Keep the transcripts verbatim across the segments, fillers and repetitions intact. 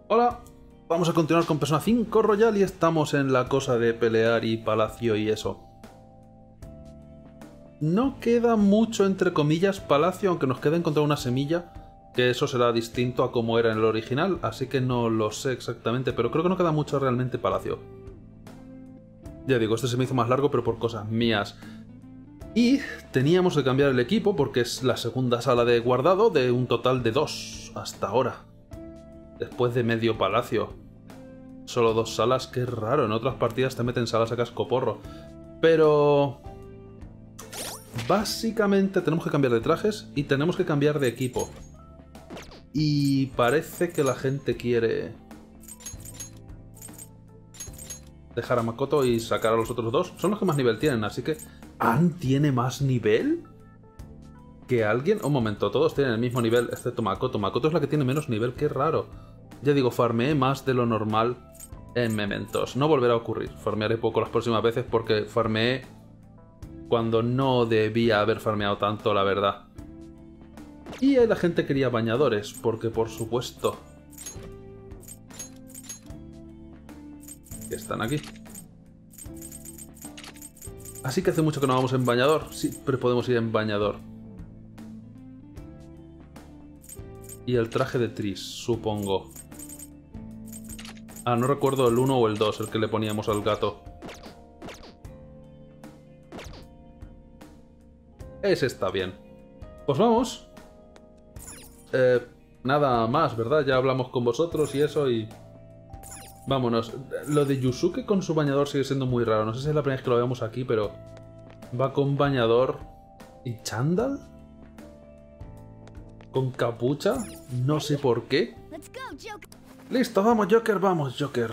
Hola, vamos a continuar con Persona cinco Royal y estamos en la cosa de pelear y palacio y eso. No queda mucho entre comillas palacio, aunque nos queda encontrar una semilla, que eso será distinto a como era en el original, así que no lo sé exactamente, pero creo que no queda mucho realmente palacio. Ya digo, este se me hizo más largo, pero por cosas mías. Y teníamos que cambiar el equipo porque es la segunda sala de guardado de un total de dos hasta ahora. Después de medio palacio. Solo dos salas, qué raro. En otras partidas te meten salas a cascoporro. Pero... básicamente tenemos que cambiar de trajes y tenemos que cambiar de equipo. Y parece que la gente quiere... dejar a Makoto y sacar a los otros dos. Son los que más nivel tienen, así que... ¿Ann tiene más nivel? ¿Que alguien? Un momento, todos tienen el mismo nivel, excepto Makoto. Makoto es la que tiene menos nivel, qué raro. Ya digo, farmeé más de lo normal en Mementos. No volverá a ocurrir. Farmearé poco las próximas veces porque farmeé cuando no debía haber farmeado tanto, la verdad. Y la gente quería bañadores, porque por supuesto... que están aquí. Así que hace mucho que no vamos en bañador. Siempre podemos ir en bañador. Y el traje de Triss, supongo. Ah, no recuerdo el uno o el dos, el que le poníamos al gato. Ese está bien. Pues vamos. Eh, nada más, ¿verdad? Ya hablamos con vosotros y eso y... vámonos. Lo de Yusuke con su bañador sigue siendo muy raro. No sé si es la primera vez que lo vemos aquí, pero... va con bañador... ¿y chándal? ¿Con capucha? No sé por qué. Listo, vamos Joker, vamos Joker.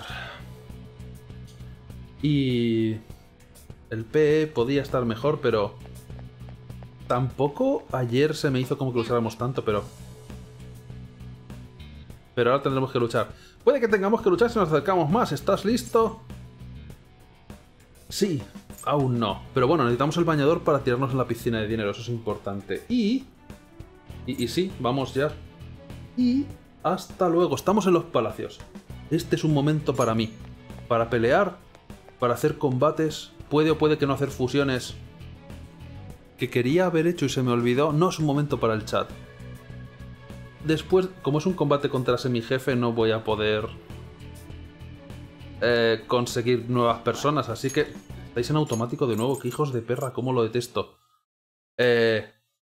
Y... el P E podía estar mejor, pero... tampoco ayer se me hizo como que lucháramos tanto, pero... pero ahora tendremos que luchar. Puede que tengamos que luchar si nos acercamos más. ¿Estás listo? Sí, aún no. Pero bueno, necesitamos el bañador para tirarnos en la piscina de dinero, eso es importante. Y... Y, y sí, vamos ya. Y hasta luego. Estamos en los palacios. Este es un momento para mí. Para pelear, para hacer combates. Puede o puede que no hacer fusiones. Que quería haber hecho y se me olvidó. No es un momento para el chat. Después, como es un combate contra semi-jefe, no voy a poder eh, conseguir nuevas personas. Así que estáis en automático de nuevo. Que hijos de perra, cómo lo detesto. Eh...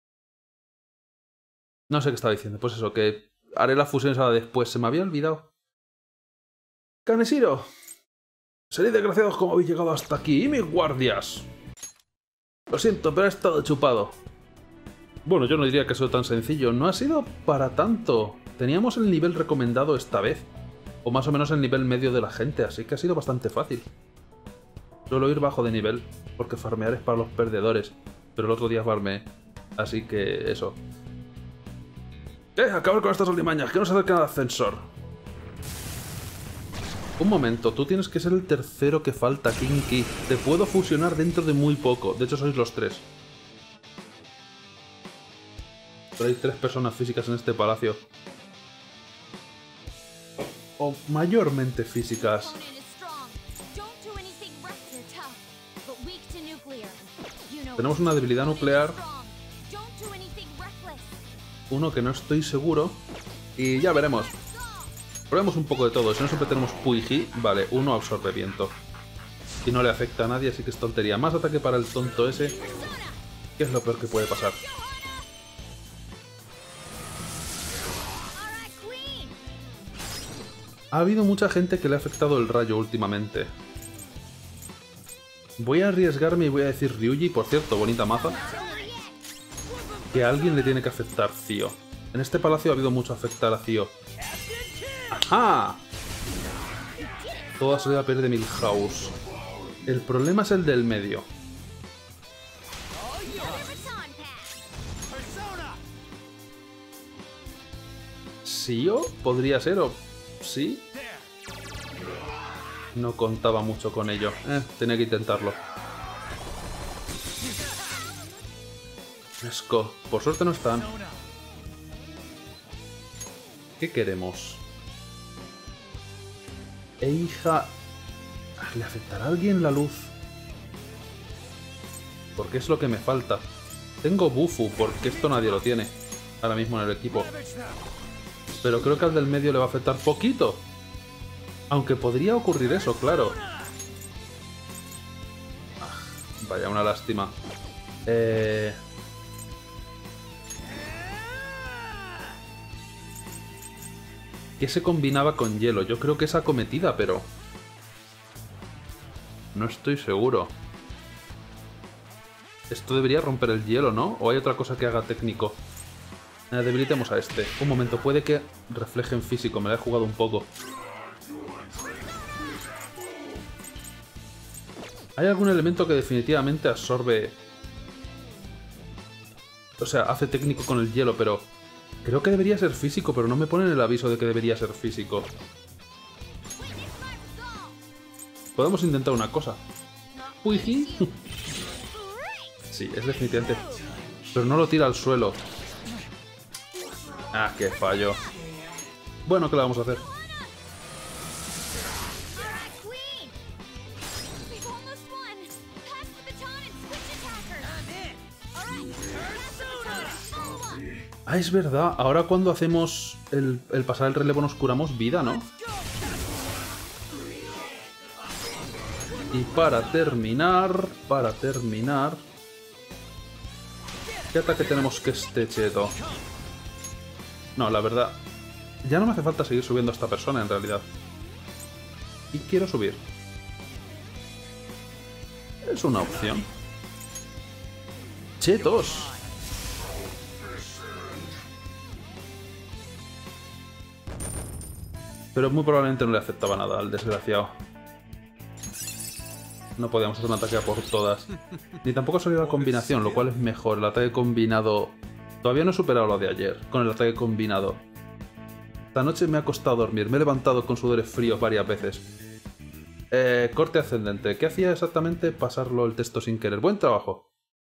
No sé qué estaba diciendo, pues eso, que haré las fusiones ahora después, se me había olvidado. ¡Kaneshiro! Seréis desgraciados como habéis llegado hasta aquí, ¡y mis guardias! Lo siento, pero he estado chupado. Bueno, yo no diría que eso tan sencillo, no ha sido para tanto. Teníamos el nivel recomendado esta vez, o más o menos el nivel medio de la gente, así que ha sido bastante fácil. Suelo ir bajo de nivel, porque farmear es para los perdedores, pero el otro día farmeé, así que eso... ¡Eh! Acabar con estas alimañas, que no se acerquen al ascensor. Un momento, tú tienes que ser el tercero que falta, Kinky. Te puedo fusionar dentro de muy poco. De hecho, sois los tres. Pero hay tres personas físicas en este palacio. O mayormente físicas. Tenemos una debilidad nuclear. Uno que no estoy seguro. Y ya veremos. Probemos un poco de todo. Si no siempre tenemos Puiji. Vale, uno absorbe viento. Y no le afecta a nadie, así que es tontería. Más ataque para el tonto ese. ¿Qué es lo peor que puede pasar? Ha habido mucha gente que le ha afectado el rayo últimamente. Voy a arriesgarme y voy a decir Ryuji. Por cierto, bonita maza. Que a alguien le tiene que afectar Cio. En este palacio ha habido mucho afectar a Cio. ¡Ajá! Todo ha salido a perder de Milhouse. El problema es el del medio. ¿Sio? Podría ser, o... ¿sí? No contaba mucho con ello. Eh, tenía que intentarlo. Fresco. Por suerte no están. ¿Qué queremos? E hija... ¿Le afectará a alguien la luz? Porque es lo que me falta. Tengo Bufu, porque esto nadie lo tiene ahora mismo en el equipo. Pero creo que al del medio le va a afectar poquito. Aunque podría ocurrir eso, claro. Ah, vaya, una lástima. Eh... ¿Qué se combinaba con hielo? Yo creo que es acometida, pero... no estoy seguro. Esto debería romper el hielo, ¿no? ¿O hay otra cosa que haga técnico? Eh, debilitemos a este. Un momento, puede que refleje en físico. Me la he jugado un poco. ¿Hay algún elemento que definitivamente absorbe... o sea, hace técnico con el hielo, pero... creo que debería ser físico, pero no me ponen el aviso de que debería ser físico. Podemos intentar una cosa. Uy, sí, es definitivamente... pero no lo tira al suelo. Ah, qué fallo. Bueno, ¿qué le vamos a hacer? Ah, es verdad. Ahora cuando hacemos el, el pasar el relevo nos curamos vida, ¿no? Y para terminar... Para terminar... ¿qué ataque tenemos que esté cheto? No, la verdad... ya no me hace falta seguir subiendo a esta persona, en realidad. Y quiero subir. Es una opción. ¡Chetos! Pero muy probablemente no le afectaba nada al desgraciado. No podíamos hacer un ataque a por todas. Ni tampoco salió la combinación, lo cual es mejor. El ataque combinado... todavía no he superado lo de ayer, con el ataque combinado. Esta noche me ha costado dormir. Me he levantado con sudores fríos varias veces. Eh, corte ascendente. ¿Qué hacía exactamente? Pasarlo el texto sin querer. Buen trabajo.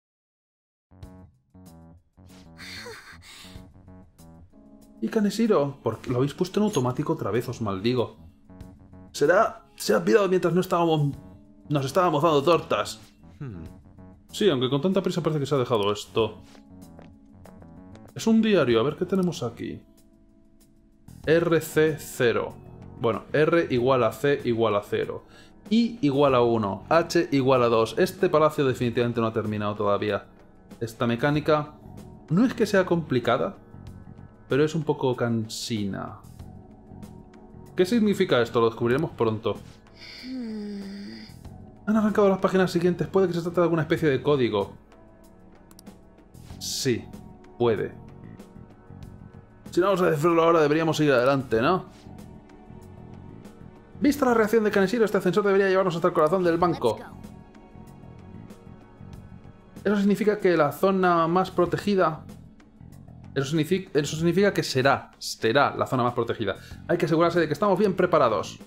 Y Kaneshiro, ¿por qué lo habéis puesto en automático otra vez? Os maldigo. ¿Será? Se ha pillado mientras no estábamos... nos estábamos dando tortas. Hmm. Sí, aunque con tanta prisa parece que se ha dejado esto. Es un diario, a ver qué tenemos aquí. R C cero. Bueno, R igual a C igual a cero. I igual a uno. H igual a dos. Este palacio definitivamente no ha terminado todavía. Esta mecánica no es que sea complicada, pero es un poco cansina. ¿Qué significa esto? Lo descubriremos pronto. Han arrancado las páginas siguientes. Puede que se trate de alguna especie de código. Sí, puede. Si no vamos a decirlo ahora, deberíamos seguir adelante, ¿no? Vista la reacción de Kaneshiro, este ascensor debería llevarnos hasta el corazón del banco. Eso significa que la zona más protegida... Eso significa, eso significa que será, será la zona más protegida. Hay que asegurarse de que estamos bien preparados.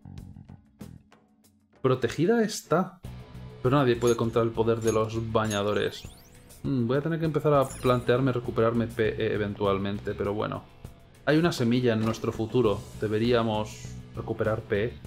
Protegida está. Pero nadie puede contra el poder de los bañadores. Hmm, voy a tener que empezar a plantearme recuperarme P E eventualmente, pero bueno. Hay una semilla en nuestro futuro. Deberíamos recuperar P E.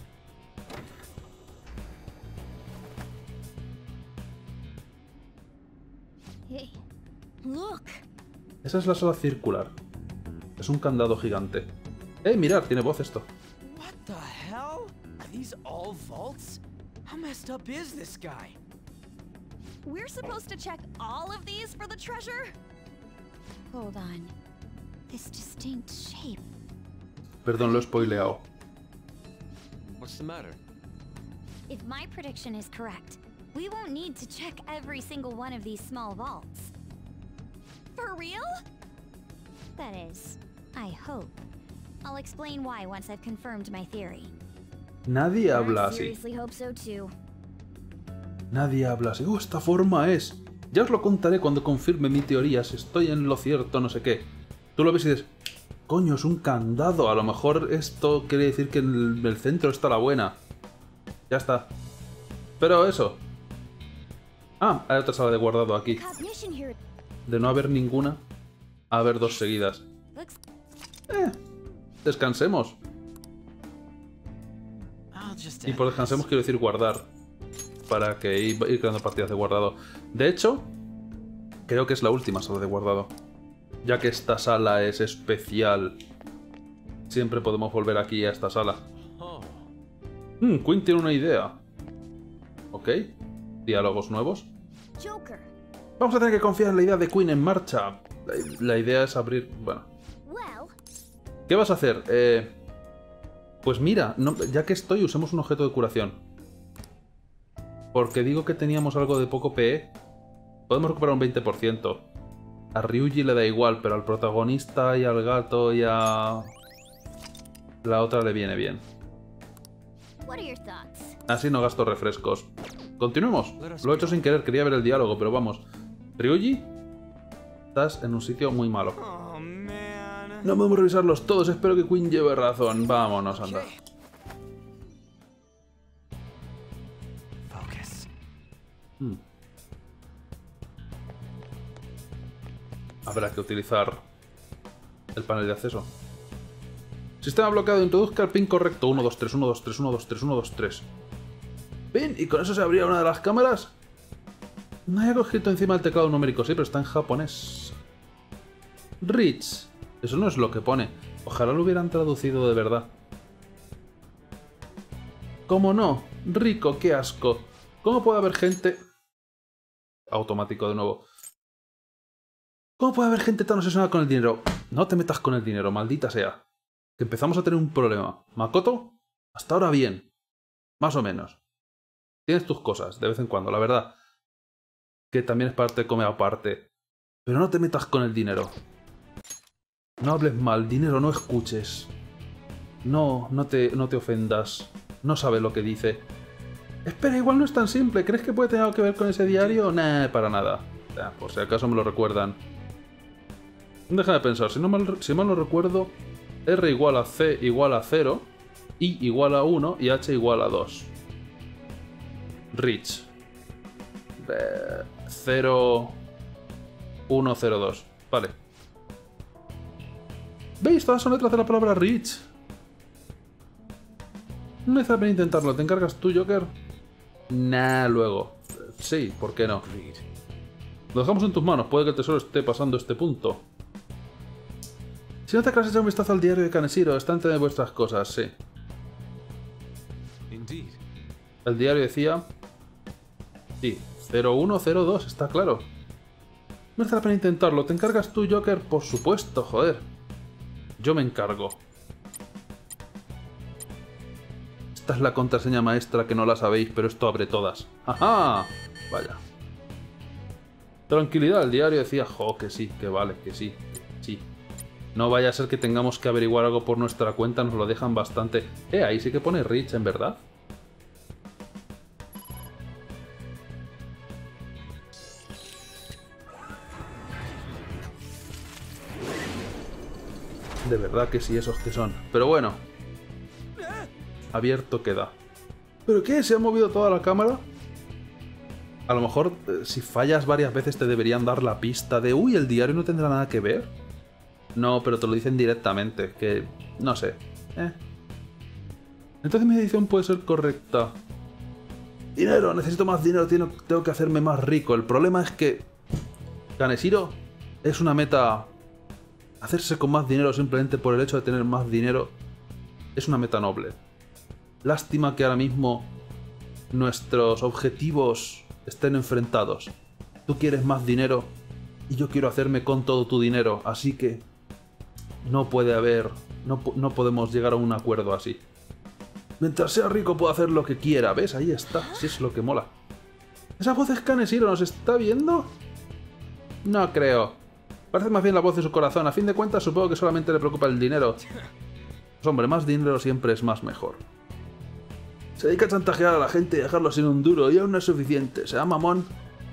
Hey, look. Esa es la sala circular. Es un candado gigante. ¡Eh, mirad! Tiene voz esto. What the hell? Are these all vaults? How messed up is this guy? We're supposed to check all of these for the treasure? Hold on. This distinct shape. Perdón, lo he spoileado. What's the matter? If my prediction is correct, we won't need to check every single one of these small vaults. For real? That is, I hope. I'll explain why once I've confirmed my theory. Nadie habla I así. seriously hope so too. Nadie habla así. ¡Oh, esta forma es! Ya os lo contaré cuando confirme mi teoría, si estoy en lo cierto, no sé qué. Tú lo ves y dices, coño, es un candado. A lo mejor esto quiere decir que en el, el centro está la buena. Ya está. Pero eso. Ah, hay otra sala de guardado aquí. De no haber ninguna, a haber dos seguidas. Eh, descansemos. I'll just Y end por this. descansemos quiero decir guardar. Para que ir, ir creando partidas de guardado. De hecho, creo que es la última sala de guardado. Ya que esta sala es especial. Siempre podemos volver aquí a esta sala. Oh. Hmm, Quinn tiene una idea. Ok. Diálogos nuevos. Joker. Vamos a tener que confiar en la idea de Quinn en marcha. La, la idea es abrir... Bueno. Well, ¿Qué vas a hacer? Eh... Pues mira, no, ya que estoy, usemos un objeto de curación. Porque digo que teníamos algo de poco P E. Podemos recuperar un veinte por ciento. A Ryuji le da igual, pero al protagonista y al gato y a... la otra le viene bien. what are your thoughts? Así no gasto refrescos. Continuemos. Lo he hecho sin querer, quería ver el diálogo, pero vamos. Ryuji, estás en un sitio muy malo. Oh, man. No podemos revisarlos todos, espero que Quinn lleve razón. Vámonos, anda. Okay. Focus. Hmm. Habrá que utilizar el panel de acceso. Sistema bloqueado, introduzca el pin correcto. uno, dos, tres, uno, dos, tres, uno, dos, tres, uno, dos, tres. ¿Pin? ¿Y con eso se abría una de las cámaras? No hay algo escrito encima del teclado numérico, sí, pero está en japonés. Rich. Eso no es lo que pone. Ojalá lo hubieran traducido de verdad. ¿Cómo no? Rico, qué asco. ¿Cómo puede haber gente... Automático de nuevo. ¿Cómo puede haber gente tan obsesionada con el dinero? No te metas con el dinero, maldita sea. Que empezamos a tener un problema. Makoto, hasta ahora bien. Más o menos. Tienes tus cosas, de vez en cuando, la verdad. Que también es parte de comer aparte. Pero no te metas con el dinero. No hables mal, dinero, no escuches. No, no te, no te ofendas. No sabes lo que dice. Espera, igual no es tan simple. ¿Crees que puede tener algo que ver con ese diario? Nah, para nada. Nah, por si acaso me lo recuerdan. Deja de pensar, si, no mal, si mal no recuerdo, R igual a C igual a cero, I igual a uno y H igual a dos. Rich. Eh, cero, uno, cero, dos. Vale. ¿Veis? Todas son letras de la palabra Rich. No necesitas venir a intentarlo. ¿Te encargas tú, Joker? Nah, luego. Sí, ¿por qué no? Lo dejamos en tus manos. Puede que el tesoro esté pasando este punto. Si no te aclaras, echa un vistazo al diario de Kaneshiro. Está entre vuestras cosas, sí. Indeed. El diario decía... Sí, cero uno cero dos, está claro. No está la pena intentarlo. ¿Te encargas tú, Joker? Por supuesto, joder. Yo me encargo. Esta es la contraseña maestra que no la sabéis, pero esto abre todas. ¡Ajá! Vaya. Tranquilidad, el diario decía... Jo, que sí, que vale, que sí, sí. No vaya a ser que tengamos que averiguar algo por nuestra cuenta, nos lo dejan bastante... Eh, ahí sí que pone Rich, en verdad. De verdad que sí, esos que son. Pero bueno. Abierto queda. ¿Pero qué? ¿Se ha movido toda la cámara? A lo mejor, eh, si fallas varias veces te deberían dar la pista de... Uy, el diario no tendrá nada que ver. No, pero te lo dicen directamente. Que... no sé. Eh. Entonces mi edición puede ser correcta. Dinero, necesito más dinero. Tengo que hacerme más rico. El problema es que... Kaneshiro es una meta... Hacerse con más dinero simplemente por el hecho de tener más dinero es una meta noble. Lástima que ahora mismo nuestros objetivos estén enfrentados. Tú quieres más dinero y yo quiero hacerme con todo tu dinero, así que no puede haber, no, no podemos llegar a un acuerdo así. Mientras sea rico puedo hacer lo que quiera, ¿ves? Ahí está, si es lo que mola. ¿Esa voz es Kaneshiro? ¿Nos está viendo? No creo. Parece más bien la voz de su corazón. A fin de cuentas, supongo que solamente le preocupa el dinero. Pues hombre, más dinero siempre es más mejor. Se dedica a chantajear a la gente y dejarlo sin un duro, y aún no es suficiente. ¿Será mamón?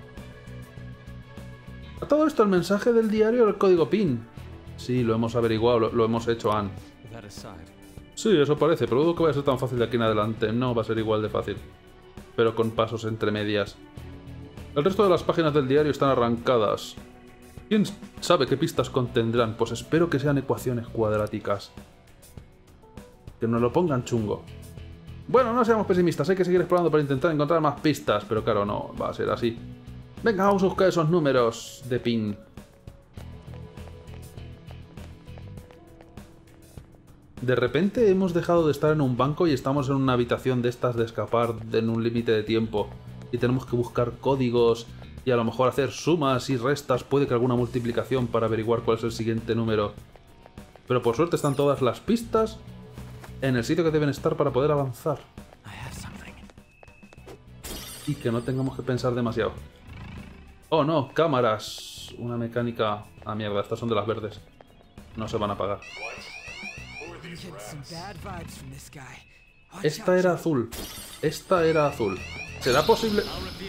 ¿A todo esto el mensaje del diario o el código PIN? Sí, lo hemos averiguado, lo, lo hemos hecho, Anne. That aside. Sí, eso parece, pero dudo que vaya a ser tan fácil de aquí en adelante. No, va a ser igual de fácil. Pero con pasos entre medias. El resto de las páginas del diario están arrancadas. ¿Quién sabe qué pistas contendrán? Pues espero que sean ecuaciones cuadráticas. Que nos lo pongan chungo. Bueno, no seamos pesimistas, hay que seguir explorando para intentar encontrar más pistas, pero claro, no va a ser así. Venga, vamos a buscar esos números de pin. De repente hemos dejado de estar en un banco y estamos en una habitación de estas de escapar en un límite de tiempo. Y tenemos que buscar códigos y a lo mejor hacer sumas y restas, puede que alguna multiplicación para averiguar cuál es el siguiente número. Pero por suerte están todas las pistas en el sitio que deben estar para poder avanzar. Y que no tengamos que pensar demasiado. Oh no, cámaras. Una mecánica... Ah, mierda, estas son de las verdes. No se van a apagar. Esta era azul. Esta era azul. ¿Será posible?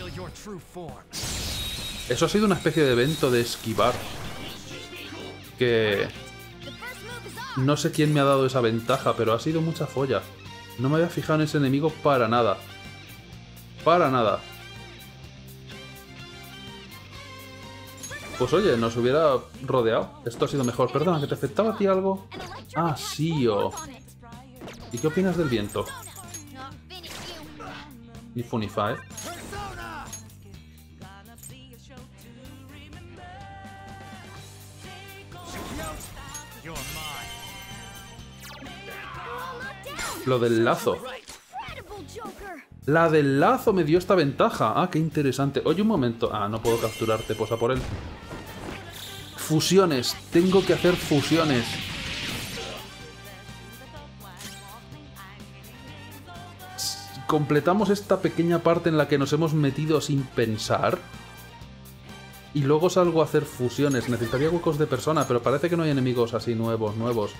Eso ha sido una especie de evento de esquivar. Que... No sé quién me ha dado esa ventaja, pero ha sido mucha folla. No me había fijado en ese enemigo para nada. Para nada. Pues oye, nos hubiera rodeado. Esto ha sido mejor. Perdona, ¿que te afectaba a ti algo? Ah, sí, o... ¿Y qué opinas del viento? Ni fu ni fa, ¿eh? Lo del lazo. La del lazo me dio esta ventaja. Ah, qué interesante. Oye, un momento. Ah, no puedo capturarte. Pues a por él. Fusiones. Tengo que hacer fusiones. Completamos esta pequeña parte en la que nos hemos metido sin pensar. Y luego salgo a hacer fusiones. Necesitaría huecos de persona, pero parece que no hay enemigos así nuevos, nuevos.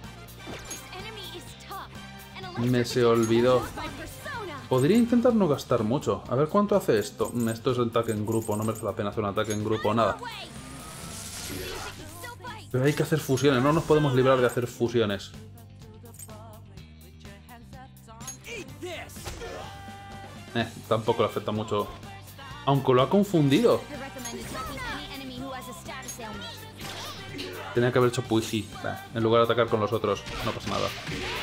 Me se olvidó. Podría intentar no gastar mucho. A ver cuánto hace esto. Esto es el ataque en grupo. No merece la pena hacer un ataque en grupo. Nada. Pero hay que hacer fusiones. No nos podemos librar de hacer fusiones. Eh, tampoco le afecta mucho. Aunque lo ha confundido. Tenía que haber hecho Puiji. En lugar de atacar con los otros. No pasa nada.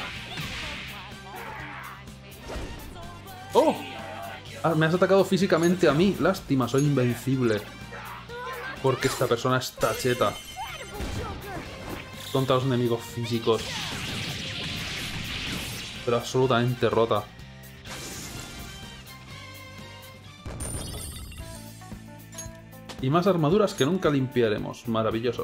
¡Oh! Ah, me has atacado físicamente a mí. Lástima, soy invencible. Porque esta persona está cheta contra los enemigos físicos. Pero absolutamente rota. Y más armaduras que nunca limpiaremos. Maravilloso.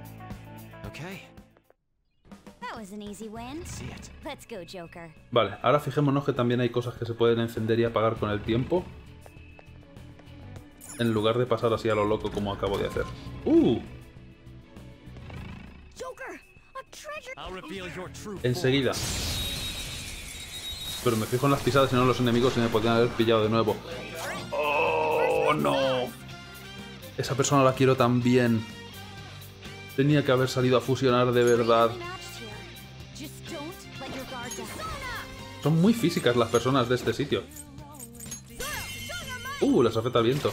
Vale, ahora fijémonos que también hay cosas que se pueden encender y apagar con el tiempo. En lugar de pasar así a lo loco como acabo de hacer. ¡Uh! Enseguida. Pero me fijo en las pisadas y no en los enemigos y me podrían haber pillado de nuevo. ¡Oh, no! Esa persona la quiero tan bien. Tenía que haber salido a fusionar de verdad. Son muy físicas las personas de este sitio. Uh, les afecta el viento.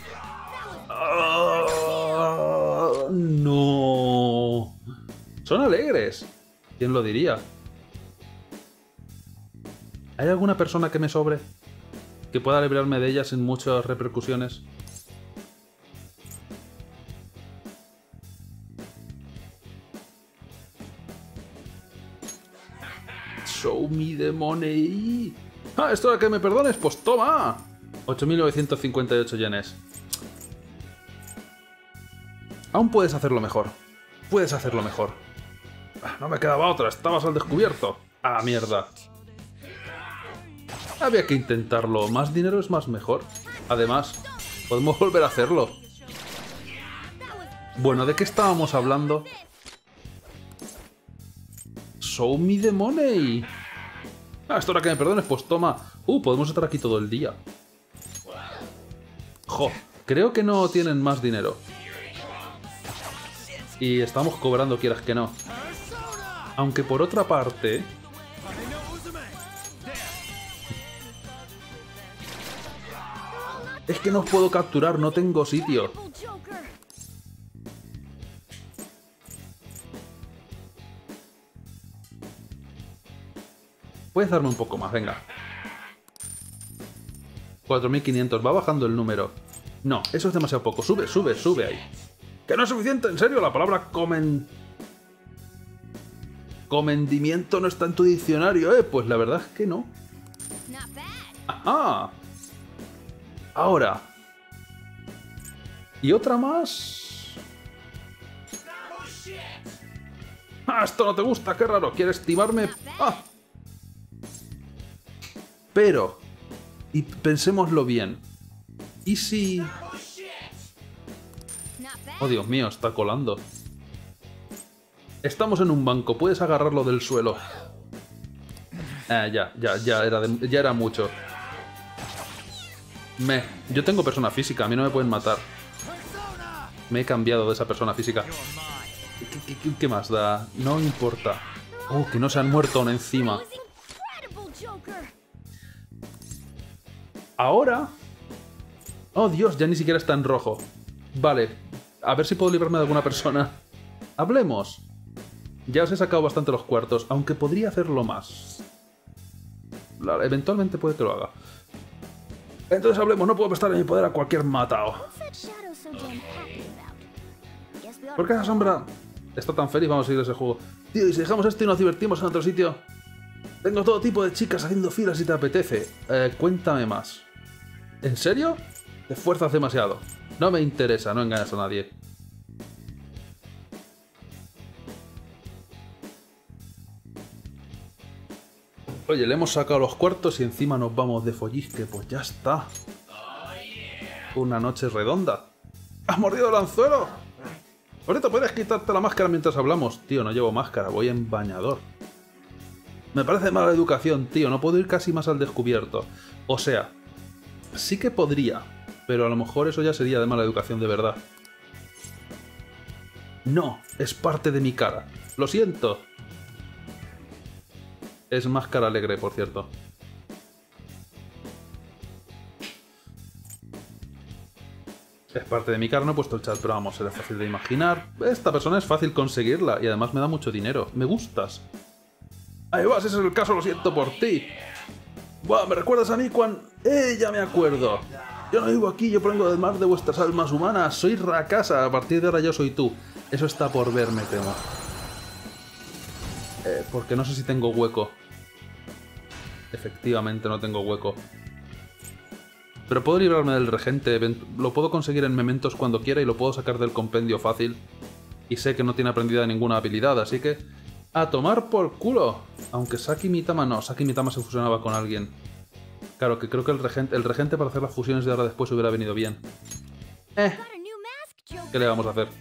Oh, no. Son alegres. ¿Quién lo diría? ¿Hay alguna persona que me sobre? Que pueda librarme de ella sin muchas repercusiones. Show me the money. Ah, esto era que me perdones, pues toma. ocho mil novecientos cincuenta y ocho yenes. Aún puedes hacerlo mejor. Puedes hacerlo mejor. No me quedaba otra, estabas al descubierto. Ah, mierda. Había que intentarlo. Más dinero es más mejor. Además, podemos volver a hacerlo. Bueno, ¿de qué estábamos hablando? Show me the money. Ah, esto ahora que me perdones, pues toma. Uh, podemos estar aquí todo el día. Jo, creo que no tienen más dinero. Y estamos cobrando quieras que no. Aunque por otra parte... Es que no os puedo capturar, no tengo sitio. Puedes darme un poco más, venga. cuatro mil quinientos. Va bajando el número. No, eso es demasiado poco. Sube, sube, sube ahí. ¡Que no es suficiente! En serio, la palabra comen... comendimiento no está en tu diccionario, ¿eh? Pues la verdad es que no. ¡Ajá! Ahora. ¿Y otra más? ¡Ah, esto no te gusta! ¡Qué raro! ¿Quieres timarme? ¡Ah! Pero... y pensémoslo bien. ¿Y si...? Oh, Dios mío, está colando. Estamos en un banco, puedes agarrarlo del suelo. Ah, ya, ya, ya era, de, ya era mucho. Me... Yo tengo persona física, a mí no me pueden matar. Me he cambiado de esa persona física. ¿Qué, qué, qué más da? No importa. Oh, que no se han muerto aún encima. Ahora... Oh, Dios, ya ni siquiera está en rojo. Vale, a ver si puedo librarme de alguna persona. Hablemos. Ya os he sacado bastante los cuartos, aunque podría hacerlo más. Eventualmente puede que lo haga. Entonces hablemos, no puedo prestar en mi poder a cualquier matao. ¿Por qué esa sombra está tan feliz? Vamos a seguir ese juego. Tío, ¿y si dejamos esto y nos divertimos en otro sitio? Tengo todo tipo de chicas haciendo filas si te apetece. Eh, cuéntame más. ¿En serio? Te esfuerzas demasiado. No me interesa, no engañas a nadie. Oye, le hemos sacado los cuartos y encima nos vamos de follisque. Pues ya está. Una noche redonda. ¿Has mordido el anzuelo? Ahorita puedes quitarte la máscara mientras hablamos. Tío, no llevo máscara, voy en bañador. Me parece mala educación, tío. No puedo ir casi más al descubierto. O sea, sí que podría, pero a lo mejor eso ya sería de mala educación de verdad. No, es parte de mi cara. Lo siento. Es máscara alegre, por cierto. Es parte de mi cara, no he puesto el chat, pero vamos, será fácil de imaginar. Esta persona es fácil conseguirla y además me da mucho dinero. Me gustas. Ahí vas, ese es el caso, lo siento por ti. Buah, ¿me recuerdas a mí cuando...? ¡Eh, ya me acuerdo! Yo no vivo aquí, yo provengo del mar de vuestras almas humanas. Soy Rakasa, a partir de ahora yo soy tú. Eso está por ver, me temo. Eh, porque no sé si tengo hueco. Efectivamente no tengo hueco. Pero puedo librarme del regente. Lo puedo conseguir en mementos cuando quiera y lo puedo sacar del compendio fácil. Y sé que no tiene aprendida ninguna habilidad, así que... ¡a tomar por culo! Aunque Saki Mitama no, Saki Mitama se fusionaba con alguien. Claro, que creo que el regente, el regente para hacer las fusiones de ahora después hubiera venido bien. Eh. ¿Qué le vamos a hacer?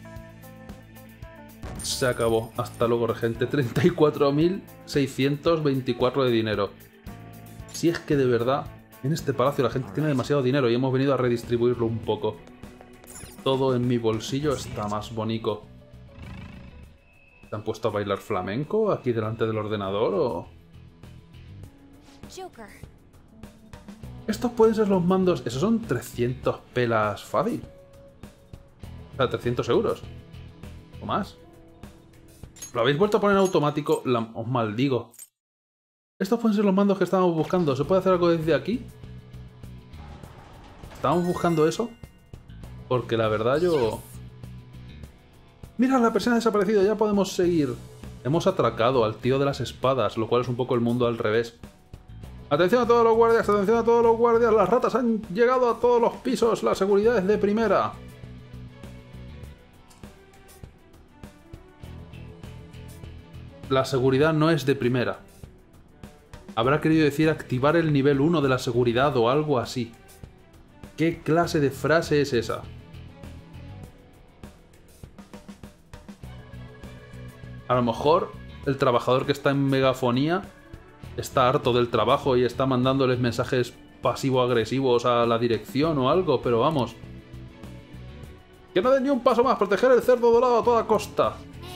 Se acabó. Hasta luego, regente. treinta y cuatro mil seiscientos veinticuatro de dinero. Si es que de verdad, en este palacio la gente tiene demasiado dinero y hemos venido a redistribuirlo un poco. Todo en mi bolsillo está más bonito. ¿Te han puesto a bailar flamenco aquí delante del ordenador o...? Joker. Estos pueden ser los mandos... Esos son trescientos pelas fácil. O sea, trescientos euros. O más. Lo habéis vuelto a poner en automático. La... Os maldigo. Estos pueden ser los mandos que estábamos buscando. ¿Se puede hacer algo desde aquí? ¿Estábamos buscando eso? Porque la verdad yo... Mira, la persona ha desaparecido. Ya podemos seguir. Hemos atracado al tío de las espadas, lo cual es un poco el mundo al revés. Atención a todos los guardias, atención a todos los guardias. Las ratas han llegado a todos los pisos. La seguridad es de primera. La seguridad no es de primera. Habrá querido decir activar el nivel uno de la seguridad o algo así. ¿Qué clase de frase es esa? A lo mejor el trabajador que está en megafonía está harto del trabajo y está mandándoles mensajes pasivo-agresivos a la dirección o algo, pero vamos. Que no den ni un paso más, proteger el cerdo dorado a toda costa.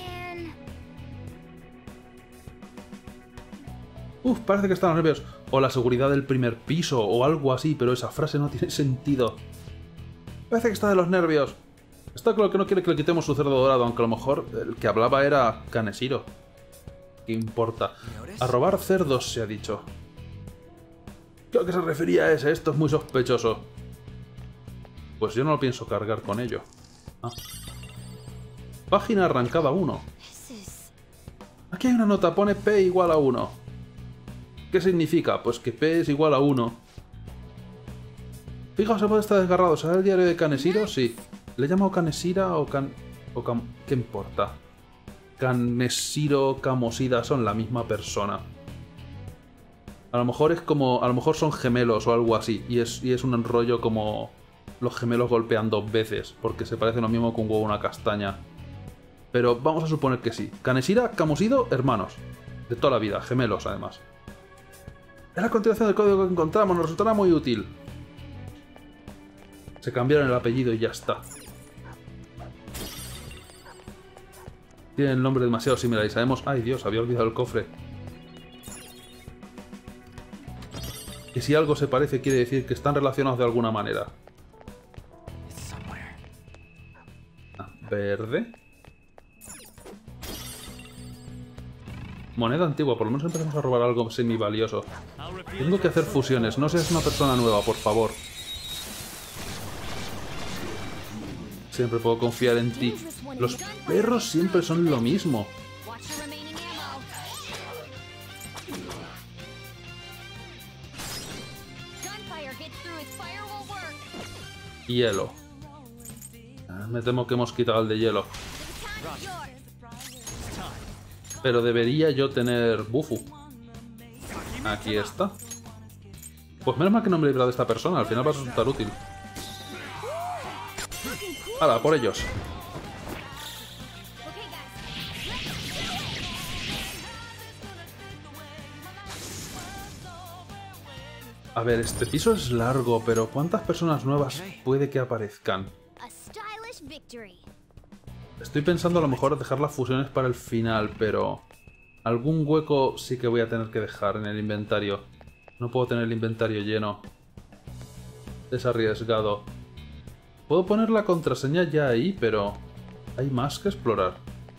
Uf, parece que están nerviosos. O la seguridad del primer piso o algo así, pero esa frase no tiene sentido. Parece que está de los nervios. Está claro que no quiere que le quitemos su cerdo dorado, aunque a lo mejor el que hablaba era Kaneshiro. ¿Qué importa? A robar cerdos, se ha dicho. Creo que se refería a ese, esto es muy sospechoso. Pues yo no lo pienso cargar con ello. Ah. Página arrancada uno. Aquí hay una nota, pone P igual a uno. ¿Qué significa? Pues que P es igual a uno. Fijaos, se puede estar desgarrado. ¿Será el diario de Kaneshiro? Sí. ¿Le he llamado Kaneshira o Kan... o Kan... ¿Qué importa? Kaneshiro, Kamosida son la misma persona. A lo mejor es como... A lo mejor son gemelos o algo así. Y es, y es un rollo como... Los gemelos golpean dos veces. Porque se parece lo mismo que un huevo a una castaña. Pero vamos a suponer que sí. Kaneshira, Kamosido, hermanos. De toda la vida. Gemelos, además. Es la continuación del código que encontramos. Nos resultará muy útil. Se cambiaron el apellido y ya está. Tienen el nombre demasiado similar y sabemos... ¡Ay, Dios! Había olvidado el cofre. Que si algo se parece quiere decir que están relacionados de alguna manera. Ah, verde. Moneda antigua. Por lo menos empezamos a robar algo semi-valioso. Tengo que hacer fusiones. No seas una persona nueva, por favor. Siempre puedo confiar en ti. Los perros siempre son lo mismo. Hielo. Me temo que hemos quitado el de hielo. Pero debería yo tener Bufu. Aquí está. Pues menos mal que no me he librado de esta persona. Al final va a resultar útil. ¡Hala, por ellos! A ver, este piso es largo, pero ¿cuántas personas nuevas puede que aparezcan? Estoy pensando a lo mejor dejar las fusiones para el final, pero... algún hueco sí que voy a tener que dejar en el inventario. No puedo tener el inventario lleno. Es arriesgado. Puedo poner la contraseña ya ahí, pero... hay más que explorar.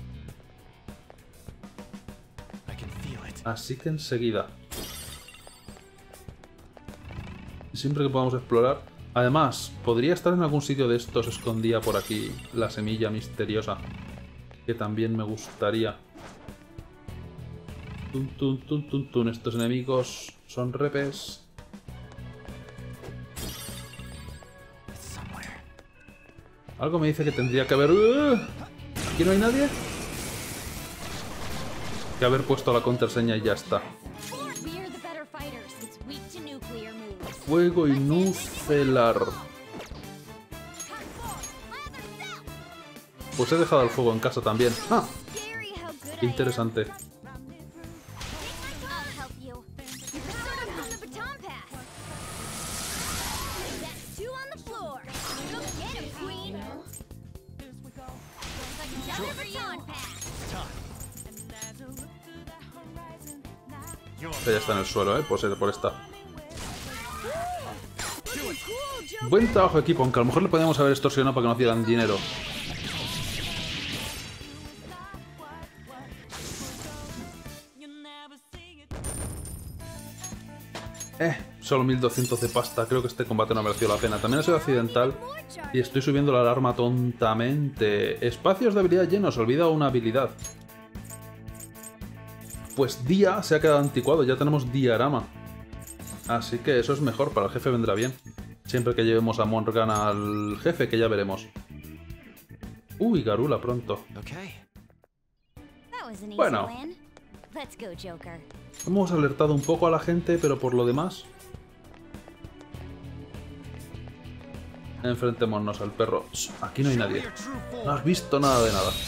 Así que enseguida. Siempre que podamos explorar. Además, podría estar en algún sitio de estos escondida por aquí la semilla misteriosa. Que también me gustaría. Tun, tun, tun, tun, tun. Estos enemigos son repes. Algo me dice que tendría que haber... ¡Uh! ¿Aquí no hay nadie? Que haber puesto la contraseña y ya está. Fuego y nucelar. Pues he dejado el fuego en casa también. ¡Ah! Qué interesante. Ya está en el suelo, ¿eh? Por ser por esta. Buen trabajo, equipo, aunque a lo mejor le podíamos haber extorsionado para que nos dieran dinero. Eh, solo mil doscientos de pasta. Creo que este combate no ha merecido la pena. También ha sido accidental y estoy subiendo la alarma tontamente. Espacios de habilidad llenos. Olvida una habilidad. Pues día se ha quedado anticuado. Ya tenemos diarama. Así que eso es mejor. Para el jefe vendrá bien. Siempre que llevemos a Morgana al jefe, que ya veremos. Uy, Garula pronto. Bueno. Hemos alertado un poco a la gente, pero por lo demás... enfrentémonos al perro. Shh, aquí no hay nadie. No has visto nada de nada.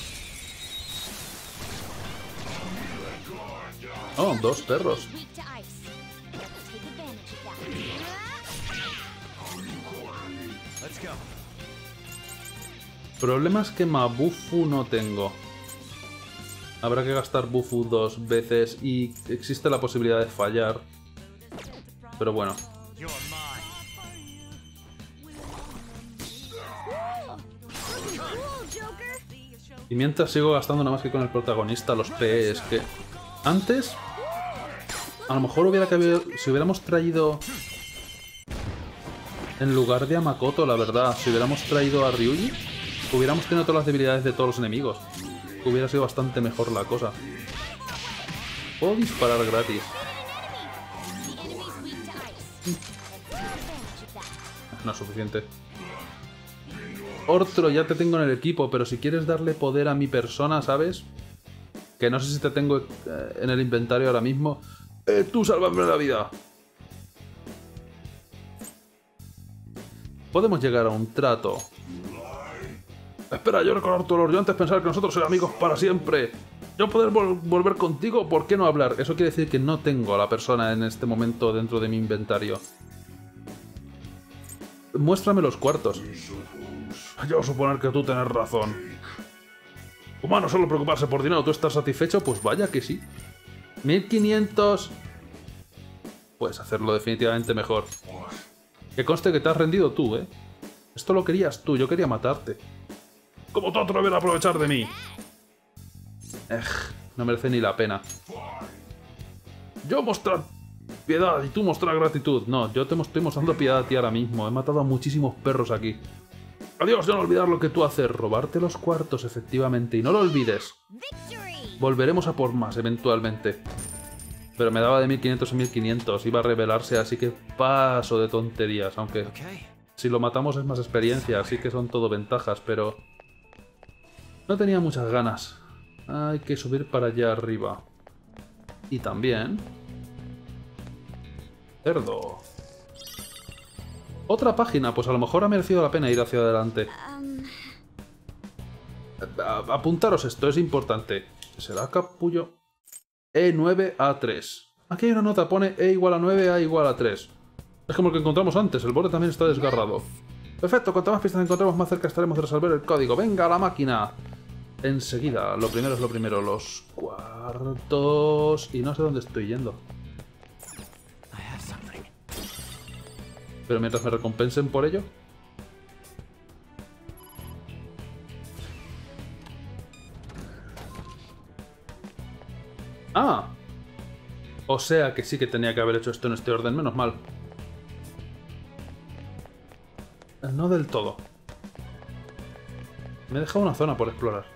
Oh, dos perros. Problemas que Mabufu no tengo. Habrá que gastar Bufu dos veces y existe la posibilidad de fallar. Pero bueno. Y mientras sigo gastando nada más que con el protagonista los P Es que... antes A lo mejor hubiera cabido... Si hubiéramos traído... En lugar de a Makoto, la verdad, si hubiéramos traído a Ryuji, hubiéramos tenido todas las debilidades de todos los enemigos. Hubiera sido bastante mejor la cosa. Puedo disparar gratis. No es suficiente. Ortro, ya te tengo en el equipo, pero si quieres darle poder a mi persona, ¿sabes? Que no sé si te tengo eh, en el inventario ahora mismo. Eh, tú sálvame la vida. Podemos llegar a un trato. Espera, yo recordar tu olor. Yo antes pensaba que nosotros ser amigos para siempre. Yo poder vol volver contigo, ¿por qué no hablar? Eso quiere decir que no tengo a la persona en este momento dentro de mi inventario. Muéstrame los cuartos. Yo suponer que tú tienes razón. Humano, solo preocuparse por dinero. ¿Tú estás satisfecho? Pues vaya que sí. mil quinientos. Puedes hacerlo definitivamente mejor. Que conste que te has rendido tú, ¿eh? Esto lo querías tú, yo quería matarte. ¿Cómo te atreves a aprovechar de mí? Ej, no merece ni la pena. Yo mostrar piedad y tú mostrar gratitud. No, yo te estoy mostrando piedad a ti ahora mismo. He matado a muchísimos perros aquí. Adiós, yo no olvidar lo que tú haces. Robarte los cuartos, efectivamente. Y no lo olvides. Volveremos a por más, eventualmente. Pero me daba de mil quinientos a mil quinientos. Iba a revelarse, así que paso de tonterías. Aunque si lo matamos es más experiencia, así que son todo ventajas, pero... No tenía muchas ganas. Hay que subir para allá arriba. Y también... Cerdo. Otra página, pues a lo mejor ha merecido la pena ir hacia adelante. A- apuntaros esto, es importante. ¿Será capullo? E nueve A tres. Aquí hay una nota, pone E igual a nueve, A igual a tres. Es como el que encontramos antes, el borde también está desgarrado. Perfecto, cuanto más pistas encontremos, más cerca estaremos de resolver el código. ¡Venga a la máquina! Enseguida, lo primero es lo primero, los cuartos... Y no sé dónde estoy yendo. Pero mientras me recompensen por ello... ¡Ah! O sea que sí que tenía que haber hecho esto en este orden, menos mal. No del todo. Me he dejado una zona por explorar.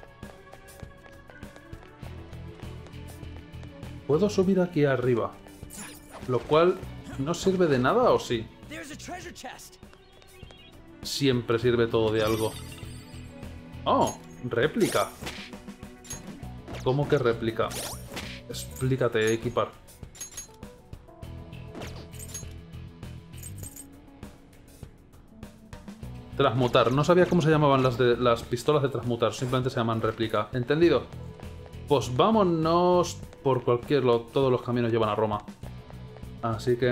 Puedo subir aquí arriba. Lo cual... ¿no sirve de nada o sí? Siempre sirve todo de algo. ¡Oh! Réplica. ¿Cómo que réplica? Explícate, equipar. Transmutar. No sabía cómo se llamaban las, de, las pistolas de transmutar. Simplemente se llaman réplica. ¿Entendido? Pues vámonos por cualquier... Lo, todos los caminos llevan a Roma. Así que...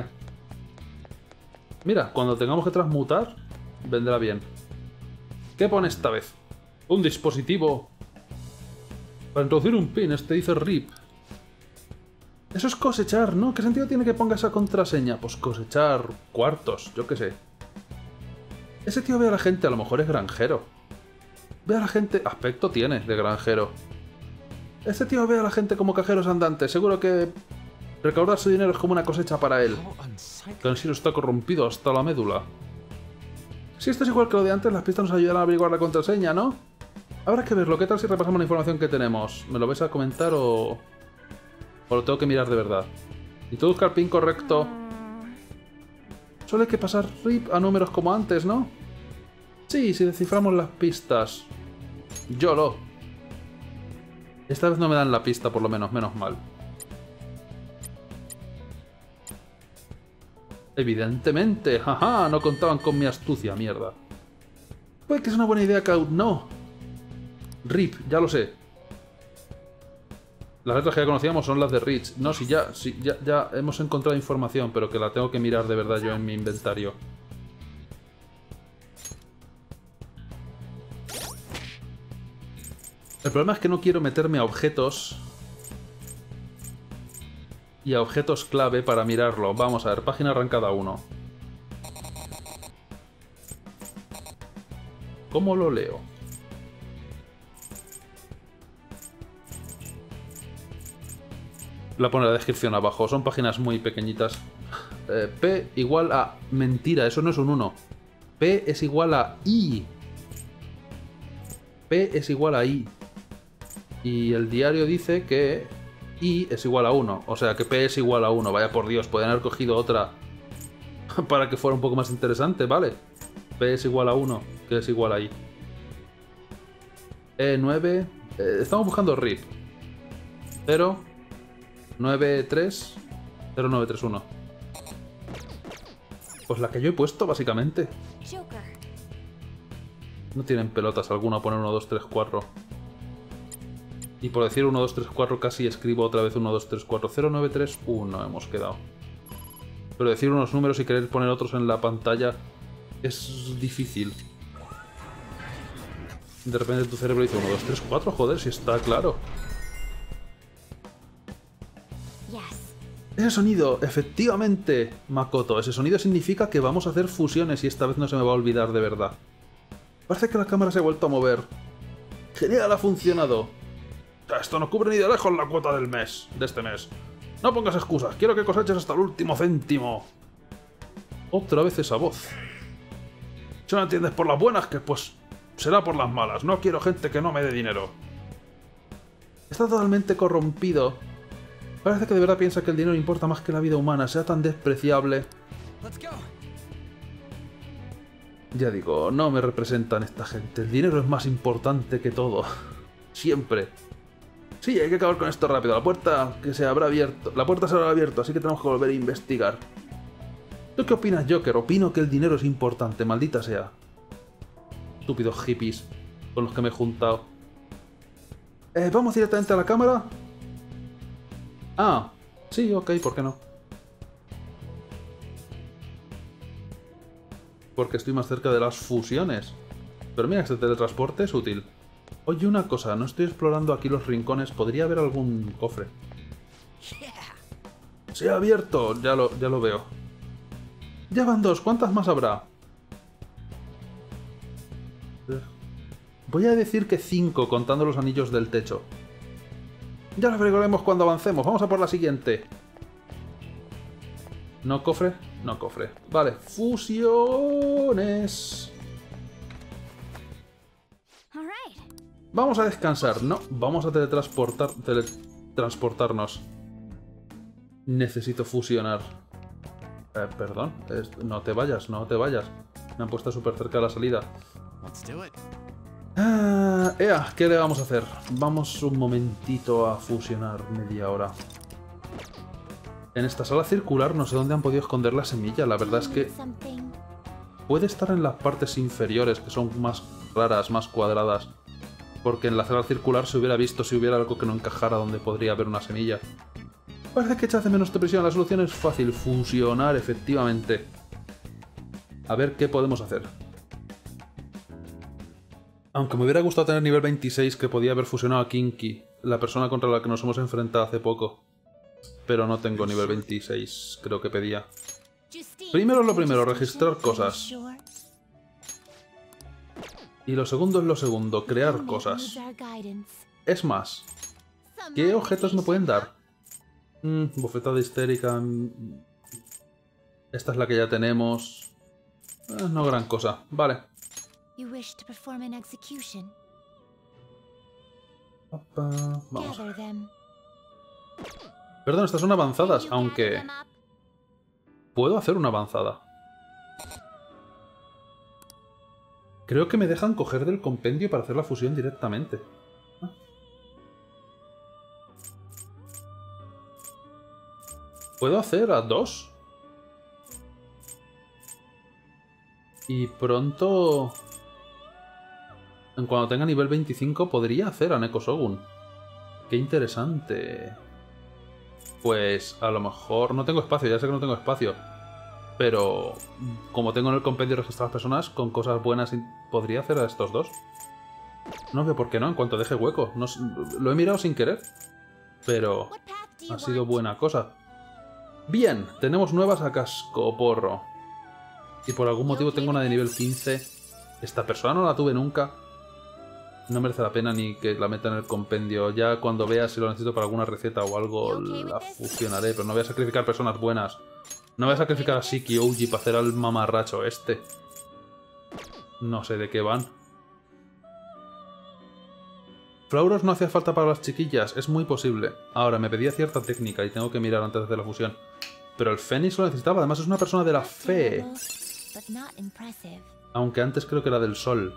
Mira, cuando tengamos que transmutar, vendrá bien. ¿Qué pone esta vez? Un dispositivo... Para introducir un pin, este dice R I P. Eso es cosechar, ¿no? ¿Qué sentido tiene que ponga esa contraseña? Pues cosechar cuartos, yo qué sé. Ese tío ve a la gente, a lo mejor es granjero. Ve a la gente... Aspecto tiene de granjero. Este tío ve a la gente como cajeros andantes. Seguro que... recaudar su dinero es como una cosecha para él. Cansino está corrompido hasta la médula. Si esto es igual que lo de antes, las pistas nos ayudarán a averiguar la contraseña, ¿no? Habrá que verlo. ¿Qué tal si repasamos la información que tenemos? ¿Me lo vais a comentar o...? ¿O lo tengo que mirar de verdad? Introduzca el pin correcto. Solo hay que pasar R I P a números como antes, ¿no? Sí, si desciframos las pistas. YOLO. Esta vez no me dan la pista, por lo menos, menos mal. Evidentemente, jaja, no contaban con mi astucia, mierda. Puede que es una buena idea, Cloud, no. R I P, ya lo sé. Las letras que ya conocíamos son las de Rich. No, si ya, si ya, ya hemos encontrado información, pero que la tengo que mirar de verdad yo en mi inventario. El problema es que no quiero meterme a objetos... y a objetos clave para mirarlo. Vamos a ver, página arrancada uno. ¿Cómo lo leo? La pone en la descripción abajo. Son páginas muy pequeñitas. Eh, P igual a... Mentira, eso no es un uno. P es igual a I. P es igual a I. Y el diario dice que I es igual a uno. O sea, que P es igual a uno. Vaya por Dios, pueden haber cogido otra para que fuera un poco más interesante, ¿vale? P es igual a uno, que es igual a I. E nueve... Eh, estamos buscando R I P. cero nueve tres cero nueve tres uno. Pues la que yo he puesto, básicamente. Joker. No tienen pelotas alguna poner uno, dos, tres, cuatro. Y por decir uno, dos, tres, cuatro casi escribo otra vez uno, dos, tres, cuatro, cero nueve tres uno hemos quedado. Pero decir unos números y querer poner otros en la pantalla es difícil. De repente tu cerebro dice uno, dos, tres, cuatro, joder, si está claro. Ese sonido, efectivamente, Makoto, ese sonido significa que vamos a hacer fusiones y esta vez no se me va a olvidar de verdad. Parece que la cámara se ha vuelto a mover. ¡Genial, ha funcionado! Esto no cubre ni de lejos la cuota del mes, de este mes. No pongas excusas, quiero que coseches hasta el último céntimo. Otra vez esa voz. Si no entiendes por las buenas, que pues será por las malas. No quiero gente que no me dé dinero. Está totalmente corrompido. Parece que de verdad piensa que el dinero importa más que la vida humana, sea tan despreciable. Ya digo, no me representan esta gente. El dinero es más importante que todo. Siempre. Sí, hay que acabar con esto rápido. La puerta que se habrá abierto. La puerta se habrá abierto, así que tenemos que volver a investigar. ¿Tú qué opinas, Joker? Opino que el dinero es importante, maldita sea. Estúpidos hippies con los que me he juntado. Eh, ¿Vamos directamente a la cámara? Ah, sí, ok, ¿por qué no? Porque estoy más cerca de las fusiones. Pero mira, este teletransporte es útil. Oye, una cosa, no estoy explorando aquí los rincones. ¿Podría haber algún cofre? ¡Se ha abierto! Ya lo, ya lo veo. Ya van dos, ¿cuántas más habrá? Voy a decir que cinco, contando los anillos del techo. Ya lo averiguaremos cuando avancemos. Vamos a por la siguiente. ¿No cofre? No cofre. Vale, fusiones. Vamos a descansar. No, vamos a teletransportar, teletransportarnos. Necesito fusionar. Eh, perdón. Es, no te vayas, no te vayas. Me han puesto súper cerca de la salida. Ah, ea, ¿qué le vamos a hacer? Vamos un momentito a fusionar media hora. En esta sala circular no sé dónde han podido esconder la semilla. La verdad es que puede estar en las partes inferiores, que son más raras, más cuadradas. Porque en la sala circular se hubiera visto si hubiera algo que no encajara donde podría haber una semilla. Parece que echa de menos tu presión. La solución es fácil. Fusionar, efectivamente. A ver qué podemos hacer. Aunque me hubiera gustado tener nivel veintiséis, que podía haber fusionado a Kinky, la persona contra la que nos hemos enfrentado hace poco. Pero no tengo nivel veintiséis, creo que pedía. Primero lo primero, registrar cosas. Y lo segundo es lo segundo, crear cosas. Es más, ¿qué objetos me pueden dar? Mm, bofetada histérica. Esta es la que ya tenemos. Eh, no gran cosa, vale. Opa, vamos. Perdón, estas son avanzadas, aunque... ¿Puedo hacer una avanzada? Creo que me dejan coger del compendio para hacer la fusión directamente. Ah. ¿Puedo hacer a dos? Y pronto... En cuando tenga nivel veinticinco podría hacer a Neko Shogun. Qué interesante. Pues a lo mejor... No tengo espacio, ya sé que no tengo espacio. Pero como tengo en el compendio registradas personas, con cosas buenas podría hacer a estos dos. No veo por qué no, en cuanto deje hueco. No, lo he mirado sin querer. Pero ha sido buena cosa. Bien, tenemos nuevas a cascoporro. Y por algún motivo tengo una de nivel quince. Esta persona no la tuve nunca. No merece la pena ni que la meta en el compendio. Ya cuando vea si lo necesito para alguna receta o algo, la fusionaré. Pero no voy a sacrificar personas buenas. No voy a sacrificar a Shiki Ouji para hacer al mamarracho este. No sé de qué van. Flauros no hacía falta para las chiquillas. Es muy posible. Ahora, me pedía cierta técnica y tengo que mirar antes de hacer la fusión. Pero el Fénix lo necesitaba. Además es una persona de la fe. Aunque antes creo que era del sol.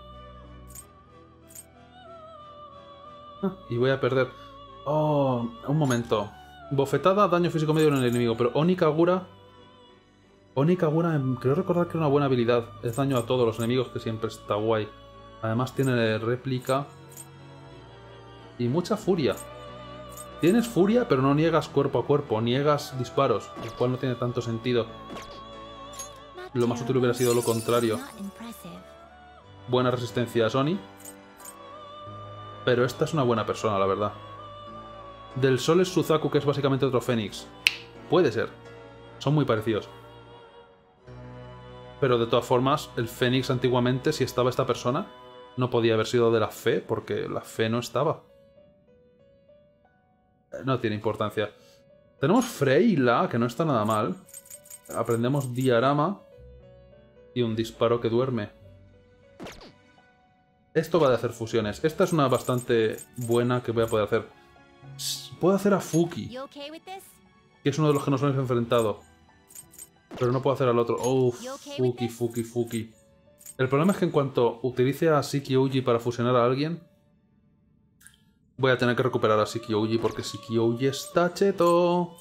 Ah, y voy a perder... Oh, un momento. Bofetada, daño físico medio en el enemigo. Pero Oni Kagura... Oni Kagura, creo recordar que era una buena habilidad. Es daño a todos los enemigos, que siempre está guay. Además tiene réplica. Y mucha furia. Tienes furia, pero no niegas cuerpo a cuerpo. Niegas disparos, lo cual no tiene tanto sentido. Lo más útil hubiera sido lo contrario. Buena resistencia a Sony. Pero esta es una buena persona, la verdad. Del sol es Suzaku, que es básicamente otro Fénix. Puede ser. Son muy parecidos. Pero de todas formas, el Fénix antiguamente, si estaba esta persona, no podía haber sido de la fe, porque la fe no estaba. No tiene importancia. Tenemos Freyla, que no está nada mal. Aprendemos Diarama. Y un disparo que duerme. Esto va de hacer fusiones. Esta es una bastante buena que voy a poder hacer. Puedo hacer a Fuki, que es uno de los que nos hemos enfrentado. Pero no puedo hacer al otro. Oh, Fuki, Fuki, Fuki. El problema es que en cuanto utilice a Shiki Ouji para fusionar a alguien, voy a tener que recuperar a Shiki Ouji porque Shiki Ouji está cheto.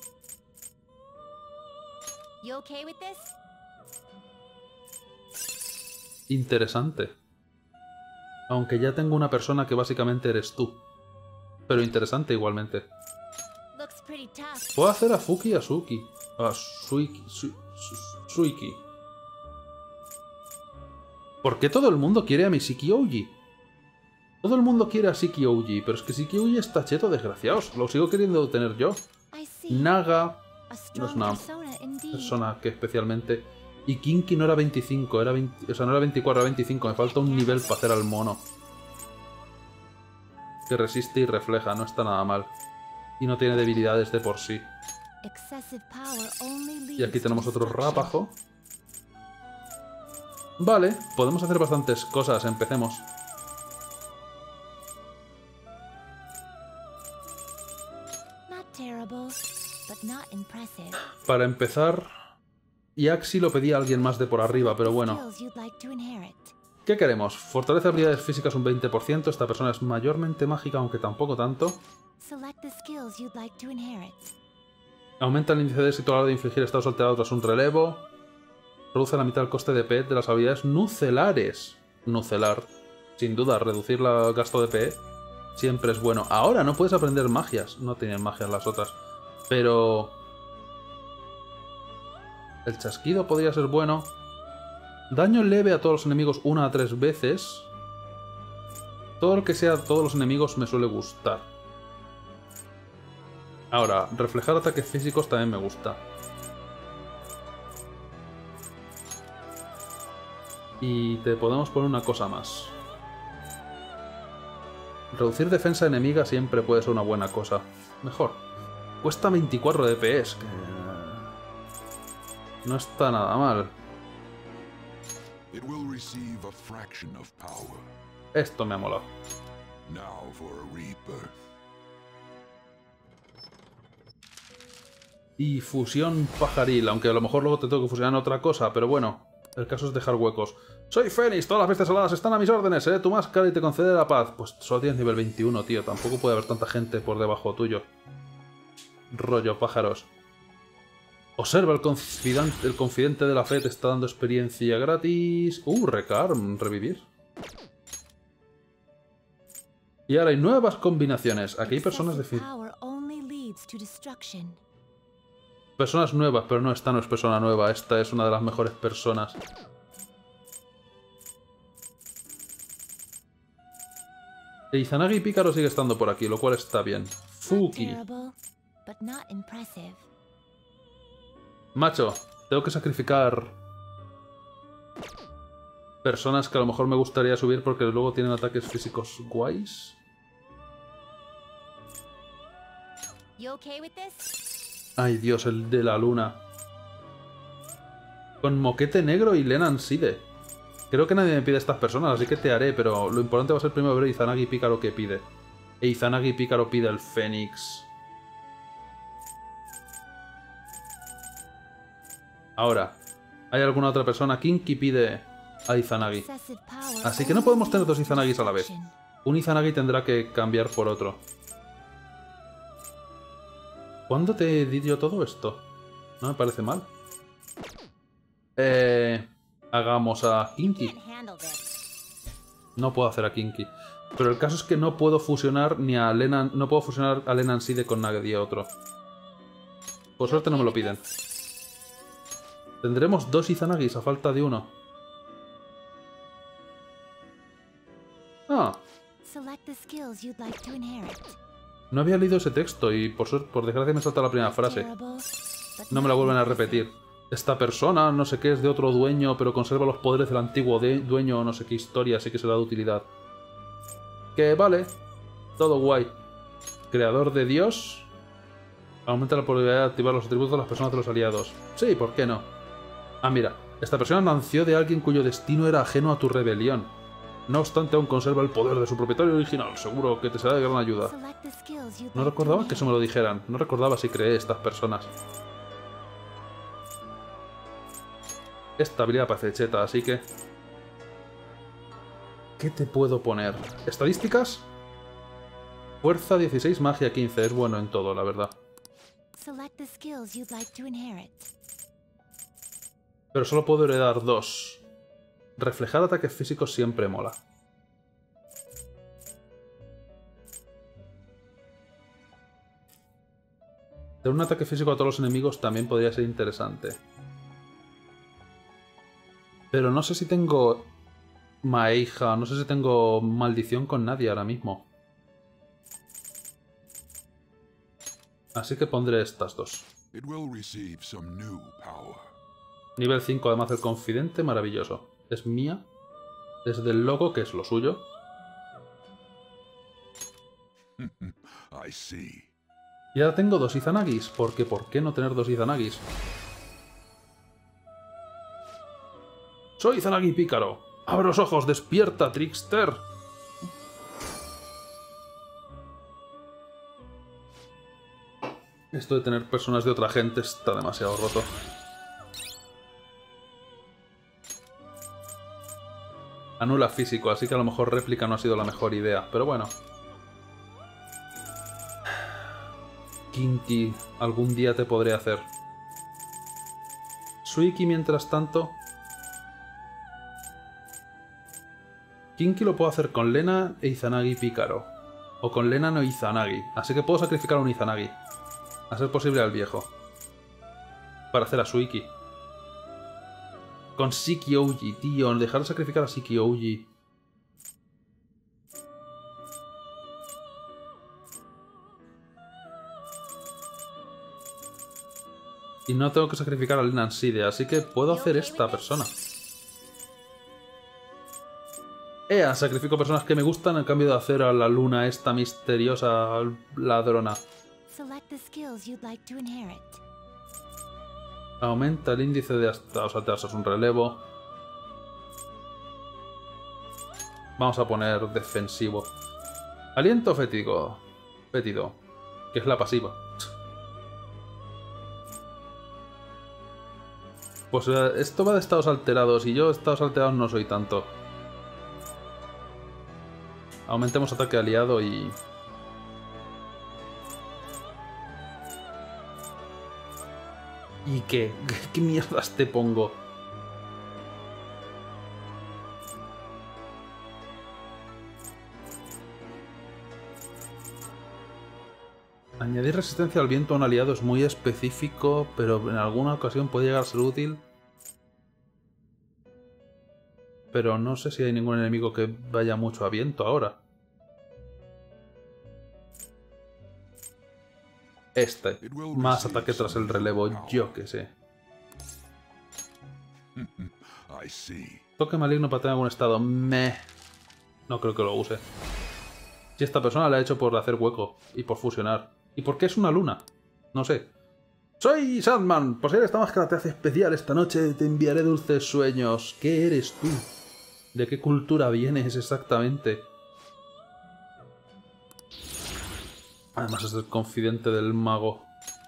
Interesante. Aunque ya tengo una persona que básicamente eres tú. Pero interesante igualmente. Puedo hacer a Fuki y a Suki. A Suiki. Su, su, Suiki. ¿Por qué todo el mundo quiere a mi Shiki Ouji? Todo el mundo quiere a Shiki Ouji, pero es que Shiki Ouji está cheto, desgraciados. Lo sigo queriendo tener yo. Naga no es una persona que especialmente... Y Kinky no era veinticinco, era veinte... o sea, no era veinticuatro, era veinticinco. Me falta un nivel para hacer al mono. Que resiste y refleja, no está nada mal. Y no tiene debilidades de por sí. Y aquí tenemos otro rápajo. Vale, podemos hacer bastantes cosas, empecemos. Para empezar, Yaxi lo pedía a alguien más de por arriba, pero bueno. ¿Qué queremos? Fortalece habilidades físicas un veinte por ciento. Esta persona es mayormente mágica, aunque tampoco tanto. Aumenta el índice de éxito a la hora de infligir estados alterados tras un relevo. Reduce a la mitad el coste de P E de las habilidades nucelares. Nucelar. Sin duda, reducir el gasto de P E siempre es bueno. Ahora no puedes aprender magias. No tienen magias las otras. Pero... el chasquido podría ser bueno. Daño leve a todos los enemigos una a tres veces. Todo lo que sea a todos los enemigos me suele gustar. Ahora, reflejar ataques físicos también me gusta. Y te podemos poner una cosa más. Reducir defensa enemiga siempre puede ser una buena cosa. Mejor. Cuesta veinticuatro de D P S, que... no está nada mal. Esto me ha molado. Y fusión pajaril, aunque a lo mejor luego te tengo que fusionar en otra cosa, pero bueno, el caso es dejar huecos. Soy Fénix, todas las bestias aladas están a mis órdenes, ¿eh? Tu máscara y te concede la paz. Pues solo tienes nivel veintiuno, tío, tampoco puede haber tanta gente por debajo tuyo. Rollo pájaros. Observa, el confidente, el confidente de la fe te está dando experiencia gratis. Uh, Recarm, revivir. Y ahora hay nuevas combinaciones. Aquí hay personas de fin. Personas nuevas, pero no, esta no es persona nueva. Esta es una de las mejores personas. E Izanagi y Pícaro sigue estando por aquí, lo cual está bien. Fuki. Macho, tengo que sacrificar... personas que a lo mejor me gustaría subir porque luego tienen ataques físicos guays. You okay with this? Ay Dios, el de la luna. Con Moquete Negro y Lenan Side. Creo que nadie me pide estas personas, así que te haré, pero lo importante va a ser primero ver a Izanagi Pícaro que pide. E Izanagi Pícaro pide el Fénix. Ahora, ¿hay alguna otra persona? Kinky pide a Izanagi. Así que no podemos tener dos Izanagis a la vez. Un Izanagi tendrá que cambiar por otro. ¿Cuándo te di yo todo esto? No me parece mal. Eh, hagamos a Kinky. No puedo hacer a Kinky. Pero el caso es que no puedo fusionar ni a Lenan. No puedo fusionar a Lenan Side con nadie otro. Por suerte no me lo piden. Tendremos dos Izanagis a falta de uno. Ah. No había leído ese texto y por suerte, por desgracia me salta la primera frase. No me la vuelven a repetir. Esta persona, no sé qué, es de otro dueño, pero conserva los poderes del antiguo de dueño, no sé qué historia, así que será de utilidad. Que vale. Todo guay. Creador de Dios. Aumenta la probabilidad de activar los atributos de las personas de los aliados. Sí, ¿por qué no? Ah, mira. Esta persona nació de alguien cuyo destino era ajeno a tu rebelión. No obstante, aún conserva el poder de su propietario original. Seguro que te será de gran ayuda. No recordaba que eso me lo dijeran. No recordaba si creé estas personas. Esta habilidad parece cheta, así que... ¿Qué te puedo poner? ¿Estadísticas? Fuerza dieciséis, magia quince. Es bueno en todo, la verdad. Pero solo puedo heredar dos. Reflejar ataques físicos siempre mola. Tener un ataque físico a todos los enemigos también podría ser interesante. Pero no sé si tengo Maeija, no sé si tengo maldición con nadie ahora mismo. Así que pondré estas dos. Nivel cinco, además del confidente, maravilloso. Es mía. Es del logo, que es lo suyo. Y ahora tengo dos Izanagis, porque ¿por qué no tener dos Izanagis? ¡Soy Izanagi Pícaro! ¡Abre los ojos! ¡Despierta, Trickster! Esto de tener personas de otra gente está demasiado roto. Anula físico, así que a lo mejor réplica no ha sido la mejor idea, pero bueno. Kinky, algún día te podré hacer. Suiki, mientras tanto... Kinky lo puedo hacer con Lena e Izanagi Pícaro. O con Lena no Izanagi, así que puedo sacrificar a un Izanagi. A ser posible al viejo. Para hacer a Suiki. Con Shiki-Ouji, tío. Dejar de sacrificar a Shiki-Ouji. Y no tengo que sacrificar a Lenan Side, así que puedo hacer esta persona. Ea, sacrifico personas que me gustan en cambio de hacer a la luna esta misteriosa ladrona. Aumenta el índice de hasta... O sea, te das un relevo. Vamos a poner defensivo. Aliento fétido. Fétido. Que es la pasiva. Pues esto va de estados alterados y yo estados alterados no soy tanto. Aumentemos ataque aliado y... ¿Y qué? ¿Qué mierdas te pongo? Añadir resistencia al viento a un aliado es muy específico, pero en alguna ocasión puede llegar a ser útil. Pero no sé si hay ningún enemigo que vaya mucho a viento ahora. Este. Más ataque tras el relevo, yo que sé. Toque maligno para tener algún estado. Meh. No creo que lo use. Si esta persona la ha hecho por hacer hueco y por fusionar. ¿Y por qué es una luna? No sé. Soy Sandman. Poseer esta máscara te hace especial. Esta noche te enviaré dulces sueños. ¿Qué eres tú? ¿De qué cultura vienes exactamente? Además es el confidente del mago.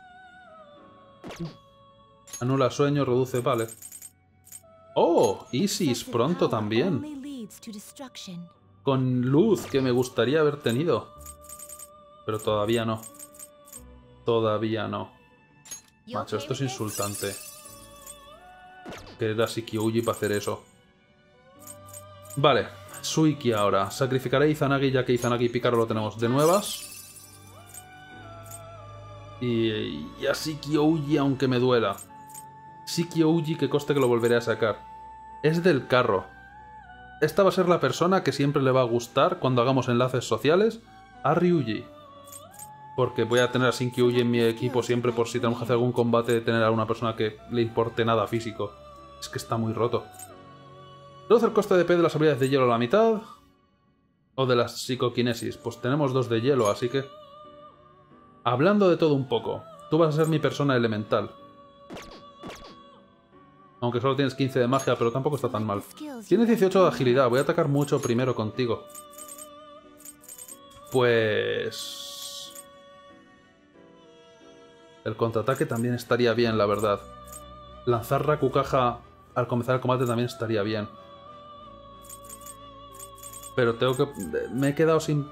Anula sueño, reduce, vale. ¡Oh! Isis, pronto también. Con luz, que me gustaría haber tenido. Pero todavía no. Todavía no. Macho, esto es insultante. Querer a Shikyouji para hacer eso. Vale, Suiki ahora. Sacrificaré a Izanagi ya que Izanagi y Picaro lo tenemos de nuevas. Y, y a Shikyouji aunque me duela. Shikyouji que coste que lo volveré a sacar. Es del carro. Esta va a ser la persona que siempre le va a gustar cuando hagamos enlaces sociales a Ryuji. Porque voy a tener a Shikyouji en mi equipo siempre por si tenemos que hacer algún combate de tener a una persona que le importe nada físico. Es que está muy roto. Reduce el coste de P de las habilidades de hielo a la mitad. O de las psicoquinesis. Pues tenemos dos de hielo, así que... Hablando de todo un poco. Tú vas a ser mi persona elemental. Aunque solo tienes quince de magia, pero tampoco está tan mal. Tienes dieciocho de agilidad. Voy a atacar mucho primero contigo. Pues... El contraataque también estaría bien, la verdad. Lanzar Rakukaja al comenzar el combate también estaría bien. Pero tengo que... Me he quedado sin...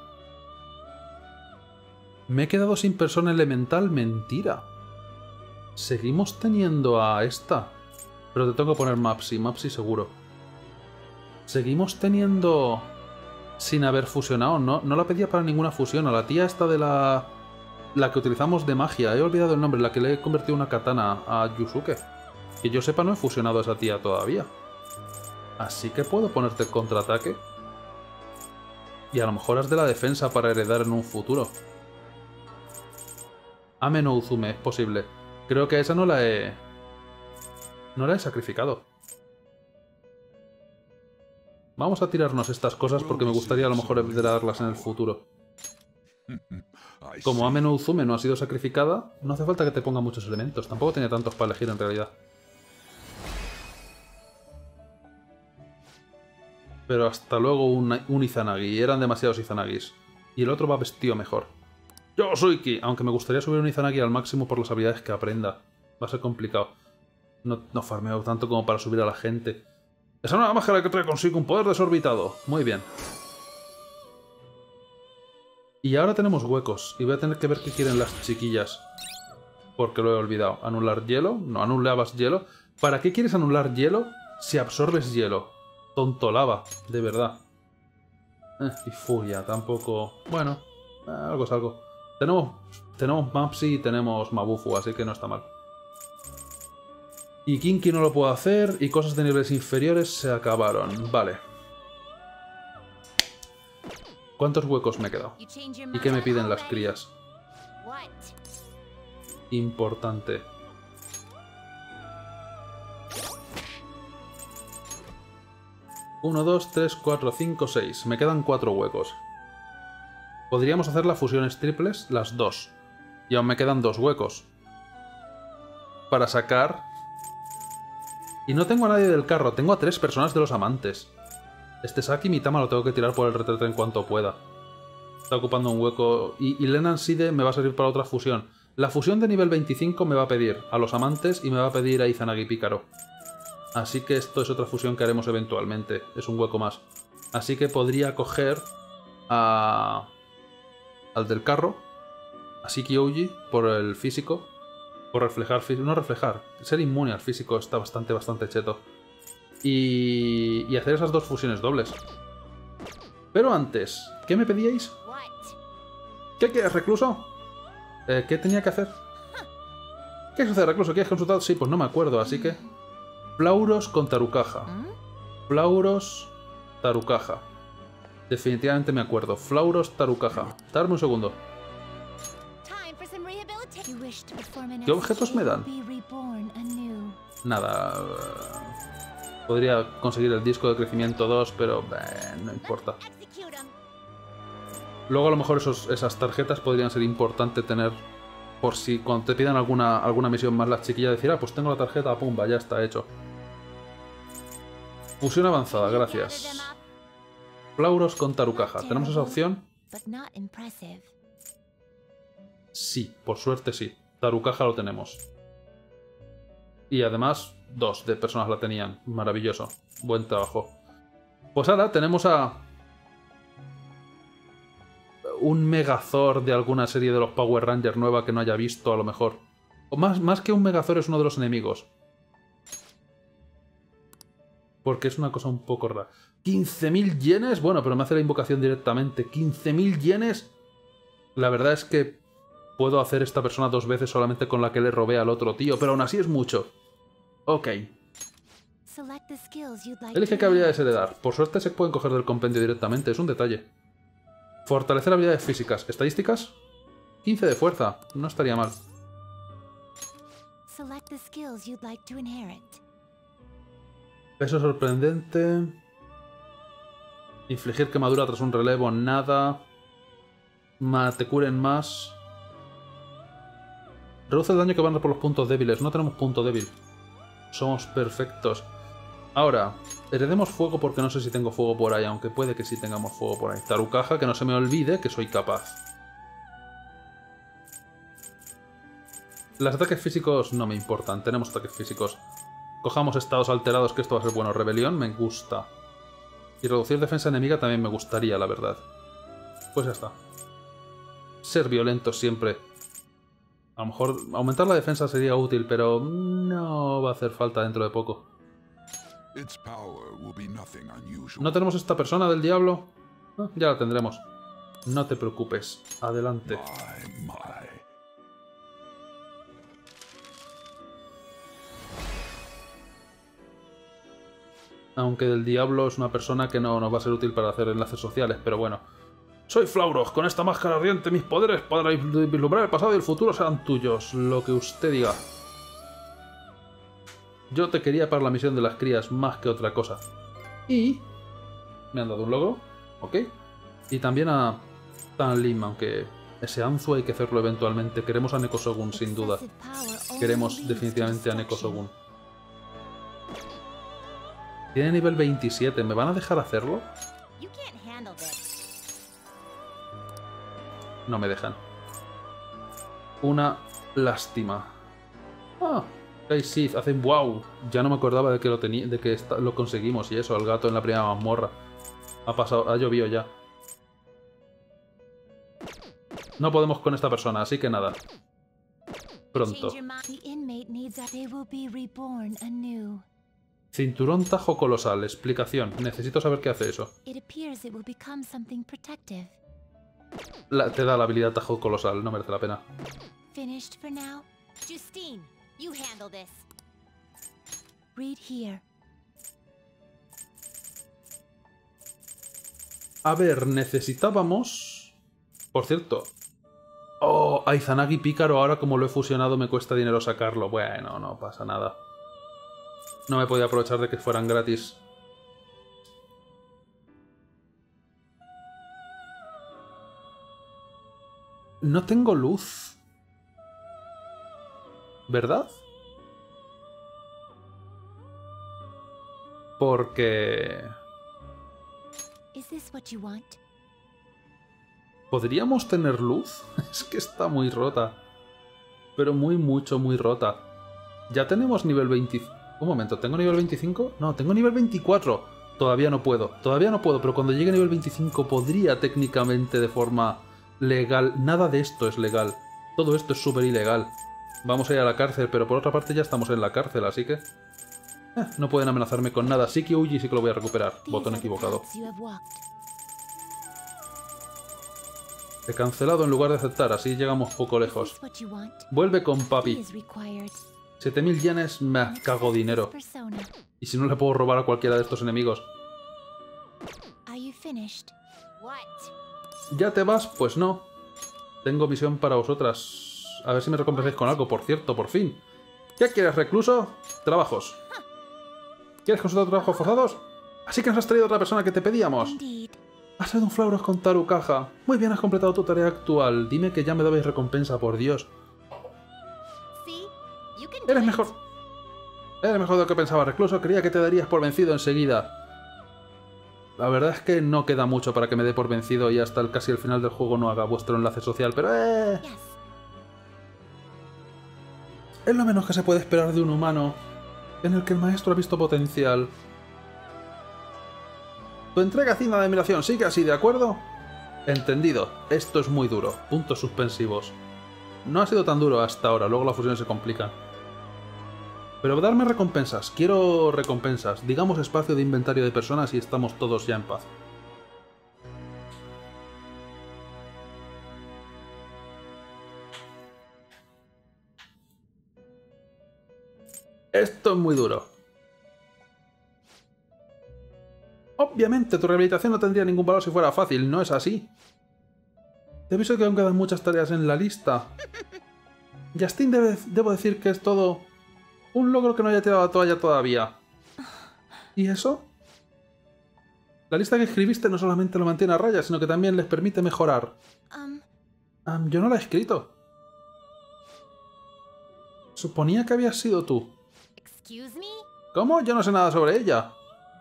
Me he quedado sin persona elemental. Mentira. Seguimos teniendo a esta. Pero te tengo que poner Mapsi. Mapsi seguro. Seguimos teniendo... Sin haber fusionado. No, no la pedía para ninguna fusión. A la tía esta de la... La que utilizamos de magia. He olvidado el nombre. La que le he convertido en una katana a Yusuke. Que yo sepa no he fusionado a esa tía todavía. Así que puedo ponerte contraataque. Y a lo mejor has de la defensa para heredar en un futuro. Ame no Uzume, es posible. Creo que a esa no la he... No la he sacrificado. Vamos a tirarnos estas cosas porque me gustaría a lo mejor heredarlas en el futuro. Como Ame no Uzume no ha sido sacrificada, no hace falta que te ponga muchos elementos. Tampoco tenía tantos para elegir en realidad. Pero hasta luego un, un Izanagi. Eran demasiados Izanagis. Y el otro va vestido mejor. Yo soy Ki. Aunque me gustaría subir un Izanagi al máximo por las habilidades que aprenda. Va a ser complicado. No, no farmeo tanto como para subir a la gente. Esa nueva máscara que trae consigo un poder desorbitado. Muy bien. Y ahora tenemos huecos. Y voy a tener que ver qué quieren las chiquillas. Porque lo he olvidado. ¿Anular hielo? No, anulabas hielo. ¿Para qué quieres anular hielo si absorbes hielo? Tonto lava, de verdad. Eh, y furia, tampoco... Bueno, eh, algo es algo. Tenemos, tenemos Mapsi y tenemos Mabufu, así que no está mal. Y Kinky no lo puedo hacer, y cosas de niveles inferiores se acabaron. Vale. ¿Cuántos huecos me he quedado? ¿Y qué me piden las crías? Importante. uno, dos, tres, cuatro, cinco, seis. Me quedan cuatro huecos. Podríamos hacer las fusiones triples, las dos. Y aún me quedan dos huecos. Para sacar... Y no tengo a nadie del carro, tengo a tres personas de los amantes. Este Saki Mitama lo tengo que tirar por el retrete en cuanto pueda. Está ocupando un hueco. Y, y Lenan Side me va a servir para otra fusión. La fusión de nivel veinticinco me va a pedir a los amantes y me va a pedir a Izanagi Pícaro. Así que esto es otra fusión que haremos eventualmente. Es un hueco más. Así que podría coger a... al del carro. A Shikyouji por el físico. Por reflejar físico. No reflejar. Ser inmune al físico está bastante, bastante cheto. Y... y hacer esas dos fusiones dobles. Pero antes, ¿qué me pedíais? ¿Qué quieres, recluso? Eh, ¿Qué tenía que hacer? ¿Qué sucede, recluso? ¿Quieres consultar? Sí, pues no me acuerdo, así que... Flauros con Tarukaja. Flauros, Tarukaja. Definitivamente me acuerdo. Flauros, Tarukaja. Darme un segundo. ¿Qué objetos me dan? Nada. Podría conseguir el disco de crecimiento dos, pero eh, no importa. Execute 'em. Luego a lo mejor esos, esas tarjetas podrían ser importantes tener por si cuando te pidan alguna, alguna misión más las chiquillas decir, ah, pues tengo la tarjeta, pumba, ya está hecho. Fusión avanzada, gracias. Flauros con Tarukaja. ¿Tenemos esa opción? But not impressive. Sí, por suerte sí. Tarukaja lo tenemos. Y además, dos de personas la tenían. Maravilloso. Buen trabajo. Pues ahora tenemos a... un Megazord de alguna serie de los Power Rangers nueva que no haya visto, a lo mejor. O más, más que un Megazord es uno de los enemigos. Porque es una cosa un poco rara. ¿quince mil yenes? Bueno, pero me hace la invocación directamente. ¿quince mil yenes? La verdad es que puedo hacer esta persona dos veces solamente con la que le robé al otro tío, pero aún así es mucho. Ok. Select the skills you'd like Elige to qué habilidades heredar. Por suerte se pueden coger del compendio directamente, es un detalle. Fortalecer habilidades físicas. ¿Estadísticas? quince de fuerza. No estaría mal. Select the skills you'd like to inherit. Peso sorprendente. Infligir quemadura tras un relevo. Nada. Ma, te curen más. Reduce el daño que van por los puntos débiles. No tenemos punto débil. Somos perfectos. Ahora, heredemos fuego porque no sé si tengo fuego por ahí, aunque puede que sí tengamos fuego por ahí. Tarukaja, que no se me olvide que soy capaz. Los ataques físicos no me importan, tenemos ataques físicos. Cojamos estados alterados, que esto va a ser bueno. Rebelión, me gusta. Y reducir defensa enemiga también me gustaría, la verdad. Pues ya está. Ser violentos siempre. A lo mejor aumentar la defensa sería útil, pero no va a hacer falta dentro de poco. ¿No tenemos esta persona del diablo? Ah, ya la tendremos. No te preocupes. Adelante. Aunque del diablo es una persona que no nos va a ser útil para hacer enlaces sociales, pero bueno. Soy Flauros, con esta máscara ardiente mis poderes para vislumbrar el pasado y el futuro serán tuyos, lo que usted diga. Yo te quería para la misión de las crías más que otra cosa. Y... me han dado un logo, ok. Y también a Tan Lim, aunque ese Anzu hay que hacerlo eventualmente. Queremos a Neko Shogun, sin duda. Queremos definitivamente a Neko Shogun. Tiene nivel veintisiete, ¿me van a dejar hacerlo? You can't handle this. No me dejan. Una lástima. Ah, Hey Sith, hacen wow. Ya no me acordaba de que lo tenía, de que está, lo conseguimos y eso, el gato en la primera mazmorra. Ha pasado, ha llovido ya. No podemos con esta persona, así que nada. Pronto. Cinturón tajo colosal. Explicación. Necesito saber qué hace eso. La, te da la habilidad tajo colosal, no merece la pena. Finished for now. Justine, you handle this. Read here. A ver, necesitábamos... Por cierto... Oh, a Izanagi Pícaro ahora como lo he fusionado me cuesta dinero sacarlo. Bueno, no pasa nada. No me podía aprovechar de que fueran gratis. No tengo luz. ¿Verdad? Porque... Is this what you want? ¿Podríamos tener luz? Es que está muy rota. Pero muy, mucho, muy rota. Ya tenemos nivel veinte... Un momento, ¿tengo nivel veinticinco? No, tengo nivel veinticuatro. Todavía no puedo. Todavía no puedo, pero cuando llegue a nivel veinticinco podría técnicamente de forma legal. Nada de esto es legal. Todo esto es súper ilegal. Vamos a ir a la cárcel, pero por otra parte ya estamos en la cárcel, así que... Eh, no pueden amenazarme con nada. Sí que Uji sí que lo voy a recuperar. Botón equivocado. He cancelado en lugar de aceptar, así llegamos poco lejos. Vuelve con papi. siete mil yenes, me cago dinero. Y si no le puedo robar a cualquiera de estos enemigos. ¿Ya te vas? Pues no. Tengo misión para vosotras. A ver si me recompensáis con algo, por cierto, por fin. ¿Qué quieres, recluso? Trabajos. ¿Quieres consultar trabajos forzados? Así que nos has traído otra persona que te pedíamos. Indeed. Has traído un Flauros con Tarukaja. Muy bien, has completado tu tarea actual. Dime que ya me dabais recompensa, por Dios. See? You can do Eres it. mejor. Eres mejor de lo que pensaba, recluso. Creía que te darías por vencido enseguida. La verdad es que no queda mucho para que me dé por vencido y hasta el, casi el final del juego no haga vuestro enlace social, pero eh... Yes. es lo menos que se puede esperar de un humano en el que el maestro ha visto potencial. Tu entrega digna de admiración, sigue así, ¿de acuerdo? Entendido. Esto es muy duro. Puntos suspensivos. No ha sido tan duro hasta ahora, luego las fusiones se complican. Pero darme recompensas. Quiero recompensas. Digamos espacio de inventario de personas y estamos todos ya en paz. Esto es muy duro. Obviamente, tu rehabilitación no tendría ningún valor si fuera fácil, ¿no es así? Te aviso que aún quedan muchas tareas en la lista. Justin, debe, debo decir que es todo un logro que no haya tirado la toalla todavía. ¿Y eso? La lista que escribiste no solamente lo mantiene a raya, sino que también les permite mejorar. Um, Um, yo no la he escrito. Suponía que habías sido tú. excuse me? ¿Cómo? Yo no sé nada sobre ella.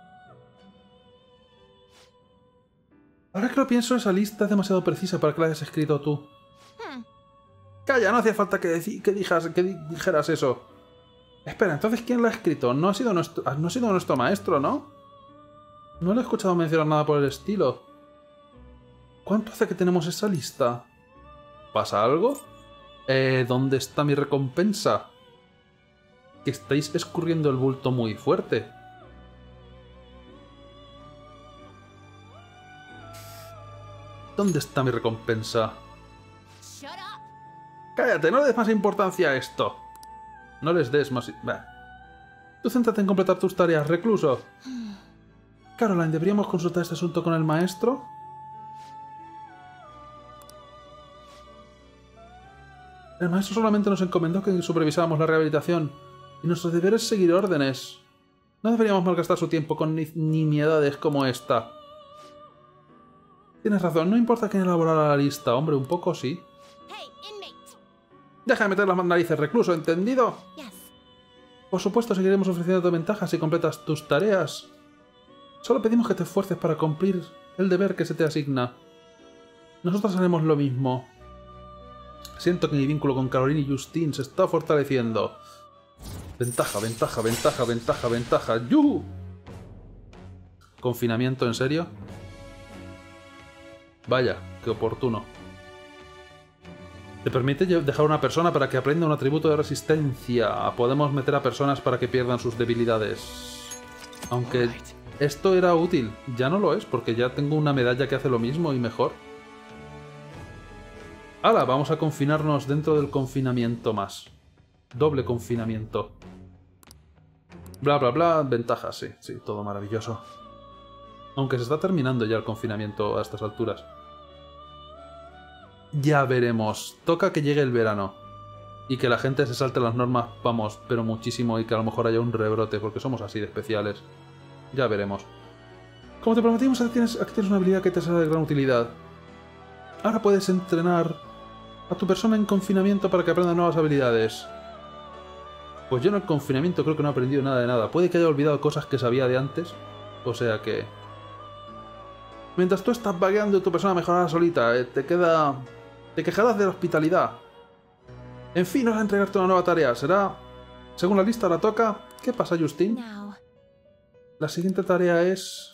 Ahora que lo pienso, esa lista es demasiado precisa para que la hayas escrito tú. Hmm. Calla, no hacía falta que, que, dijas, que di dijeras eso. Espera, entonces ¿quién la ha escrito? No ha sido nuestro, no ha sido nuestro maestro, ¿no? No le he escuchado mencionar nada por el estilo. ¿Cuánto hace que tenemos esa lista? ¿Pasa algo? Eh, ¿dónde está mi recompensa? Que estáis escurriendo el bulto muy fuerte. ¿Dónde está mi recompensa? Shut up. ¡Cállate! No le des más importancia a esto. No les des más... Bah. Tú céntrate en completar tus tareas, recluso. Caroline, ¿deberíamos consultar este asunto con el maestro? El maestro solamente nos encomendó que supervisáramos la rehabilitación, y nuestro deber es seguir órdenes. No deberíamos malgastar su tiempo con ni nimiedades como esta. Tienes razón, no importa quién elaborara la lista, hombre, un poco sí. Hey, inmate. Deja de meter las narices, recluso, ¿entendido? Yes. Por supuesto, seguiremos ofreciéndote ventajas si completas tus tareas. Solo pedimos que te esfuerces para cumplir el deber que se te asigna. Nosotros haremos lo mismo. Siento que mi vínculo con Caroline y Justine se está fortaleciendo. Ventaja, ventaja, ventaja, ventaja, ventaja. ¡Yuhu! ¿Confinamiento, en serio? Vaya, qué oportuno. Te permite dejar a una persona para que aprenda un atributo de resistencia. Podemos meter a personas para que pierdan sus debilidades. Aunque esto era útil, ya no lo es, porque ya tengo una medalla que hace lo mismo y mejor. ¡Hala! Vamos a confinarnos dentro del confinamiento más. Doble confinamiento. Bla, bla, bla. Ventajas, sí, sí, todo maravilloso. Aunque se está terminando ya el confinamiento a estas alturas. Ya veremos. Toca que llegue el verano. Y que la gente se salte las normas, vamos, pero muchísimo, y que a lo mejor haya un rebrote, porque somos así de especiales. Ya veremos. Como te prometimos, aquí tienes, aquí tienes una habilidad que te será de gran utilidad. Ahora puedes entrenar a tu persona en confinamiento para que aprenda nuevas habilidades. Pues yo en el confinamiento creo que no he aprendido nada de nada. Puede que haya olvidado cosas que sabía de antes. O sea que... Mientras tú estás vagueando y tu persona mejorará solita, eh, te queda... Te quejarás de la hospitalidad. En fin, vas a entregarte una nueva tarea. Será... Según la lista, ahora toca... ¿Qué pasa, Justine? Now. La siguiente tarea es...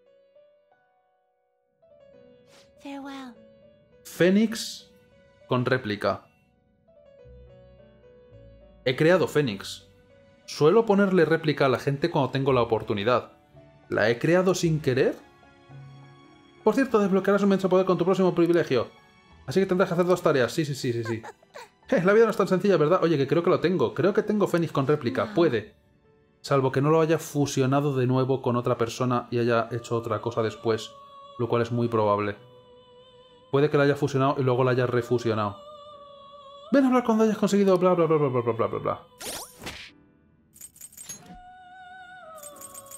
Farewell. Fénix con réplica. He creado Fénix. Suelo ponerle réplica a la gente cuando tengo la oportunidad. ¿La he creado sin querer? Por cierto, desbloquearás un inmenso poder con tu próximo privilegio. Así que tendrás que hacer dos tareas. Sí, sí, sí, sí, sí. Eh, la vida no es tan sencilla, ¿verdad? Oye, que creo que lo tengo. Creo que tengo Fénix con réplica. Puede. Salvo que no lo haya fusionado de nuevo con otra persona y haya hecho otra cosa después. Lo cual es muy probable. Puede que la haya fusionado y luego la haya refusionado. Ven a hablar cuando hayas conseguido bla bla bla bla bla bla bla bla.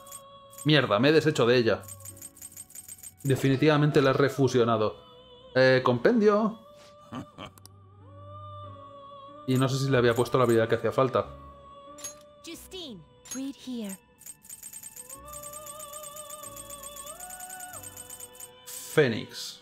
Mierda, me he deshecho de ella. Definitivamente la he refusionado. Eh, compendio. Y no sé si le había puesto la habilidad que hacía falta. Justine, read here. Fénix.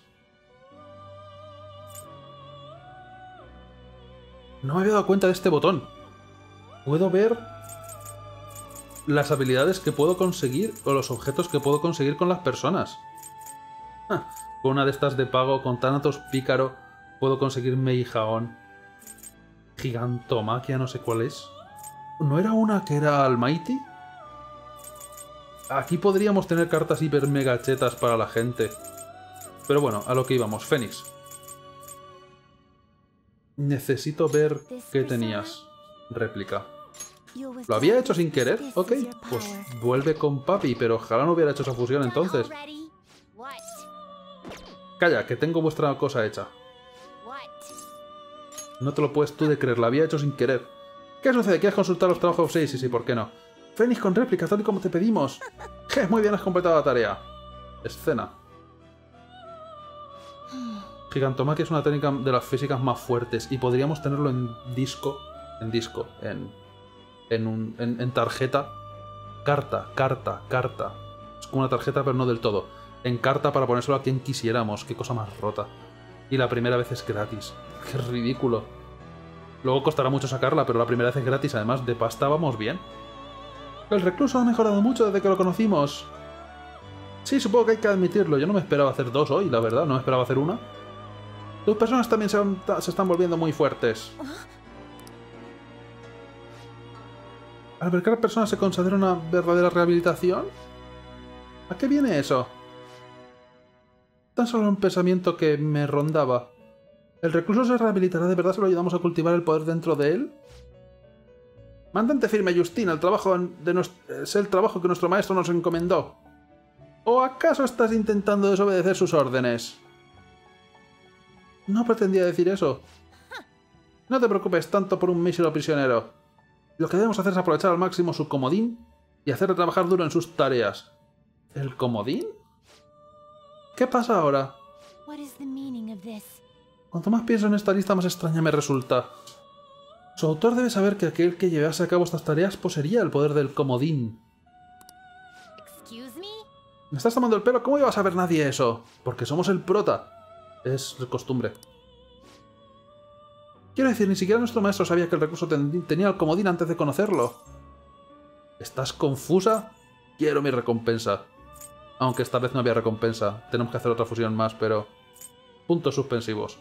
No me había dado cuenta de este botón. Puedo ver las habilidades que puedo conseguir o los objetos que puedo conseguir con las personas. Ah, con una de estas de pago, con Thanatos Pícaro, puedo conseguir Meijaón. Gigantomaquia, no sé cuál es. ¿No era una que era Almighty? Aquí podríamos tener cartas hiper mega chetas para la gente. Pero bueno, a lo que íbamos. Fénix. Necesito ver qué tenías. Réplica. ¿Lo había hecho sin querer? Ok, pues vuelve con papi, pero ojalá no hubiera hecho esa fusión entonces. Calla, que tengo vuestra cosa hecha. No te lo puedes tú de creer, la había hecho sin querer. ¿Qué sucede? ¿Quieres consultar los trabajos? Sí, sí, sí, ¿por qué no? Fénix con réplica, tal y como te pedimos. Je, muy bien, has completado la tarea. Escena. Gigantomaquia es una técnica de las físicas más fuertes y podríamos tenerlo en disco, en disco, en, en, un, en, en tarjeta. Carta, carta, carta. Es como una tarjeta pero no del todo. En carta para ponérselo a quien quisiéramos, qué cosa más rota. Y la primera vez es gratis. Qué ridículo. Luego costará mucho sacarla, pero la primera vez es gratis, además de pasta vamos bien. El recluso ha mejorado mucho desde que lo conocimos. Sí, supongo que hay que admitirlo. Yo no me esperaba hacer dos hoy, la verdad. No me esperaba hacer una. Tus personas también se, van, se están volviendo muy fuertes. ¿Albergar personas se considera una verdadera rehabilitación? ¿A qué viene eso? Tan solo un pensamiento que me rondaba. ¿El recluso se rehabilitará de verdad si lo ayudamos a cultivar el poder dentro de él? Mantente firme, Justine. El trabajo de nuestro, es el trabajo que nuestro maestro nos encomendó. ¿O acaso estás intentando desobedecer sus órdenes? No pretendía decir eso. No te preocupes tanto por un mísero prisionero. Lo que debemos hacer es aprovechar al máximo su comodín y hacerle trabajar duro en sus tareas. ¿El comodín? ¿Qué pasa ahora? Cuanto más pienso en esta lista, más extraña me resulta. Su autor debe saber que aquel que llevase a cabo estas tareas poseería el poder del comodín. ¿Me estás tomando el pelo? ¿Cómo iba a saber nadie eso? Porque somos el prota. Es costumbre. Quiero decir, ni siquiera nuestro maestro sabía que el recurso ten tenía el comodín antes de conocerlo. ¿Estás confusa? Quiero mi recompensa. Aunque esta vez no había recompensa. Tenemos que hacer otra fusión más, pero... Puntos suspensivos.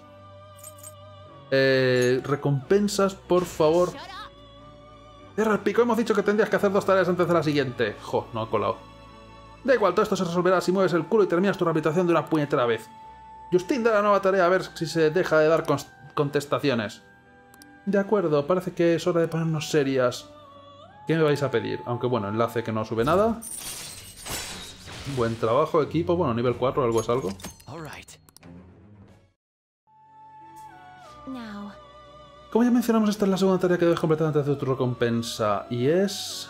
Eh, recompensas, por favor. Cierra el pico. Hemos dicho que tendrías que hacer dos tareas antes de la siguiente. Jo, no ha colado. Da igual, todo esto se resolverá si mueves el culo y terminas tu rehabilitación de una puñetera vez. Justine, da la nueva tarea a ver si se deja de dar contestaciones. De acuerdo, parece que es hora de ponernos serias. ¿Qué me vais a pedir? Aunque bueno, enlace que no sube nada. Buen trabajo, equipo. Bueno, nivel cuatro, algo es algo. Como ya mencionamos, esta es la segunda tarea que debes completar antes de tu recompensa. Y es...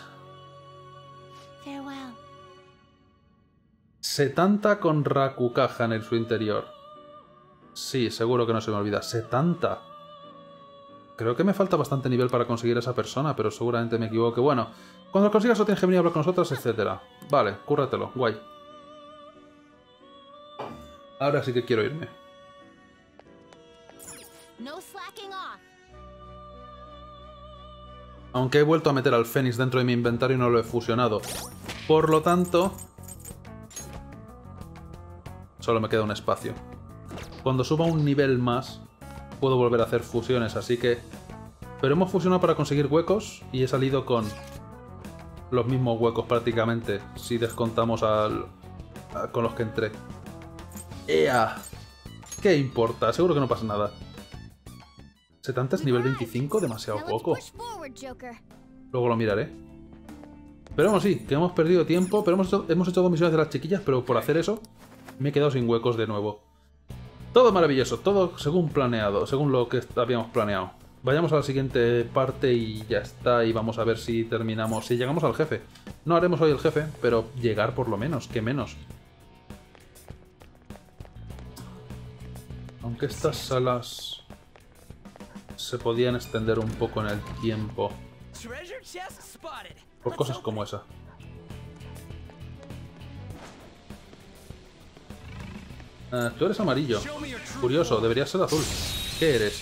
setenta con Rakukaja en su interior. Sí, seguro que no se me olvida. setenta. Creo que me falta bastante nivel para conseguir a esa persona, pero seguramente me equivoque. Bueno, cuando lo consigas o tienes que venir a hablar con nosotros, etcétera. Vale, cúrratelo. Guay. Ahora sí que quiero irme. Aunque he vuelto a meter al Fénix dentro de mi inventario y no lo he fusionado. Por lo tanto... solo me queda un espacio. Cuando suba un nivel más, puedo volver a hacer fusiones, así que... Pero hemos fusionado para conseguir huecos y he salido con los mismos huecos prácticamente, si descontamos al... a... con los que entré. ¡Ea! ¿Qué importa? Seguro que no pasa nada. setenta es nivel veinticinco, demasiado poco. Luego lo miraré. Pero vamos, sí, que hemos perdido tiempo, pero hemos hecho, hemos hecho dos misiones de las chiquillas, pero por hacer eso me he quedado sin huecos de nuevo. Todo maravilloso, todo según planeado, según lo que habíamos planeado. Vayamos a la siguiente parte y ya está. Y vamos a ver si terminamos. Si llegamos al jefe. No haremos hoy el jefe, pero llegar por lo menos. ¿Qué menos? Aunque estas salas se podían extender un poco en el tiempo. Por cosas como esa. Uh, tú eres amarillo. Curioso, deberías ser azul. ¿Qué eres?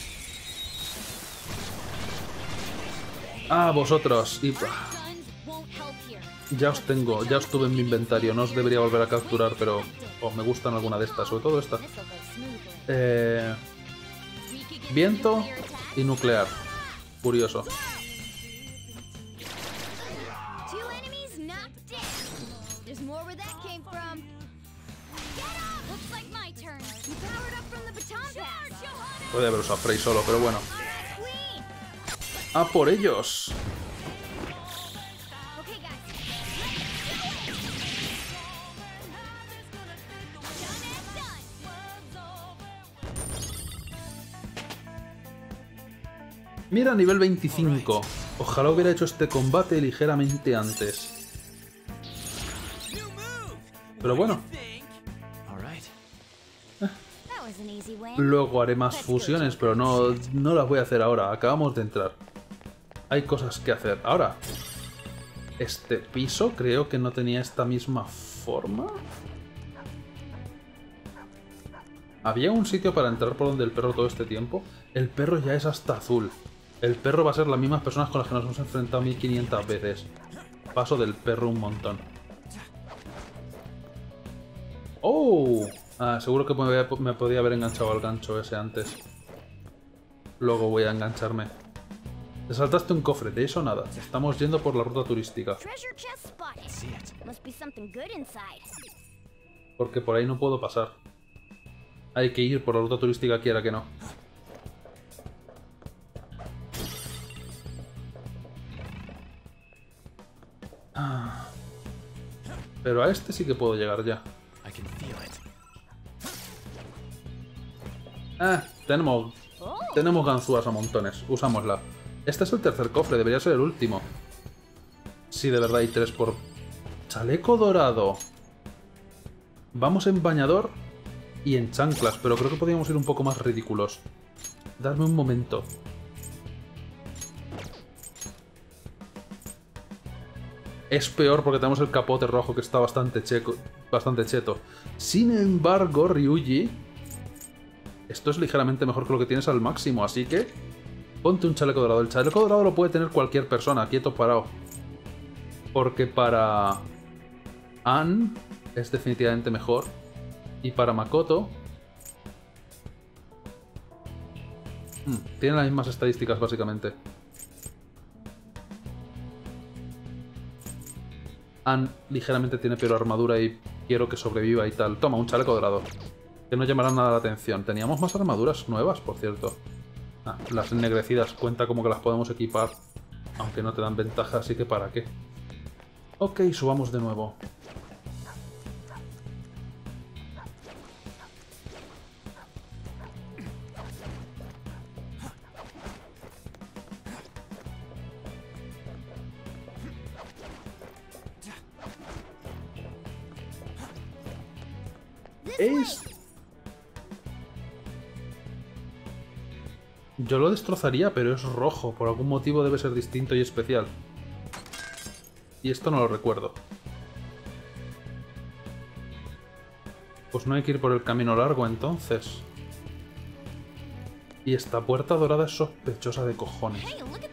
Ah, vosotros. Y... ya os tengo, ya os tuve en mi inventario. No os debería volver a capturar, pero oh, me gustan alguna de estas, sobre todo esta. Eh... Viento y nuclear. Curioso. Podría haber usado Frey solo, pero bueno. ¡A por ellos! Mira, nivel veinticinco. Ojalá hubiera hecho este combate ligeramente antes. Pero bueno. Luego haré más fusiones, pero no, no las voy a hacer ahora. Acabamos de entrar. Hay cosas que hacer. Ahora, este piso creo que no tenía esta misma forma. ¿Había un sitio para entrar por donde el perro todo este tiempo? El perro ya es hasta azul. El perro va a ser las mismas personas con las que nos hemos enfrentado mil quinientas veces. Paso del perro un montón. ¡Oh! Ah, seguro que me, me podía haber enganchado al gancho ese antes. Luego voy a engancharme. Te saltaste un cofre, de eso nada. Estamos yendo por la ruta turística. Porque por ahí no puedo pasar. Hay que ir por la ruta turística quiera que no. Ah. Pero a este sí que puedo llegar ya. Ah, tenemos, tenemos ganzúas a montones. Usámosla. Este es el tercer cofre, debería ser el último. Sí, de verdad hay tres por... Chaleco dorado. Vamos en bañador y en chanclas, pero creo que podríamos ir un poco más ridículos. Dadme un momento. Es peor porque tenemos el capote rojo que está bastante, checo, bastante cheto. Sin embargo, Ryuji... Esto es ligeramente mejor que lo que tienes al máximo, así que... Ponte un chaleco dorado. El chaleco dorado lo puede tener cualquier persona, quieto parado. Porque para... Ann es definitivamente mejor. Y para Makoto... Hmm, tienen las mismas estadísticas, básicamente. Ann ligeramente tiene peor armadura y quiero que sobreviva y tal. Toma, un chaleco dorado. Que no llamará nada la atención. Teníamos más armaduras nuevas, por cierto. Ah, las ennegrecidas cuenta como que las podemos equipar. Aunque no te dan ventaja, así que ¿para qué? Ok, subamos de nuevo. Es... Yo lo destrozaría, pero es rojo. Por algún motivo debe ser distinto y especial. Y esto no lo recuerdo. Pues no hay que ir por el camino largo, entonces. Y esta puerta dorada es sospechosa de cojones.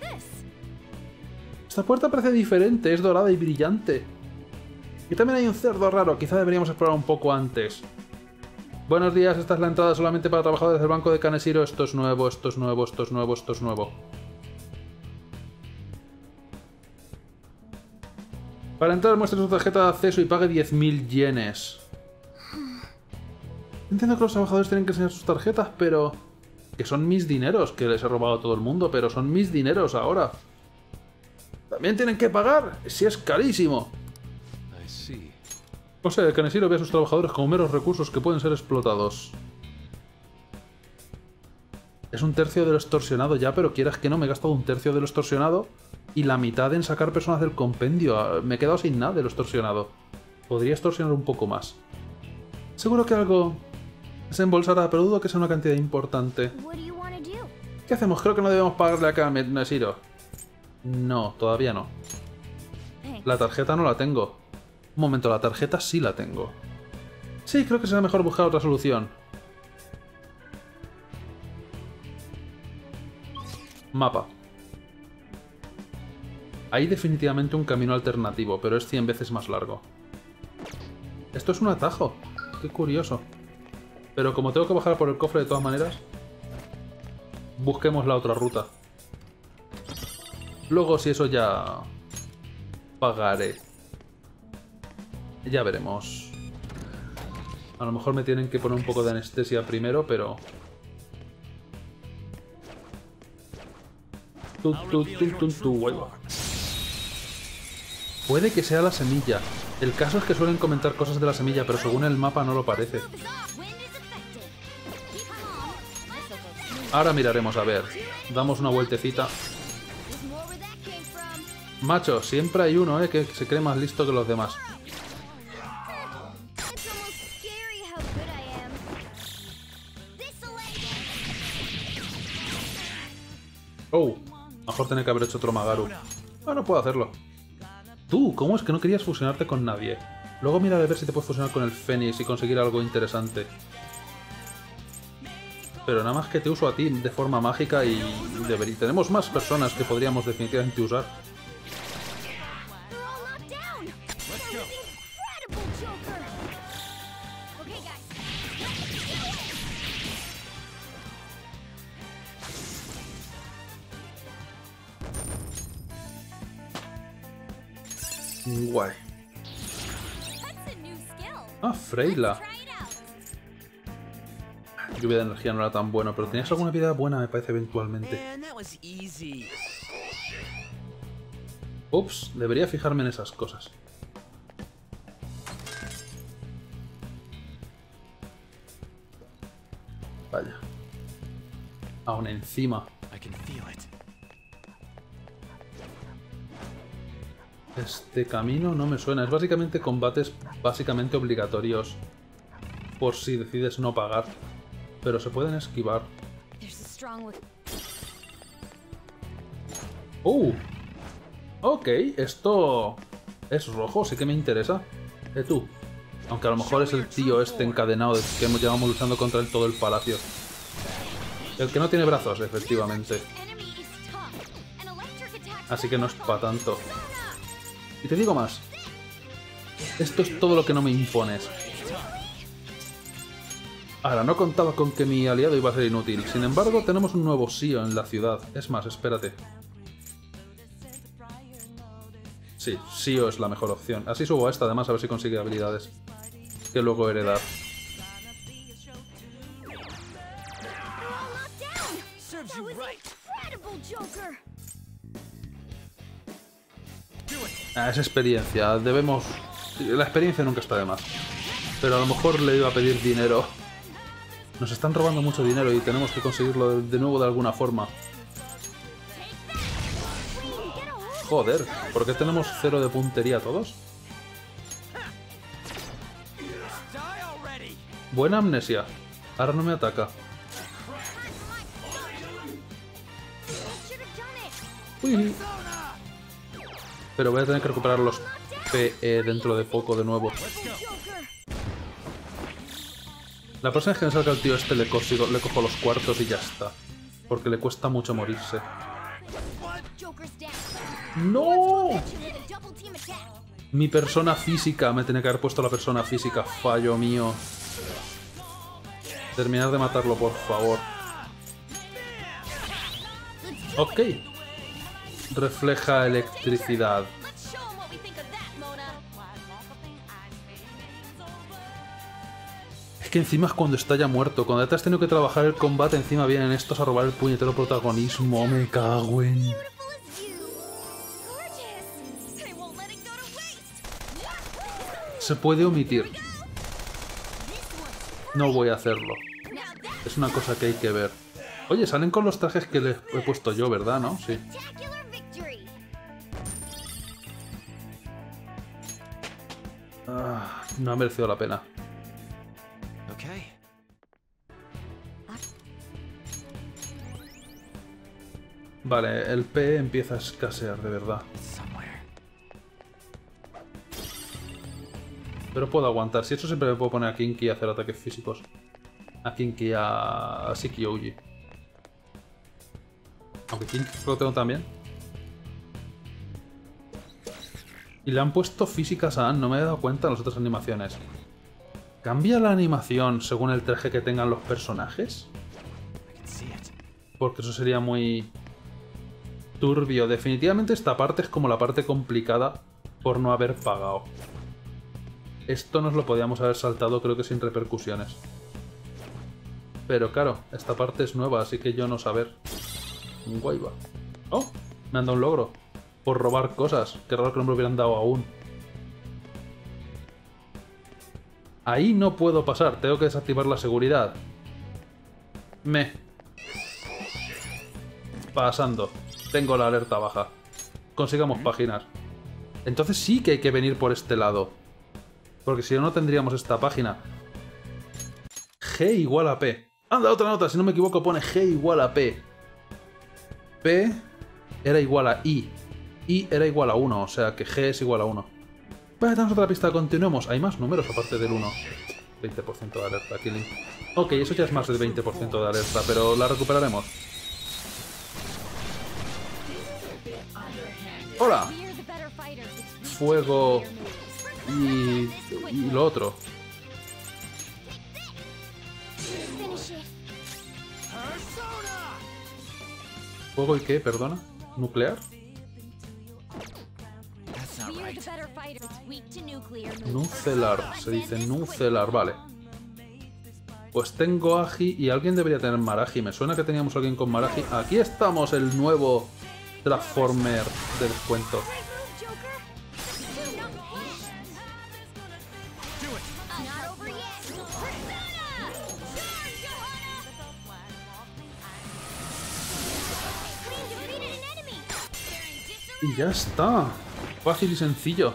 Esta puerta parece diferente, es dorada y brillante. Y también hay un cerdo raro, quizá deberíamos explorar un poco antes. Buenos días, esta es la entrada solamente para trabajadores del banco de Kaneshiro. Esto es nuevo, esto es nuevo, esto es nuevo, esto es nuevo. Para entrar muestre su tarjeta de acceso y pague diez mil yenes. Entiendo que los trabajadores tienen que enseñar sus tarjetas, pero... Que son mis dineros, que les he robado a todo el mundo, pero son mis dineros ahora. ¿También tienen que pagar? Si es carísimo. O sea, Kaneshiro ve a sus trabajadores como meros recursos que pueden ser explotados. Es un tercio de lo extorsionado ya, pero quieras que no, me he gastado un tercio de lo extorsionado y la mitad en sacar personas del compendio. Me he quedado sin nada de lo extorsionado. Podría extorsionar un poco más. Seguro que algo se embolsará, pero dudo que sea una cantidad importante. ¿Qué hacemos? Creo que no debemos pagarle acá a Neshiro. No, todavía no. La tarjeta no la tengo. Un momento, la tarjeta sí la tengo. Sí, creo que será mejor buscar otra solución. Mapa. Hay definitivamente un camino alternativo, pero es cien veces más largo. Esto es un atajo. Qué curioso. Pero como tengo que bajar por el cofre de todas maneras, busquemos la otra ruta. Luego, si eso ya... pagaré. Ya veremos. A lo mejor me tienen que poner un poco de anestesia primero, pero... Tu, tu, tu, tu, tu, huevo. Puede que sea la semilla. El caso es que suelen comentar cosas de la semilla, pero según el mapa no lo parece. Ahora miraremos, a ver. Damos una vueltecita. Macho, siempre hay uno, ¿eh? Que se cree más listo que los demás. Oh, mejor tener que haber hecho otro Magaru. Ah, no puedo hacerlo. Tú, ¿cómo es que no querías fusionarte con nadie? Luego mira a ver si te puedes fusionar con el Fénix y conseguir algo interesante. Pero nada más que te uso a ti de forma mágica y debería... tenemos más personas que podríamos definitivamente usar. Guay. Ah, Freyla. Lluvia de energía no era tan bueno, pero tenías alguna habilidad buena, me parece, eventualmente. Ups, debería fijarme en esas cosas. Vaya. Aún encima. Este camino no me suena. Es básicamente combates básicamente obligatorios por si decides no pagar. Pero se pueden esquivar. ¡Uh! Ok, esto es rojo, sí que me interesa. Eh, tú. Aunque a lo mejor es el tío este encadenado de que hemos llevado luchando contra él todo el palacio. El que no tiene brazos, efectivamente. Así que no es para tanto. Y te digo más. Esto es todo lo que no me impones. Ahora, no contaba con que mi aliado iba a ser inútil. Sin embargo, tenemos un nuevo Sio en la ciudad. Es más, espérate. Sí, Sio es la mejor opción. Así subo a esta, además, a ver si consigue habilidades que luego heredar. Ah, es experiencia. Debemos... La experiencia nunca está de más. Pero a lo mejor le iba a pedir dinero. Nos están robando mucho dinero y tenemos que conseguirlo de nuevo de alguna forma. Joder, ¿por qué tenemos cero de puntería todos? Buena amnesia. Ahora no me ataca. Uy. Pero voy a tener que recuperar los P E dentro de poco de nuevo. La próxima vez que me salga el tío este le, consigo, le cojo los cuartos y ya está. Porque le cuesta mucho morirse. ¡No! Mi persona física. Me tenía que haber puesto la persona física. Fallo mío. Terminar de matarlo, por favor. Ok. Refleja electricidad. Es que encima es cuando está ya muerto. Cuando ya te has tenido que trabajar el combate, encima vienen estos a robar el puñetero protagonismo. Me cago en... Se puede omitir. No voy a hacerlo. Es una cosa que hay que ver. Oye, salen con los trajes que les he puesto yo, ¿verdad? ¿No? Sí. Ah, no ha merecido la pena. Okay. Vale, el P empieza a escasear, de verdad. Somewhere. Pero puedo aguantar. Si eso siempre me puedo poner a Kinky y hacer ataques físicos. A Kinky, a, a Shiki-Ouji. Aunque Kinky lo tengo también. Y le han puesto físicas a Anne, no me he dado cuenta en las otras animaciones. ¿Cambia la animación según el traje que tengan los personajes? I can see it. Porque eso sería muy turbio. Definitivamente esta parte es como la parte complicada por no haber pagado. Esto nos lo podíamos haber saltado, creo que sin repercusiones. Pero claro, esta parte es nueva, así que yo no saber. Guay va. ¡Oh! Me han dado un logro. Por robar cosas. Qué raro que no me lo hubieran dado aún. Ahí no puedo pasar. Tengo que desactivar la seguridad. Me. Pasando. Tengo la alerta baja. Consigamos páginas. Entonces sí que hay que venir por este lado. Porque si no, no tendríamos esta página. G igual a P. Anda, otra nota. Si no me equivoco pone G igual a P. P era igual a I. I era igual a uno, o sea que G es igual a uno. Vale, tenemos otra pista, continuemos. Hay más números aparte del uno. veinte por ciento de alerta, killing. Ok, eso ya es más del veinte por ciento de alerta, pero la recuperaremos. ¡Hola! Fuego y, y lo otro. ¿Fuego y qué? Perdona. ¿Nuclear? Nucelar, se dice nucelar, vale. Pues tengo Agi y alguien debería tener Maragi. Me suena que teníamos a alguien con Maragi. Aquí estamos, el nuevo Transformer de descuento. Y ya está. Fácil y sencillo.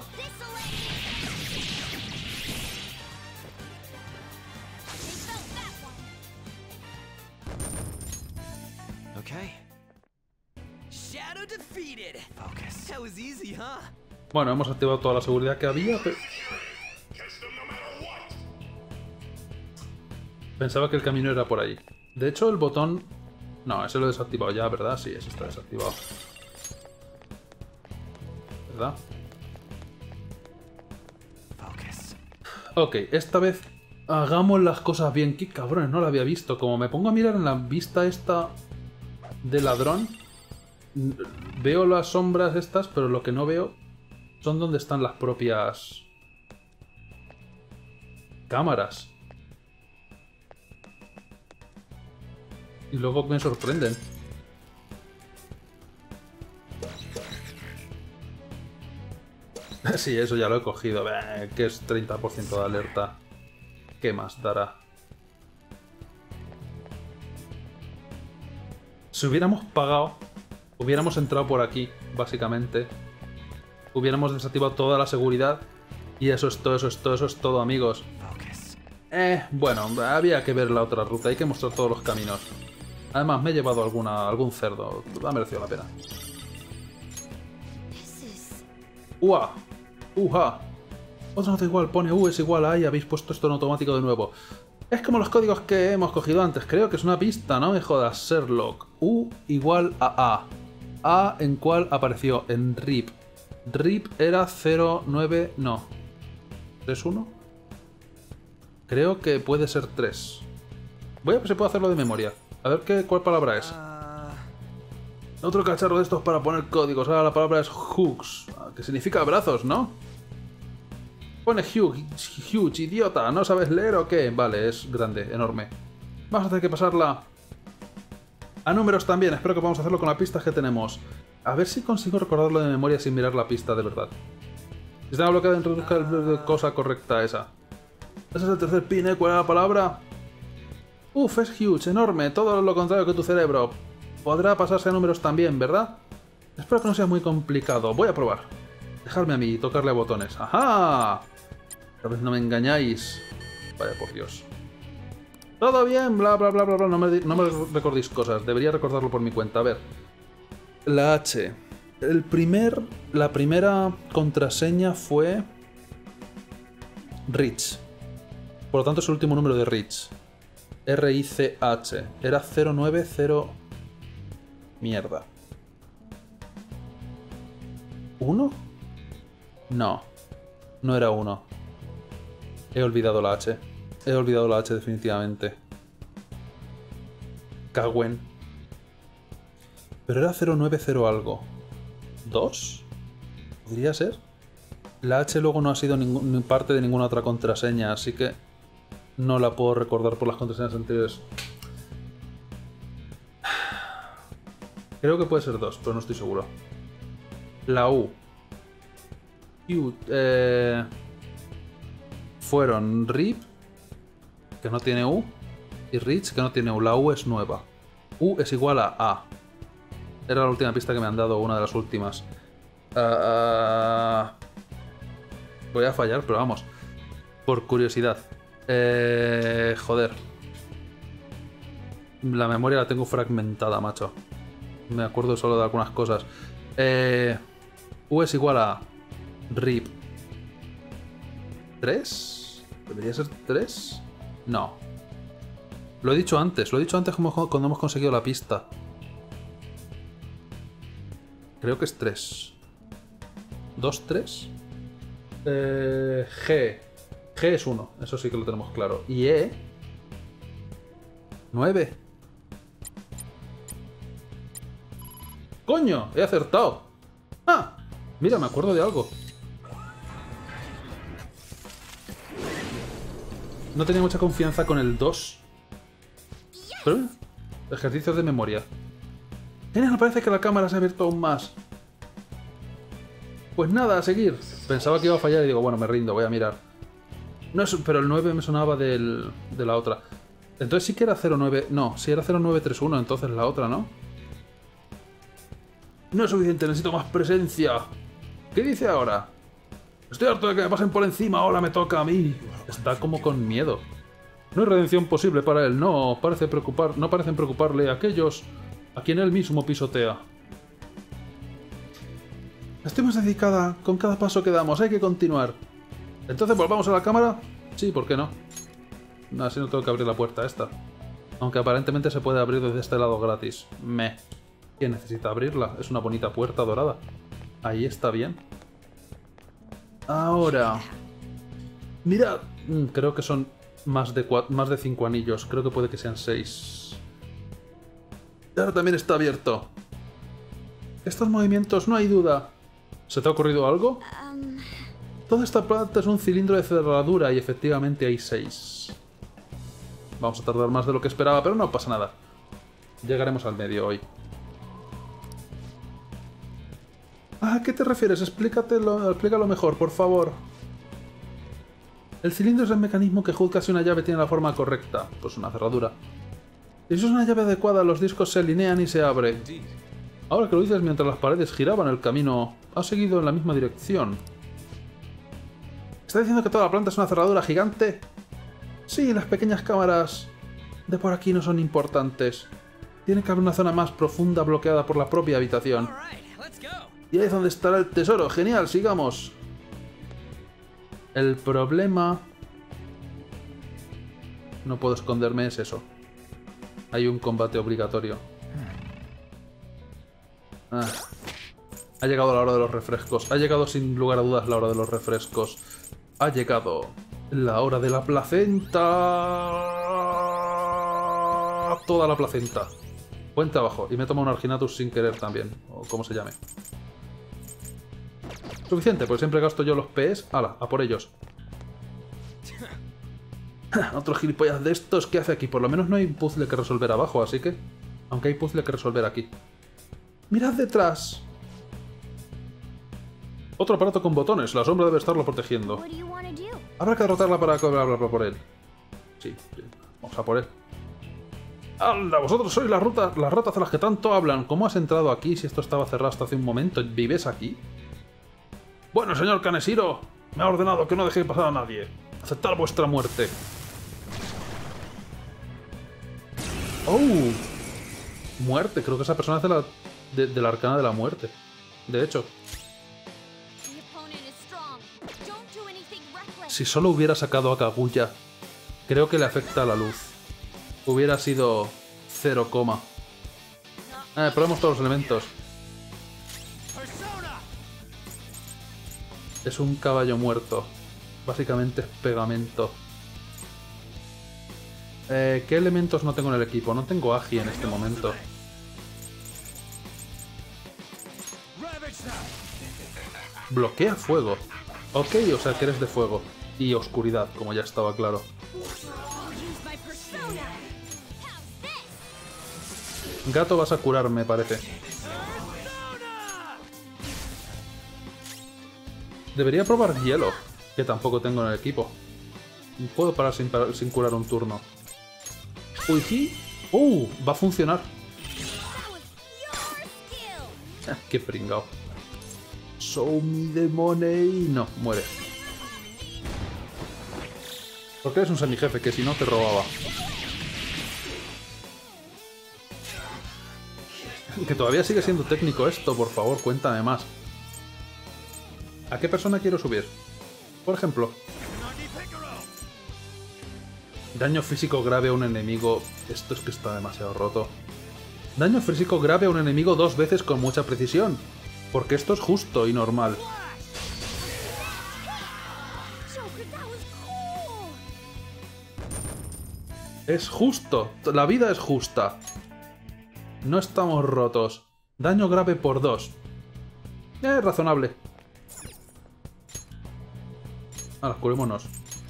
Bueno, hemos activado toda la seguridad que había, pero... Pensaba que el camino era por ahí. De hecho, el botón... No, ese lo he desactivado ya, ¿verdad? Sí, ese está desactivado. ¿Verdad? Ok, esta vez hagamos las cosas bien. ¡Qué cabrones! No lo había visto. Como me pongo a mirar en la vista esta de ladrón, veo las sombras estas, pero lo que no veo son donde están las propias cámaras. Y luego me sorprenden. Sí, eso ya lo he cogido. Bah, que es treinta por ciento de alerta. ¿Qué más dará? Si hubiéramos pagado, hubiéramos entrado por aquí, básicamente. Hubiéramos desactivado toda la seguridad. Y eso es todo, eso es todo, eso es todo, amigos. Eh, bueno, había que ver la otra ruta. Hay que mostrar todos los caminos. Además, me he llevado alguna, algún cerdo. Ha merecido la pena. ¡Ua! ¡Uja! Otra nota igual, pone U es igual a y habéis puesto esto en automático de nuevo. Es como los códigos que hemos cogido antes. Creo que es una pista, no me jodas, Sherlock. U igual a A. A en cuál apareció, en R I P. R I P era cero nueve... no. ¿tres uno? Creo que puede ser tres. Voy a ver si puedo hacerlo de memoria. A ver qué, cuál palabra es. Otro cacharro de estos para poner códigos. Ahora la palabra es hooks, que significa brazos, ¿no? Pone huge, huge, idiota. ¿No sabes leer o qué? Vale, es grande, enorme. Vamos a tener que pasarla a números también. Espero que podamos hacerlo con las pistas que tenemos. A ver si consigo recordarlo de memoria sin mirar la pista de verdad. Si está bloqueado, introduzca la cosa correcta esa. Ese es el tercer pin, ¿eh? ¿Cuál es la palabra? Uf, es huge, enorme, todo lo contrario que tu cerebro. Podrá pasarse a números también, ¿verdad? Espero que no sea muy complicado. Voy a probar. Dejadme a mí y tocarle a botones. ¡Ajá! Tal vez no me engañáis. Vaya por Dios. Todo bien, bla bla bla bla bla. No me, no me recordéis cosas. Debería recordarlo por mi cuenta. A ver. La H. El primer, la primera contraseña fue Rich. Por lo tanto es el último número de Rich. R I C H. Era cero nueve cero... Mierda. ¿uno? No. No era uno. He olvidado la H. He olvidado la H definitivamente. Cagüen. Pero era cero nueve cero algo. ¿dos? ¿Podría ser? La H luego no ha sido ningún, parte de ninguna otra contraseña, así que no la puedo recordar por las contraseñas anteriores. Creo que puede ser dos, pero no estoy seguro. La U. U eh, fueron R I P, que no tiene U, y Rich, que no tiene U. La U es nueva. U es igual a A. Era la última pista que me han dado, una de las últimas. Uh, uh, voy a fallar, pero vamos. Por curiosidad. Eh, joder. La memoria la tengo fragmentada, macho. Me acuerdo solo de algunas cosas. Eh, U es igual a R I P. ¿tres? ¿Debería ser tres? No. Lo he dicho antes. Lo he dicho antes cuando hemos conseguido la pista. Creo que es tres. ¿dos, tres? Eh, G. G es uno. Eso sí que lo tenemos claro. Y E... nueve. ¡Coño! ¡He acertado! ¡Ah! Mira, me acuerdo de algo. No tenía mucha confianza con el dos. Pero... ejercicios de memoria. Genial, parece que la cámara se ha abierto aún más. Pues nada, a seguir. Pensaba que iba a fallar y digo, bueno, me rindo, voy a mirar. No es, pero el nueve me sonaba del, de la otra. Entonces sí que era cero nueve... No, sí era cero nueve tres uno, entonces la otra, ¿no? No es suficiente, necesito más presencia. ¿Qué dice ahora? Estoy harto de que me pasen por encima, ahora me toca a mí. Está como con miedo. No hay redención posible para él, no. Parece preocupar, no parecen preocuparle a aquellos a quien él mismo pisotea. Estoy más dedicada con cada paso que damos, hay que continuar. Entonces, ¿volvamos a la cámara? Sí, ¿por qué no? Así no tengo que abrir la puerta esta. Aunque aparentemente se puede abrir desde este lado gratis. Meh. ¿Quién necesita abrirla? Es una bonita puerta dorada. Ahí está bien. Ahora... Mirad. Mm, creo que son más de, más de cinco anillos. Creo que puede que sean seis. Y ahora también está abierto. Estos movimientos, no hay duda. ¿Se te ha ocurrido algo? Um... Toda esta planta es un cilindro de cerradura y efectivamente hay seis. Vamos a tardar más de lo que esperaba, pero no pasa nada. Llegaremos al medio hoy. ¿A qué te refieres? Explícatelo, explícalo mejor, por favor. El cilindro es el mecanismo que juzga si una llave tiene la forma correcta. Pues una cerradura. Si es una llave adecuada, los discos se alinean y se abren. Ahora que lo dices, mientras las paredes giraban, el camino ha seguido en la misma dirección. ¿Está diciendo que toda la planta es una cerradura gigante? Sí, las pequeñas cámaras de por aquí no son importantes. Tiene que haber una zona más profunda bloqueada por la propia habitación. Y ahí es donde estará el tesoro. Genial, sigamos. El problema... No puedo esconderme, es eso. Hay un combate obligatorio. Ah. Ha llegado la hora de los refrescos. Ha llegado sin lugar a dudas la hora de los refrescos. Ha llegado la hora de la placenta. Toda la placenta. Buen trabajo. Y me toma un Arginatus sin querer también. O como se llame. Suficiente, porque siempre gasto yo los P Es. ¡Hala! A por ellos. Otro gilipollas de estos. ¿Qué hace aquí? Por lo menos no hay puzzle que resolver abajo, así que... Aunque hay puzzle que resolver aquí. ¡Mirad detrás! Otro aparato con botones. La sombra debe estarlo protegiendo. Habrá que derrotarla para cobrarla por él. Sí, sí. Vamos a por él. ¡Hala! Vosotros sois las, rutas, las ratas de las que tanto hablan. ¿Cómo has entrado aquí si esto estaba cerrado hasta hace un momento? ¿Vives aquí? Bueno, señor Kaneshiro, me ha ordenado que no dejéis pasar a nadie. Aceptar vuestra muerte. ¡Oh! Muerte. Creo que esa persona es de la, de, de la arcana de la muerte. De hecho. Si solo hubiera sacado a Kaguya, creo que le afecta a la luz. Hubiera sido cero coma. Eh, probemos todos los elementos. Es un caballo muerto. Básicamente es pegamento. Eh, ¿Qué elementos no tengo en el equipo? No tengo Agi en este momento. Bloquea fuego. Ok, o sea que eres de fuego. Y oscuridad, como ya estaba claro. Gato, vas a curar, me parece. Debería probar hielo, que tampoco tengo en el equipo. Puedo parar sin, parar, sin curar un turno. Uy, sí. ¡Uh! Va a funcionar. Ah, ¡qué pringao! Show me the money. No, muere. Porque eres un semijefe que si no te robaba. Que todavía sigue siendo técnico esto, por favor, cuéntame más. ¿A qué persona quiero subir? Por ejemplo. Daño físico grave a un enemigo. Esto es que está demasiado roto. Daño físico grave a un enemigo dos veces con mucha precisión. Porque esto es justo y normal. Es justo. La vida es justa. No estamos rotos. Daño grave por dos. Es razonable. Ahora, curémonos.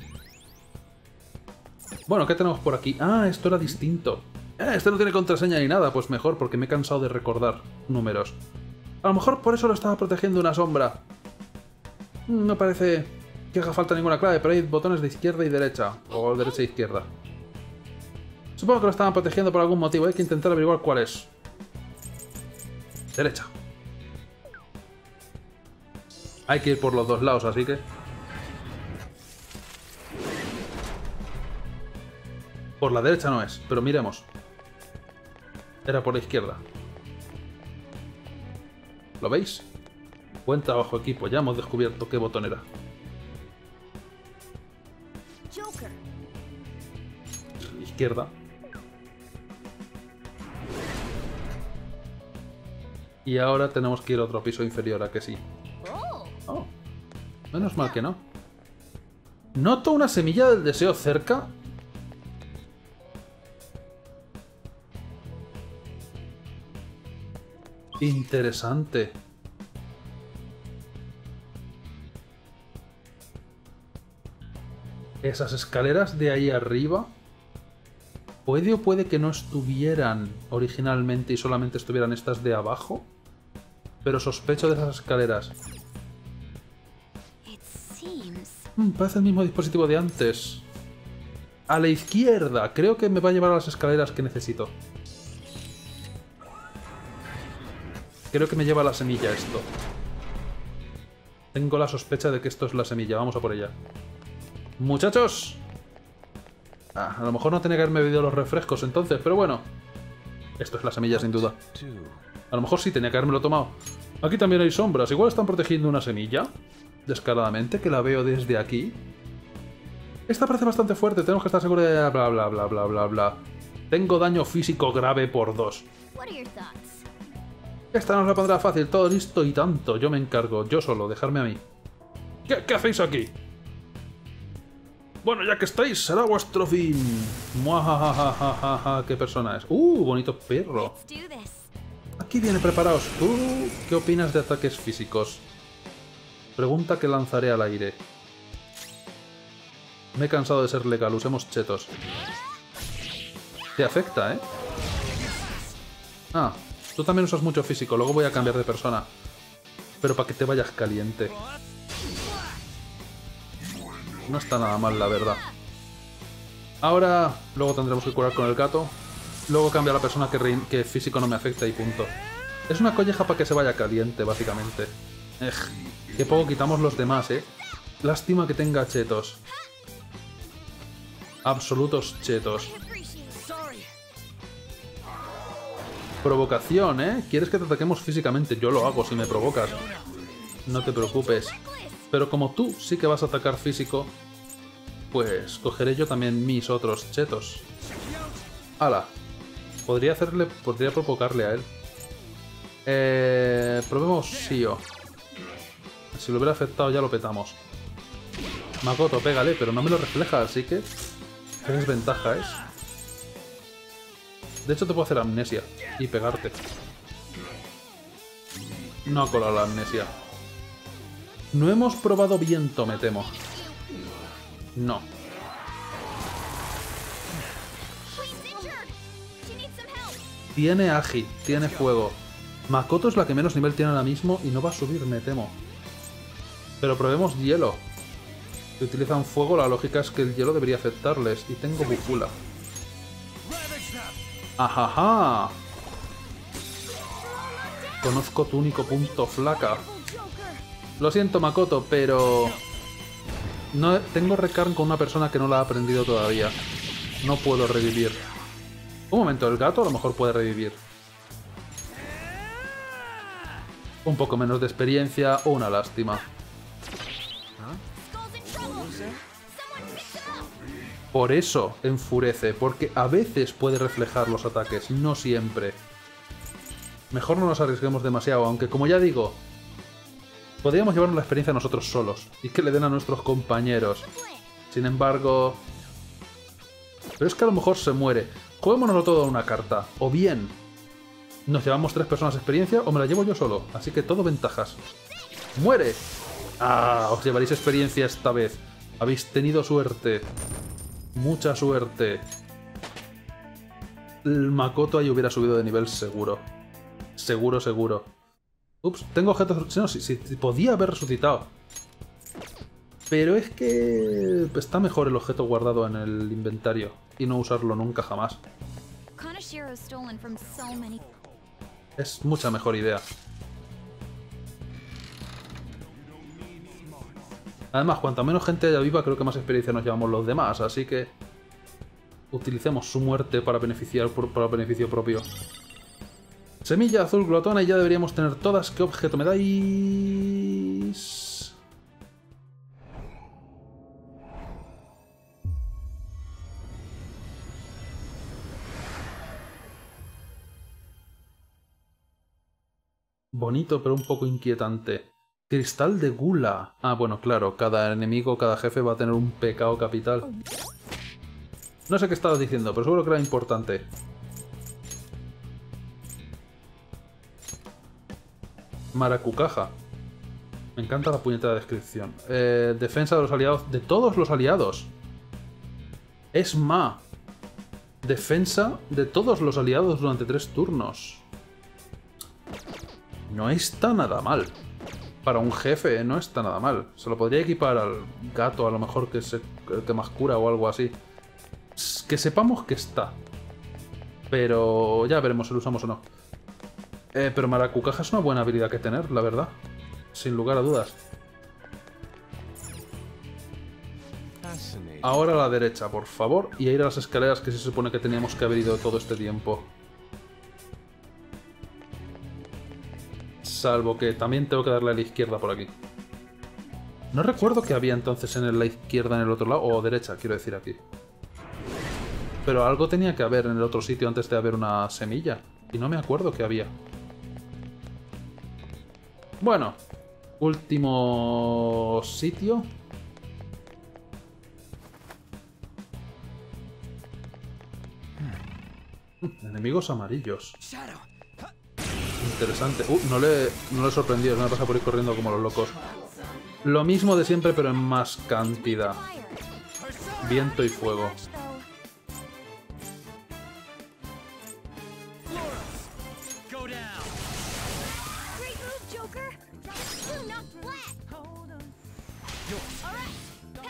Bueno, ¿qué tenemos por aquí? Ah, esto era distinto. Eh, este no tiene contraseña ni nada. Pues mejor, porque me he cansado de recordar números. A lo mejor por eso lo estaba protegiendo una sombra. No parece que haga falta ninguna clave, pero hay botones de izquierda y derecha. O derecha e izquierda. Supongo que lo estaban protegiendo por algún motivo. Hay que intentar averiguar cuál es. Derecha. Hay que ir por los dos lados, así que... Por la derecha no es, pero miremos. Era por la izquierda. ¿Lo veis? Buen trabajo, equipo. Ya hemos descubierto qué botón era. Joker. Izquierda. Y ahora tenemos que ir a otro piso inferior, ¿a que sí? Oh, menos mal que no. ¿Noto una semilla del deseo cerca? Interesante. Esas escaleras de ahí arriba... ¿Puede o puede que no estuvieran originalmente y solamente estuvieran estas de abajo? Pero sospecho de esas escaleras. Mm, parece el mismo dispositivo de antes. A la izquierda. Creo que me va a llevar a las escaleras que necesito. Creo que me lleva a la semilla esto. Tengo la sospecha de que esto es la semilla. Vamos a por ella. ¡Muchachos! Ah, a lo mejor no tenía que haberme bebido los refrescos entonces, pero bueno. Esto es la semilla sin duda. A lo mejor sí tenía que habérmelo tomado. Aquí también hay sombras. Igual están protegiendo una semilla. Descaradamente, que la veo desde aquí. Esta parece bastante fuerte. Tenemos que estar seguros de... Bla, bla, bla, bla, bla, bla. Tengo daño físico grave por dos. Esta nos la pondrá fácil. Todo listo y tanto. Yo me encargo. Yo solo. Dejarme a mí. ¿Qué, qué hacéis aquí? Bueno, ya que estáis, será vuestro fin. Muajajajajaja, qué persona es. Uh, bonito perro. Aquí viene, preparaos. ¿Tú qué opinas de ataques físicos? Pregunta que lanzaré al aire. Me he cansado de ser legal, usemos chetos. Te afecta, ¿eh? Ah, tú también usas mucho físico, luego voy a cambiar de persona. Pero para que te vayas caliente. No está nada mal, la verdad. Ahora, luego tendremos que curar con el gato. Luego cambia a la persona que, rein que físico no me afecta y punto. Es una colleja para que se vaya caliente, básicamente. Ej, qué poco quitamos los demás, ¿eh? Lástima que tenga chetos. Absolutos chetos. Provocación, ¿eh? ¿Quieres que te ataquemos físicamente? Yo lo hago si me provocas. No te preocupes. Pero como tú sí que vas a atacar físico, pues cogeré yo también mis otros chetos. ¡Hala! Podría hacerle... Podría provocarle a él. Eh... Probemos Sio. Si lo hubiera afectado ya lo petamos. Makoto, pégale, pero no me lo refleja, así que... ¿Qué desventaja es? De hecho te puedo hacer amnesia y pegarte. No ha colado la amnesia. No hemos probado viento, me temo. No. Tiene agi, tiene fuego. Makoto es la que menos nivel tiene ahora mismo y no va a subir, me temo. Pero probemos hielo. Si utilizan fuego, la lógica es que el hielo debería afectarles. Y tengo Bukula. ¡Ajaja! Conozco tu único punto, flaca. Lo siento, Makoto, pero... No, tengo Recarn con una persona que no la ha aprendido todavía. No puedo revivir. Un momento, el gato a lo mejor puede revivir. Un poco menos de experiencia o una lástima. Por eso enfurece, porque a veces puede reflejar los ataques, no siempre. Mejor no nos arriesguemos demasiado, aunque como ya digo, podríamos llevarnos la experiencia nosotros solos y que le den a nuestros compañeros. Sin embargo... Pero es que a lo mejor se muere. Juguémonoslo todo a una carta. O bien, nos llevamos tres personas de experiencia o me la llevo yo solo. Así que todo ventajas. ¡Muere! ¡Ah! Os llevaréis experiencia esta vez. Habéis tenido suerte. Mucha suerte. El Makoto ahí hubiera subido de nivel seguro. Seguro, seguro. Ups, tengo objetos... No, sí, sí, podía haber resucitado. Pero es que... está mejor el objeto guardado en el inventario. Y no usarlo nunca jamás. Es mucha mejor idea. Además, cuanta menos gente haya viva, creo que más experiencia nos llevamos los demás, así que... utilicemos su muerte para, beneficiar, para beneficio propio. Semilla azul glotona y ya deberíamos tener todas. ¿Qué objeto me dais? Bonito, pero un poco inquietante. Cristal de gula. Ah, bueno, claro, cada enemigo, cada jefe va a tener un pecado capital. No sé qué estabas diciendo, pero seguro que era importante. Maracucaja. Me encanta la puñetera descripción. Eh, defensa de los aliados. De todos los aliados. Es Ma. Defensa de todos los aliados durante tres turnos. No está nada mal. Para un jefe no está nada mal. Se lo podría equipar al gato, a lo mejor que es el que más cura o algo así. Que sepamos que está. Pero ya veremos si lo usamos o no. Eh, pero Maracucaja es una buena habilidad que tener, la verdad. Sin lugar a dudas. Ahora a la derecha, por favor. Y a ir a las escaleras que se supone que teníamos que haber ido todo este tiempo. Salvo que también tengo que darle a la izquierda por aquí. No recuerdo que había entonces en la izquierda en el otro lado. O derecha, quiero decir aquí. Pero algo tenía que haber en el otro sitio antes de haber una semilla. Y no me acuerdo que había. Bueno. Último sitio. Enemigos amarillos. Interesante. Uh, no le, no le he sorprendido. Me pasa por ir corriendo como los locos. Lo mismo de siempre, pero en más cantidad. Viento y fuego.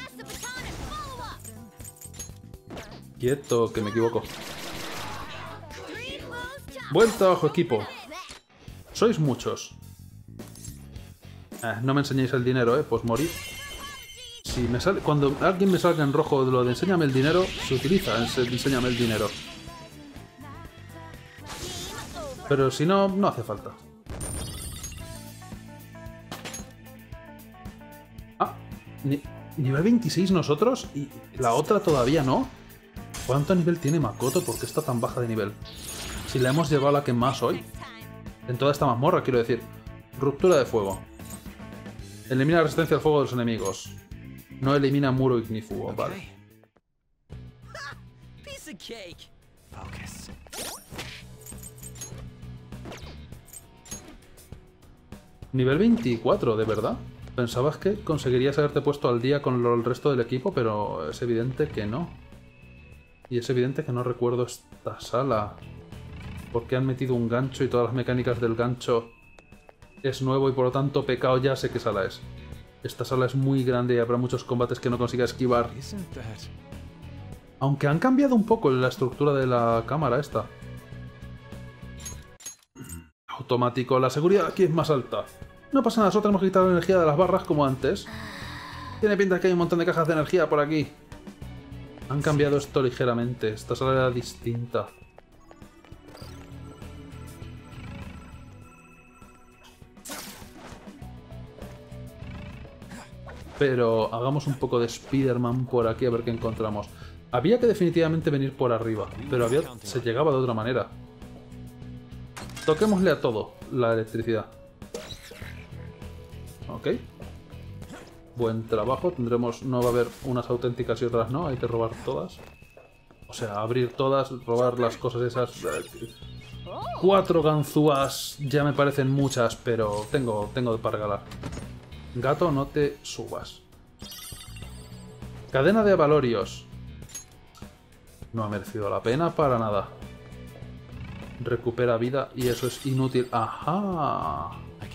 Quieto, que me equivoco. Buen trabajo, equipo. Sois muchos. Eh, no me enseñéis el dinero, eh. Pues morir. Si me sale, cuando alguien me salga en rojo de lo de enséñame el dinero, se utiliza ese enséñame el dinero. Pero si no, no hace falta. Ah, ni, nivel veintiséis nosotros y la otra todavía no. ¿Cuánto nivel tiene Makoto? ¿Por qué está tan baja de nivel? Si la hemos llevado a la que más hoy. En toda esta mazmorra, quiero decir. Ruptura de fuego. Elimina la resistencia al fuego de los enemigos. No elimina muro ignífugo, vale. Piece of cake. Focus. Nivel veinticuatro, ¿de verdad? Pensabas que conseguirías haberte puesto al día con el resto del equipo, pero es evidente que no. Y es evidente que no recuerdo esta sala. Porque han metido un gancho y todas las mecánicas del gancho es nuevo y por lo tanto pecado ya sé qué sala es. Esta sala es muy grande y habrá muchos combates que no consiga esquivar. Aunque han cambiado un poco la estructura de la cámara esta. Automático, la seguridad aquí es más alta. No pasa nada, solo tenemos que quitar la energía de las barras como antes. Tiene pinta que hay un montón de cajas de energía por aquí. Han cambiado esto ligeramente, esta sala era distinta. Pero hagamos un poco de Spider-Man por aquí a ver qué encontramos. Había que definitivamente venir por arriba, pero había, se llegaba de otra manera. Toquémosle a todo la electricidad. Ok. Buen trabajo. Tendremos... No va a haber unas auténticas y otras no. Hay que robar todas. O sea, abrir todas, robar las cosas esas. Cuatro ganzúas ya me parecen muchas, pero tengo, tengo para regalar. Gato, no te subas. Cadena de avalorios. No ha merecido la pena para nada. Recupera vida y eso es inútil. ¡Ajá!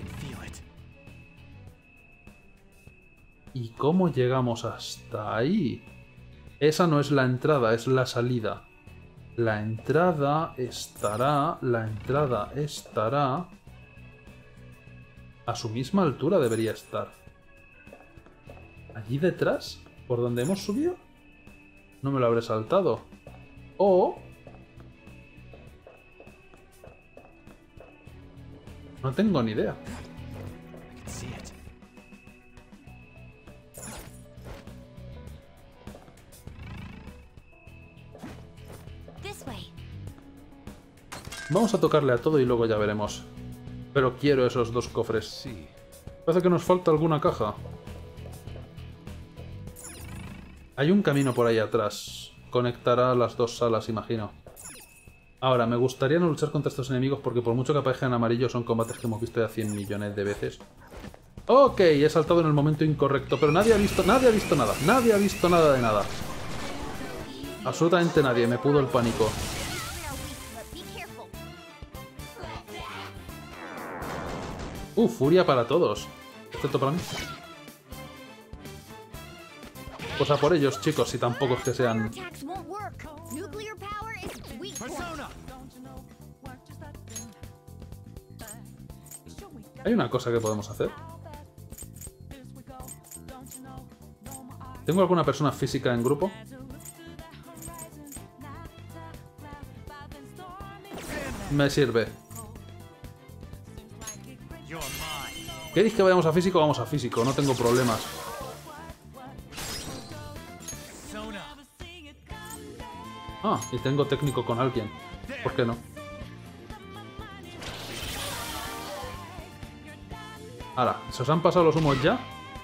¿Y cómo llegamos hasta ahí? Esa no es la entrada, es la salida. La entrada estará... La entrada estará... A su misma altura debería estar. ¿Allí detrás? ¿Por donde hemos subido? No me lo habré saltado. O... No tengo ni idea. Vamos a tocarle a todo y luego ya veremos. Pero quiero esos dos cofres. Sí. Parece que nos falta alguna caja. Hay un camino por ahí atrás. Conectará las dos salas, imagino. Ahora, me gustaría no luchar contra estos enemigos porque por mucho que aparezcan en amarillo son combates que hemos visto ya cien millones de veces. Ok, he saltado en el momento incorrecto, pero nadie ha visto, nadie ha visto nada. Nadie ha visto nada de nada. Absolutamente nadie, me pudo el pánico. Uh, furia para todos. Excepto para mí. Pues a por ellos, chicos, si tampoco es que sean... Hay una cosa que podemos hacer. ¿Tengo alguna persona física en grupo? Me sirve. ¿Queréis que vayamos a físico? Vamos a físico, no tengo problemas. Ah, y tengo técnico con alguien. ¿Por qué no? Ahora, ¿se os han pasado los humos ya?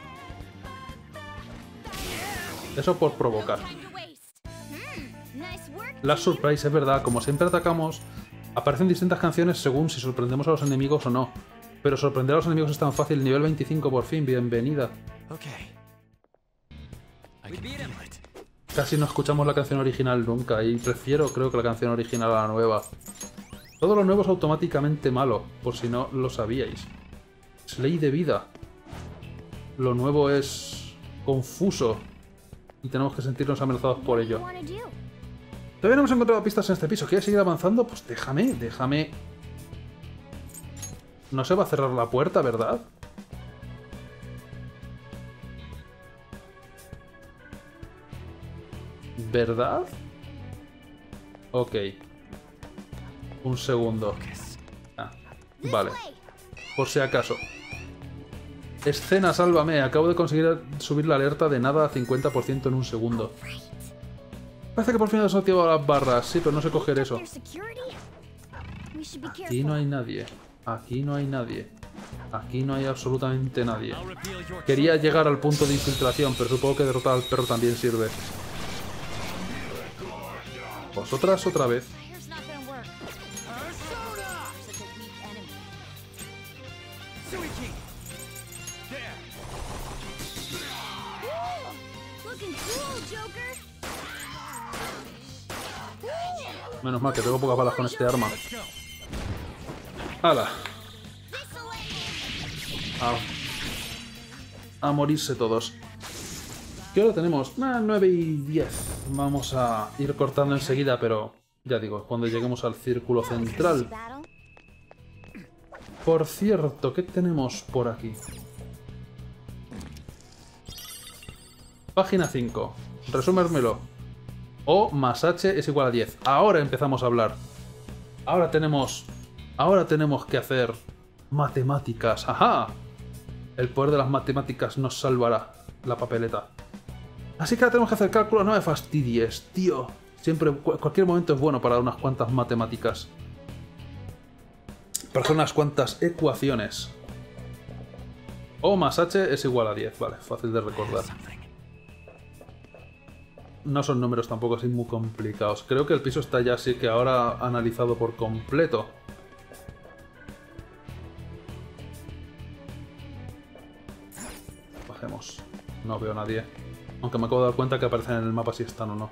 Eso por provocar. Last Surprise, es verdad, como siempre atacamos, aparecen distintas canciones según si sorprendemos a los enemigos o no. Pero sorprender a los enemigos es tan fácil. Nivel veinticinco por fin, bienvenida. Casi no escuchamos la canción original nunca y prefiero, creo que la canción original a la nueva. Todo lo nuevo es automáticamente malo, por si no lo sabíais. Es ley de vida. Lo nuevo es confuso y tenemos que sentirnos amenazados por ello. Todavía no hemos encontrado pistas en este piso. ¿Quieres seguir avanzando? Pues déjame, déjame... No se va a cerrar la puerta, ¿verdad? ¿Verdad? Ok. Un segundo. Ah, vale. Por si acaso. Escena, sálvame. Acabo de conseguir subir la alerta de nada a cincuenta por ciento en un segundo. Parece que por fin he desactivado las barras. Sí, pero no sé coger eso. Aquí no hay nadie. Aquí no hay nadie. Aquí no hay absolutamente nadie. Quería llegar al punto de infiltración, pero supongo que derrotar al perro también sirve. Vosotras otra vez. Menos mal que tengo pocas balas con este arma. ¡Hala! A, a morirse todos. ¿Qué hora tenemos? Ah, nueve y diez. Vamos a ir cortando enseguida, pero ya digo, cuando lleguemos al círculo central. Por cierto, ¿qué tenemos por aquí? Página cinco. Resúmermelo. O más H es igual a diez. Ahora empezamos a hablar. Ahora tenemos... Ahora tenemos que hacer matemáticas. ¡Ajá! El poder de las matemáticas nos salvará la papeleta. Así que ahora tenemos que hacer cálculos. No me fastidies, tío. Siempre, cualquier momento es bueno para unas cuantas matemáticas. Para hacer unas cuantas ecuaciones. O más H es igual a diez. Vale, fácil de recordar. No son números tampoco así muy complicados. Creo que el piso está ya así que ahora analizado por completo. Bajemos. No veo a nadie. Aunque me acabo de dar cuenta que aparecen en el mapa si están o no.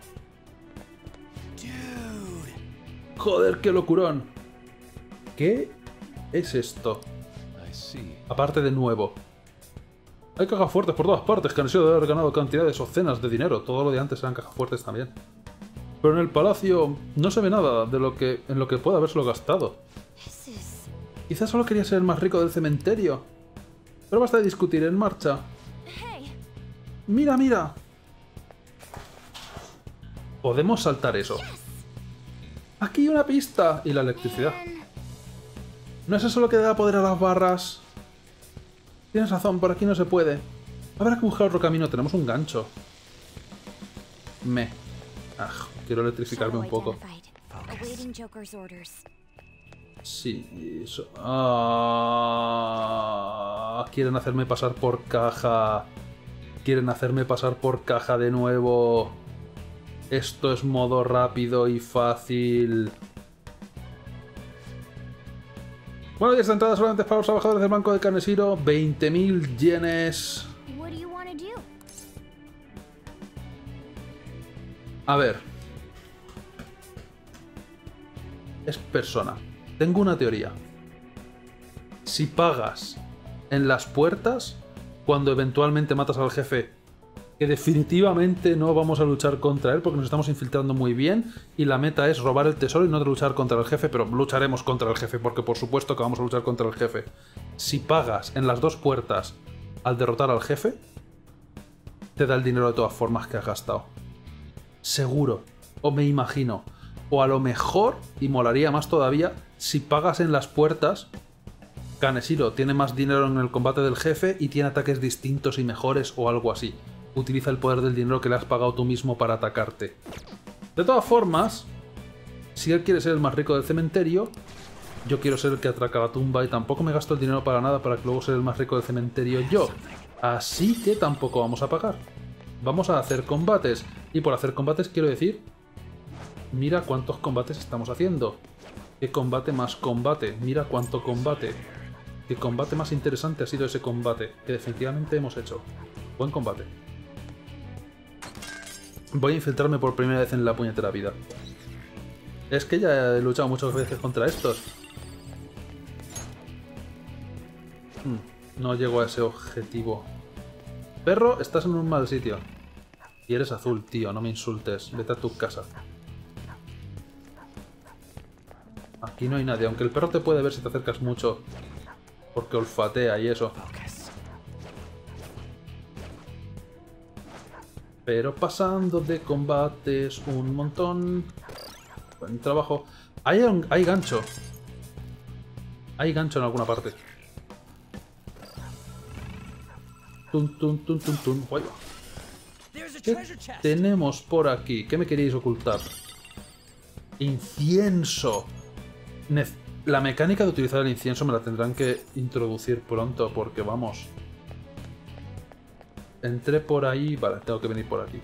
¡Joder, qué locurón! ¿Qué es esto? Aparte de nuevo. Hay cajas fuertes por todas partes que han sido de haber ganado cantidades obscenas de dinero. Todo lo de antes eran cajas fuertes también. Pero en el palacio no se ve nada de lo que en lo que pueda habérselo gastado. Quizás solo quería ser el más rico del cementerio. Pero basta de discutir, en marcha. ¡Mira, mira! Podemos saltar eso. ¡Aquí una pista! Y la electricidad. ¿No es eso lo que da poder a las barras? Tienes razón, por aquí no se puede. Habrá que buscar otro camino, tenemos un gancho. Me. Ah, quiero electrificarme un poco. Sí, eso. Ah, quieren hacerme pasar por caja. Quieren hacerme pasar por caja de nuevo. Esto es modo rápido y fácil. Bueno, y esta entrada solamente es para los trabajadores del banco de Kaneshiro. veinte mil yenes. A ver. Es persona. Tengo una teoría. Si pagas en las puertas, cuando eventualmente matas al jefe, que definitivamente no vamos a luchar contra él porque nos estamos infiltrando muy bien y la meta es robar el tesoro y no luchar contra el jefe, pero lucharemos contra el jefe porque por supuesto que vamos a luchar contra el jefe. Si pagas en las dos puertas al derrotar al jefe, te da el dinero de todas formas que has gastado. Seguro, o me imagino, o a lo mejor, y molaría más todavía, si pagas en las puertas, Kaneshiro tiene más dinero en el combate del jefe y tiene ataques distintos y mejores o algo así. Utiliza el poder del dinero que le has pagado tú mismo para atacarte. De todas formas, si él quiere ser el más rico del cementerio, yo quiero ser el que atraca la tumba y tampoco me gasto el dinero para nada para que luego sea el más rico del cementerio yo. Así que tampoco vamos a pagar. Vamos a hacer combates. Y por hacer combates quiero decir... Mira cuántos combates estamos haciendo. Qué combate más combate. Mira cuánto combate. Qué combate más interesante ha sido ese combate que definitivamente hemos hecho. Buen combate. Voy a infiltrarme por primera vez en la puñetera vida. Es que ya he luchado muchas veces contra estos. Hmm, no llego a ese objetivo. Perro, estás en un mal sitio. Y eres azul, tío, no me insultes. Vete a tu casa. Aquí no hay nadie, aunque el perro te puede ver si te acercas mucho. Porque olfatea y eso. Pero pasando de combates un montón. Buen trabajo. Hay, un, hay gancho. Hay gancho en alguna parte. Tun, tun, tun, tun, tun. Guay. ¿Qué tenemos por aquí? ¿Qué me queréis ocultar? Incienso. Ne- la mecánica de utilizar el incienso me la tendrán que introducir pronto porque vamos. Entré por ahí. Vale, tengo que venir por aquí.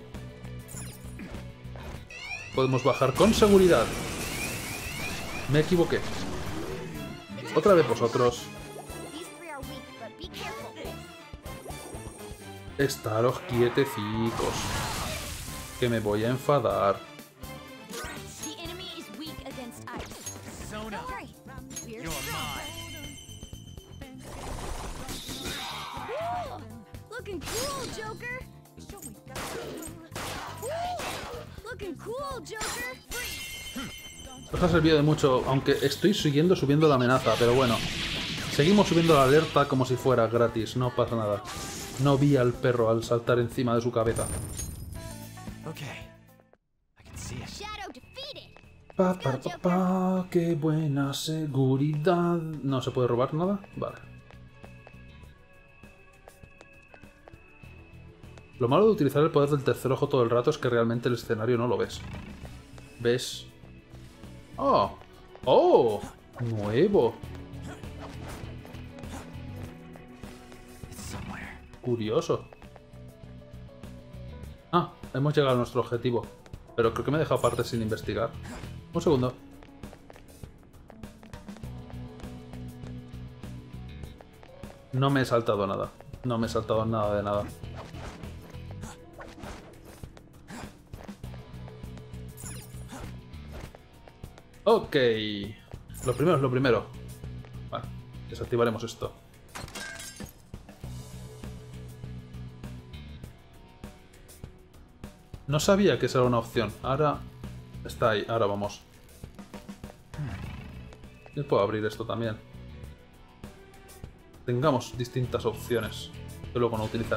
Podemos bajar con seguridad. Me equivoqué. Otra vez vosotros. Estaros quietecicos. Que me voy a enfadar. Looking cool, Joker. Looking cool, Joker. Nos ha servido de mucho, aunque estoy siguiendo subiendo la amenaza, pero bueno. Seguimos subiendo la alerta como si fuera gratis, no pasa nada. No vi al perro al saltar encima de su cabeza. Pa, pa, pa, pa, qué buena seguridad. ¿No se puede robar nada? Vale. Lo malo de utilizar el poder del tercer ojo todo el rato es que realmente el escenario no lo ves. ¿Ves? ¡Oh! ¡Oh! ¡Nuevo! Curioso. Ah, hemos llegado a nuestro objetivo. Pero creo que me he dejado partes sin investigar. Un segundo. No me he saltado nada. No me he saltado nada de nada. Ok. Lo primero es lo primero. Vale, desactivaremos esto. No sabía que esa era una opción. Ahora está ahí. Ahora vamos. Yo puedo abrir esto también. Tengamos distintas opciones que luego no utilizar.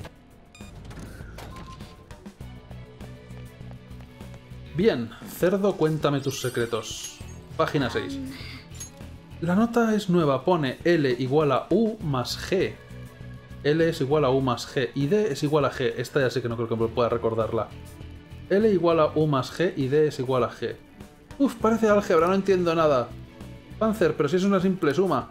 Bien, cerdo, cuéntame tus secretos. Página seis. La nota es nueva, pone L igual a U más G. L es igual a U más G y D es igual a G. Esta ya sí que no creo que me pueda recordarla. L igual a U más G y D es igual a G. Uf, parece álgebra, no entiendo nada. Panzer, pero si es una simple suma.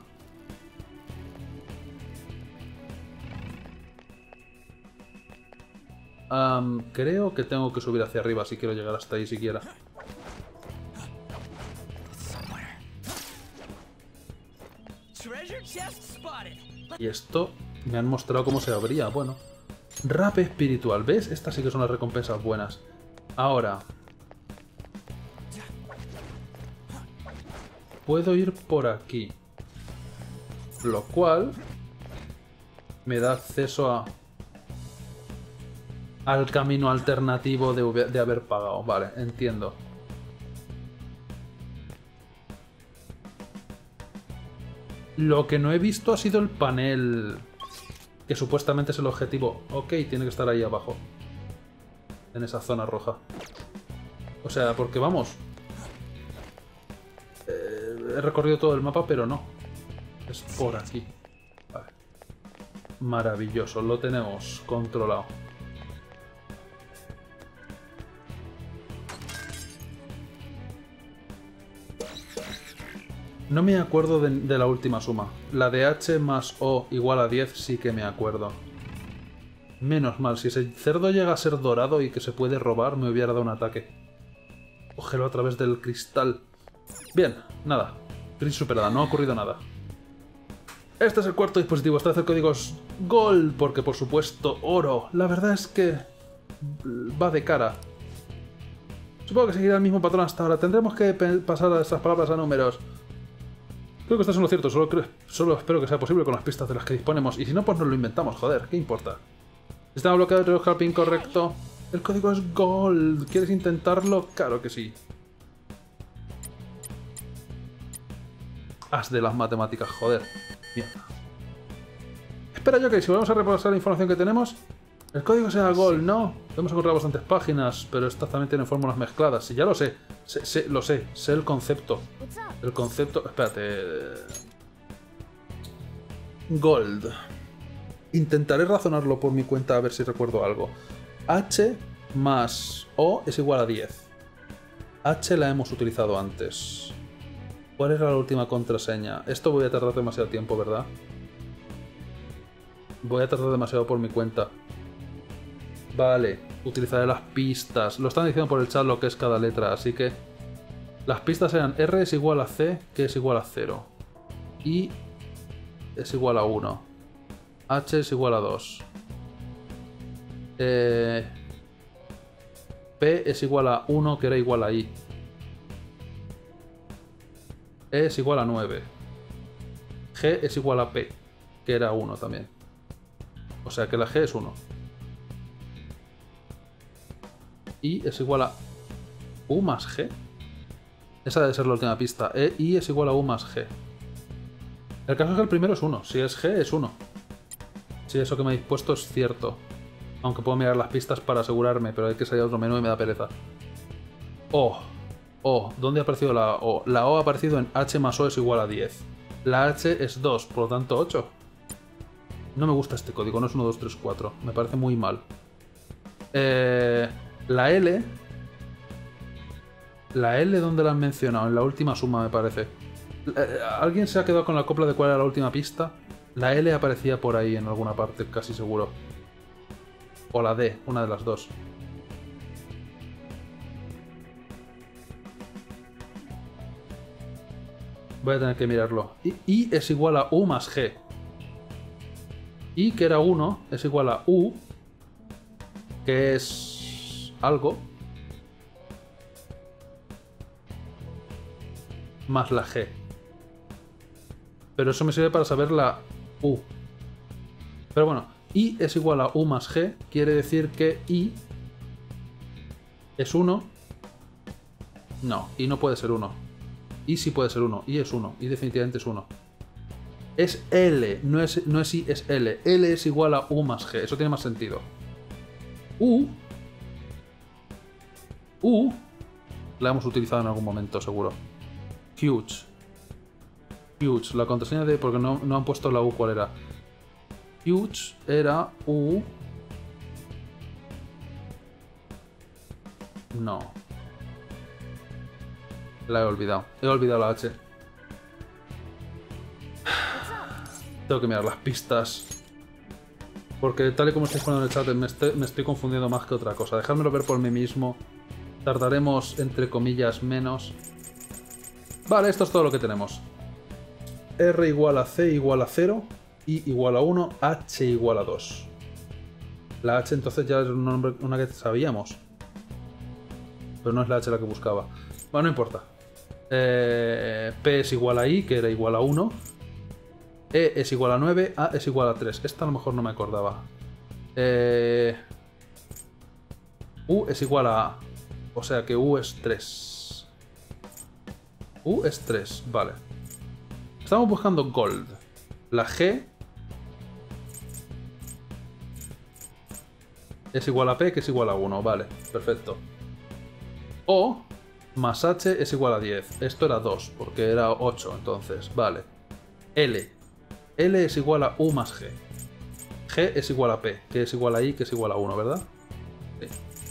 Um, creo que tengo que subir hacia arriba si quiero llegar hasta ahí siquiera. Y esto me han mostrado cómo se abría. Bueno, rap espiritual, ¿ves? Estas sí que son las recompensas buenas. Ahora puedo ir por aquí, lo cual me da acceso a al camino alternativo de, de haber pagado. Vale, entiendo. Lo que no he visto ha sido el panel, que supuestamente es el objetivo. Ok, tiene que estar ahí abajo, en esa zona roja. O sea, porque vamos... Eh, he recorrido todo el mapa, pero no. Es por aquí. Vale. Maravilloso, lo tenemos controlado. No me acuerdo de, de la última suma. La de H más O igual a diez sí que me acuerdo. Menos mal, si ese cerdo llega a ser dorado y que se puede robar, me hubiera dado un ataque. Cógelo a través del cristal. Bien, nada. Crisis superada, no ha ocurrido nada. Este es el cuarto dispositivo. Esta vez el código es Gold, porque por supuesto oro. La verdad es que va de cara. Supongo que seguirá el mismo patrón hasta ahora. Tendremos que pasar a estas palabras a números. Creo que estás en lo cierto, solo, creo, solo espero que sea posible con las pistas de las que disponemos. Y si no, pues nos lo inventamos, joder, ¿qué importa? Sistema bloqueado de reloj incorrecto. El código es Gold. ¿Quieres intentarlo? Claro que sí. as de las matemáticas, joder. Mierda. Espera, yo que si vamos a repasar la información que tenemos... El código sea Gold, ¿no? Hemos encontrado bastantes páginas, pero estas también tienen fórmulas mezcladas. Sí, ya lo sé. sé, sé lo sé. Sé el concepto. El concepto... Espérate... Gold. Intentaré razonarlo por mi cuenta a ver si recuerdo algo. H más O es igual a diez. H la hemos utilizado antes. ¿Cuál era la última contraseña? Esto voy a tardar demasiado tiempo, ¿verdad? Voy a tardar demasiado por mi cuenta. Vale, utilizaré las pistas. Lo están diciendo por el chat lo que es cada letra, así que... Las pistas eran R es igual a C, que es igual a cero. I es igual a uno. H es igual a dos. Eh... P es igual a uno, que era igual a I. E es igual a nueve. G es igual a P, que era uno también. O sea que la G es uno. I es igual a U más G. Esa debe ser la última pista. E, I es igual a U más G. El caso es que el primero es uno. Si es G, es uno. Si eso que me habéis puesto es cierto. Aunque puedo mirar las pistas para asegurarme, pero hay que salir a otro menú y me da pereza. O. O. ¿Dónde ha aparecido la O? La O ha aparecido en H más O es igual a diez. La H es dos, por lo tanto ocho. No me gusta este código, no es uno, dos, tres, cuatro. Me parece muy mal. Eh... La L... La L, ¿dónde la han mencionado? En la última suma, me parece. ¿Alguien se ha quedado con la copla de cuál era la última pista? La L aparecía por ahí en alguna parte, casi seguro. O la D, una de las dos. Voy a tener que mirarlo. I, I es igual a U más G. I, que era uno, es igual a U, que es... algo, más la G. Pero eso me sirve para saber la U. Pero bueno, I es igual a U más G, quiere decir que I es uno. No, I no puede ser uno. I sí puede ser uno, I es uno, I definitivamente es uno. Es L, no es, no es I, es L. L es igual a U más G, eso tiene más sentido. U... U la hemos utilizado en algún momento, seguro. Huge. Huge. La contraseña de... porque no, no han puesto la U, ¿cuál era? Huge era U... No. La he olvidado. He olvidado la H. Tengo que mirar las pistas. Porque tal y como estáis poniendo en el chat me estoy, me estoy confundiendo más que otra cosa. Dejádmelo ver por mí mismo. Tardaremos, entre comillas, menos. Vale, esto es todo lo que tenemos. R igual a C igual a cero. I igual a uno. H igual a dos. La H entonces ya es un nombre, una que sabíamos. Pero no es la H la que buscaba. Bueno, no importa. Eh, P es igual a I, que era igual a uno. E es igual a nueve. A es igual a tres. Esta a lo mejor no me acordaba. Eh, U es igual a A. O sea que U es tres. U es tres, vale. Estamos buscando Gold. La G es igual a P, que es igual a uno, vale, perfecto. O más H es igual a diez. Esto era dos, porque era ocho, entonces, vale. L. L es igual a U más G. G es igual a P, que es igual a I, que es igual a uno, ¿verdad? Sí.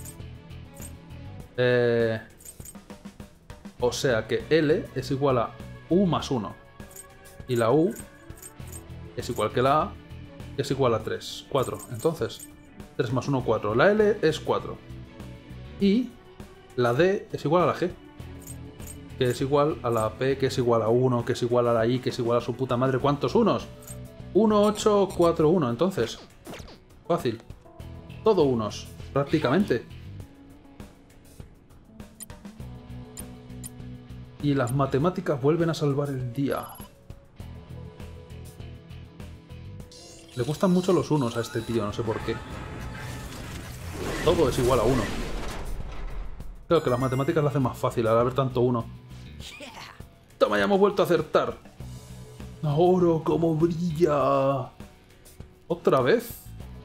Eh, o sea que L es igual a U más uno. Y la U es igual que la A, que es igual a tres. cuatro. Entonces, tres más uno, cuatro. La L es cuatro. Y la D es igual a la G, que es igual a la P, que es igual a uno, que es igual a la I, que es igual a su puta madre. ¿Cuántos unos? uno, ocho, cuatro, uno. Entonces, fácil. Todo unos, prácticamente. Y las matemáticas vuelven a salvar el día. Le gustan mucho los unos a este tío, no sé por qué. Todo es igual a uno. Creo que las matemáticas lo hacen más fácil al haber tanto uno. Toma, ya hemos vuelto a acertar. ¡Oro, cómo brilla! ¿Otra vez?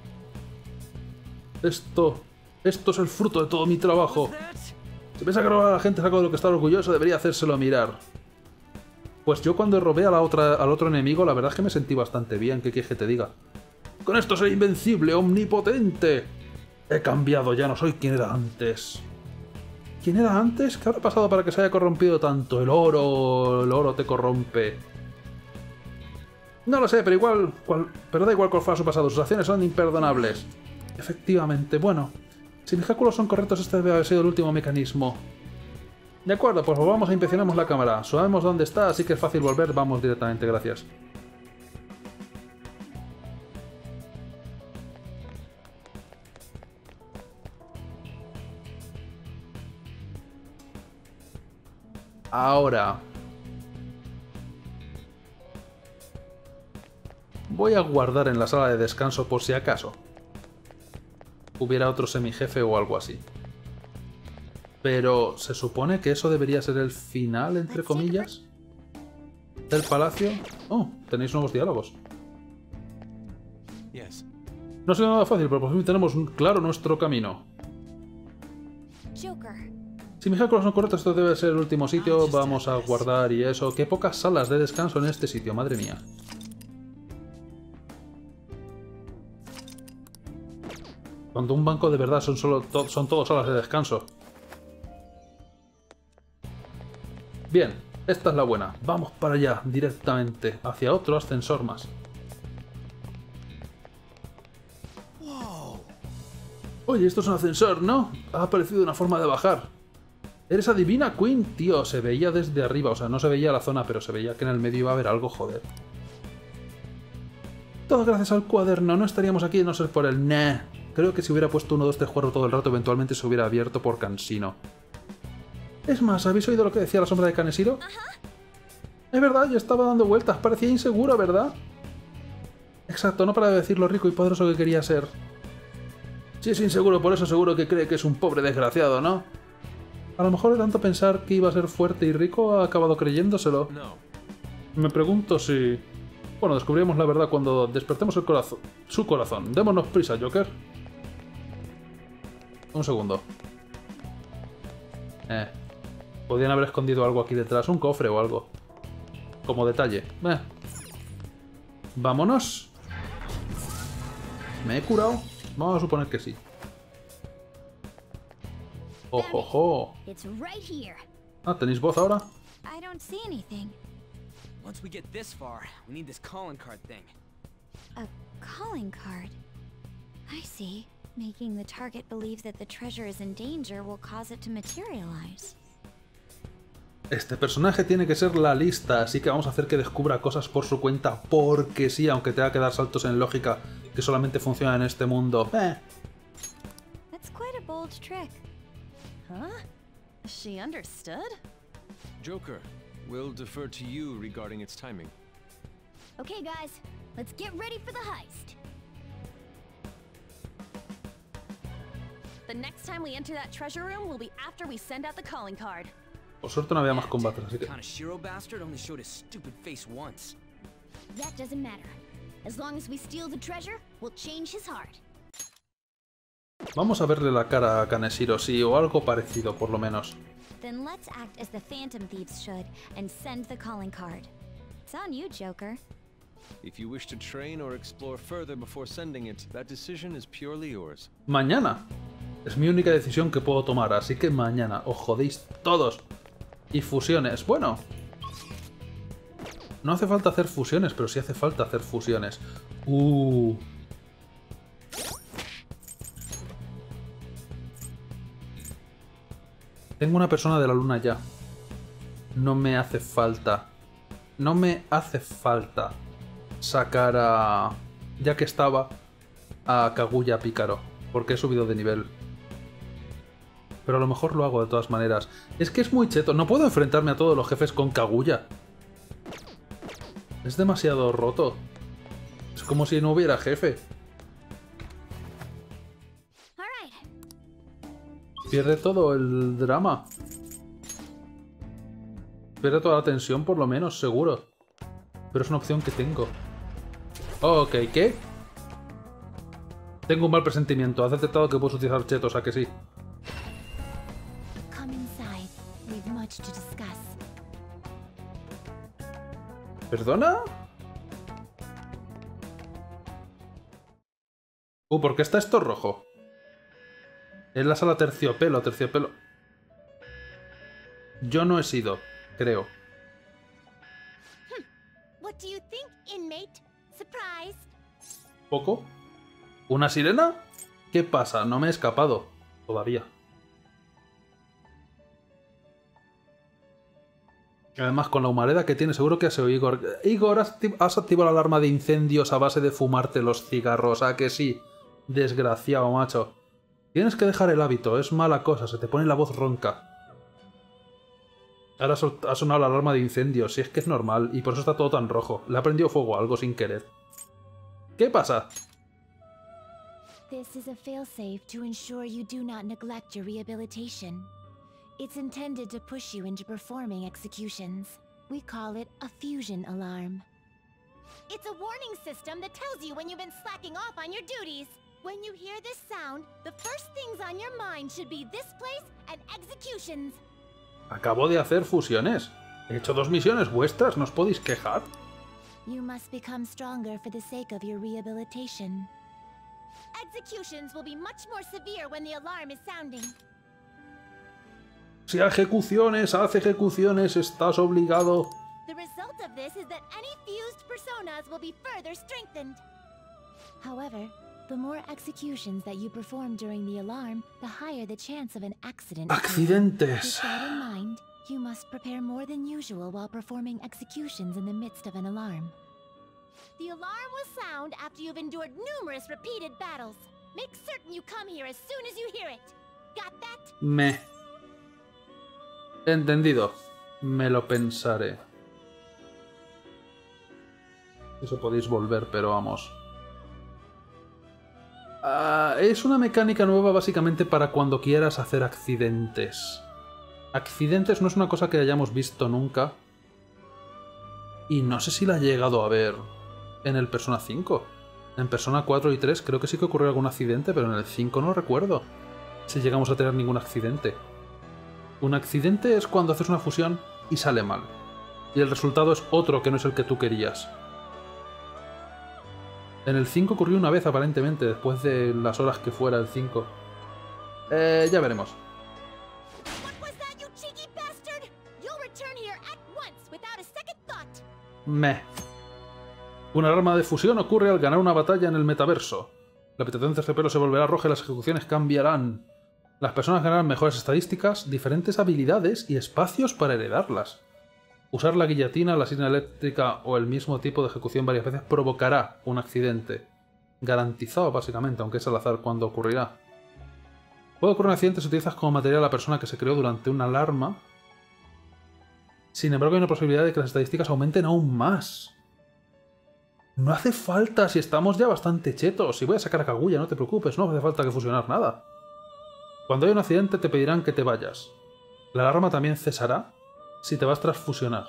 Esto... Esto es el fruto de todo mi trabajo. Si piensa que robar a la gente es algo de lo que está orgulloso, debería hacérselo mirar. Pues yo cuando robé a la otra, al otro enemigo, la verdad es que me sentí bastante bien. ¿Qué quieres que te diga? Con esto seré invencible, omnipotente. He cambiado, ya no soy quien era antes. ¿Quién era antes? ¿Qué habrá pasado para que se haya corrompido tanto? El oro... El oro te corrompe. No lo sé, pero igual... Cual, pero da igual cuál fuera su pasado. Sus acciones son imperdonables. Efectivamente, bueno... Si mis cálculos son correctos, este debe haber sido el último mecanismo. De acuerdo, pues volvamos e inspeccionemos la cámara. Sabemos dónde está, así que es fácil volver. Vamos directamente, gracias. Ahora... Voy a guardar en la sala de descanso por si acaso hubiera otro semijefe o algo así. Pero se supone que eso debería ser el final, entre comillas, del palacio. Oh, tenéis nuevos diálogos. No será nada fácil, pero por fin tenemos claro nuestro camino. Joker. Si mis cálculos son correctos, esto debe ser el último sitio. Vamos a guardar y eso. Qué pocas salas de descanso en este sitio, madre mía. Cuando un banco de verdad son solo to son todos salas de descanso. Bien, esta es la buena. Vamos para allá, directamente, hacia otro ascensor más. Oye, esto es un ascensor, ¿no? Ha aparecido una forma de bajar. ¿Eres adivina, Queen? Tío, se veía desde arriba. O sea, no se veía la zona, pero se veía que en el medio iba a haber algo, joder. Todo gracias al cuaderno. No estaríamos aquí de no ser por el nah. Creo que si hubiera puesto uno, dos, tres, cuatro todo el rato, eventualmente se hubiera abierto por cansino. Es más, ¿habéis oído lo que decía la sombra de Kaneshiro? Es verdad, yo estaba dando vueltas. Parecía inseguro, ¿verdad? Exacto, no para de decir lo rico y poderoso que quería ser. Si es inseguro, por eso seguro que cree que es un pobre desgraciado, ¿no? A lo mejor de tanto pensar que iba a ser fuerte y rico, ha acabado creyéndoselo. Me pregunto si... Bueno, descubriremos la verdad cuando despertemos el corazón, su corazón. Démonos prisa, Joker. Un segundo. Eh. Podrían haber escondido algo aquí detrás, un cofre o algo. Como detalle. Eh. Vámonos. ¿Me he curado? Vamos a suponer que sí. ¡Ojo, ojo! Ah, ¿tenéis voz ahora? I don't see anything. Once we get this far, we need this calling card thing. A calling card? I see. Making the target believe that the treasure is in danger will cause it to materialize. Este personaje tiene que ser la lista, así que vamos a hacer que descubra cosas por su cuenta, porque sí, aunque tenga que dar saltos en lógica que solamente funciona en este mundo. Eh. That's quite a bold trick. Huh? She understood? Joker, we'll defer to you regarding its timing. Okay, guys, let's get ready for the heist. The next time we enter that treasure room will be after we send out the calling card. Por suerte no había más combates, así que... Kaneshiro bastard only showed his stupid face once. That doesn't matter. As long as we steal the treasure, we'll change his heart. Vamos a verle la cara a Kaneshiro, sí, o algo parecido, por lo menos. Then let's act as the Phantom Thieves should and send the calling card. It's on you, Joker. If you wish to train or explore further before sending it, that decision is purely yours. Mañana. Es mi única decisión que puedo tomar, así que mañana os jodéis todos. Y fusiones, bueno. No hace falta hacer fusiones, pero sí hace falta hacer fusiones. Uh. Tengo una persona de la luna ya. No me hace falta. No me hace falta sacar a... Ya que estaba, a Kaguya Pícaro, porque he subido de nivel. Pero a lo mejor lo hago de todas maneras. Es que es muy cheto. No puedo enfrentarme a todos los jefes con Kaguya. Es demasiado roto. Es como si no hubiera jefe. Pierde todo el drama. Pierde toda la tensión, por lo menos, seguro. Pero es una opción que tengo. Ok, ¿qué? Tengo un mal presentimiento. Has detectado que puedes utilizar chetos, ¿a que sí? Come inside. We've much to discuss. ¿Perdona? Uh, ¿por qué está esto rojo? Es la sala terciopelo, terciopelo. Yo no he sido, creo. What do you think, inmate? Surprise. ¿Poco? ¿Una sirena? ¿Qué pasa? No me he escapado. Todavía. Además, con la humareda que tiene, seguro que has oído, Igor. Igor, ¿has, has activado la alarma de incendios a base de fumarte los cigarros? ¿A que sí? Desgraciado, macho. Tienes que dejar el hábito, es mala cosa, se te pone la voz ronca. Ahora ha sonado la alarma de incendios, si es que es normal, y por eso está todo tan rojo. Le ha prendido fuego a algo sin querer. ¿Qué pasa? This is a failsafe to ensure you do not neglect your rehabilitation. It's intended to push you into performing executions. We call it a fusion alarm. It's a warning system that tells you when you've been slacking off on your duties. When you hear this sound, the first things on your mind should be this place and executions. Acabo de hacer fusiones. He hecho dos misiones vuestras, ¿no os podéis quejar? You must become stronger for the sake of your rehabilitation. Executions will be much more severe when the alarm is sounding. Si hay ejecuciones, haz ejecuciones, estás obligado. The result of this is that any fused personas will be further strengthened. However, the more executions that you perform during the alarm, the higher the chance of an accident. Accidentes. With that in mind, you must prepare more than usual while performing executions in the midst of an alarm. The alarm will sound after you've endured numerous repeated battles. Make certain you come here as soon as you hear it. Got that? Me. Entendido. Me lo pensaré. Eso podéis volver, pero vamos. Uh, es una mecánica nueva básicamente para cuando quieras hacer accidentes. Accidentes no es una cosa que hayamos visto nunca. Y no sé si la he llegado a ver en el Persona cinco. En Persona cuatro y tres creo que sí que ocurrió algún accidente, pero en el cinco no recuerdo si llegamos a tener ningún accidente. Un accidente es cuando haces una fusión y sale mal. Y el resultado es otro que no es el que tú querías. En el cinco ocurrió una vez aparentemente, después de las horas que fuera el cinco. Eh, ya veremos. Meh. Una alarma de fusión ocurre al ganar una batalla en el metaverso. La habitación de terciopelo se volverá roja y las ejecuciones cambiarán. Las personas ganarán mejores estadísticas, diferentes habilidades y espacios para heredarlas. Usar la guillotina, la sirena eléctrica o el mismo tipo de ejecución varias veces provocará un accidente. Garantizado, básicamente, aunque es al azar cuando ocurrirá. Puede ocurrir un accidente si utilizas como material a la persona que se creó durante una alarma. Sin embargo, hay una posibilidad de que las estadísticas aumenten aún más. No hace falta, si estamos ya bastante chetos. Si voy a sacar a Kaguya, no te preocupes, no hace falta que fusionar nada. Cuando hay un accidente te pedirán que te vayas. La alarma también cesará si te vas tras fusionar.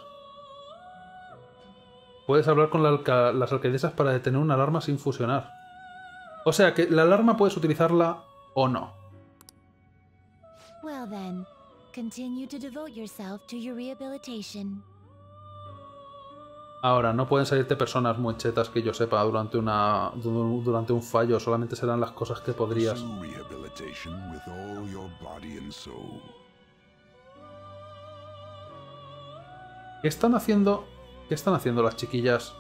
Puedes hablar con la alca las alcaldesas para detener una alarma sin fusionar. O sea que la alarma puedes utilizarla o no. Well then, continue to devote yourself to your rehabilitation. Ahora, no pueden salirte personas muy chetas que yo sepa durante una durante un fallo, solamente serán las cosas que podrías. ¿Qué están haciendo? ¿Qué están haciendo las chiquillas?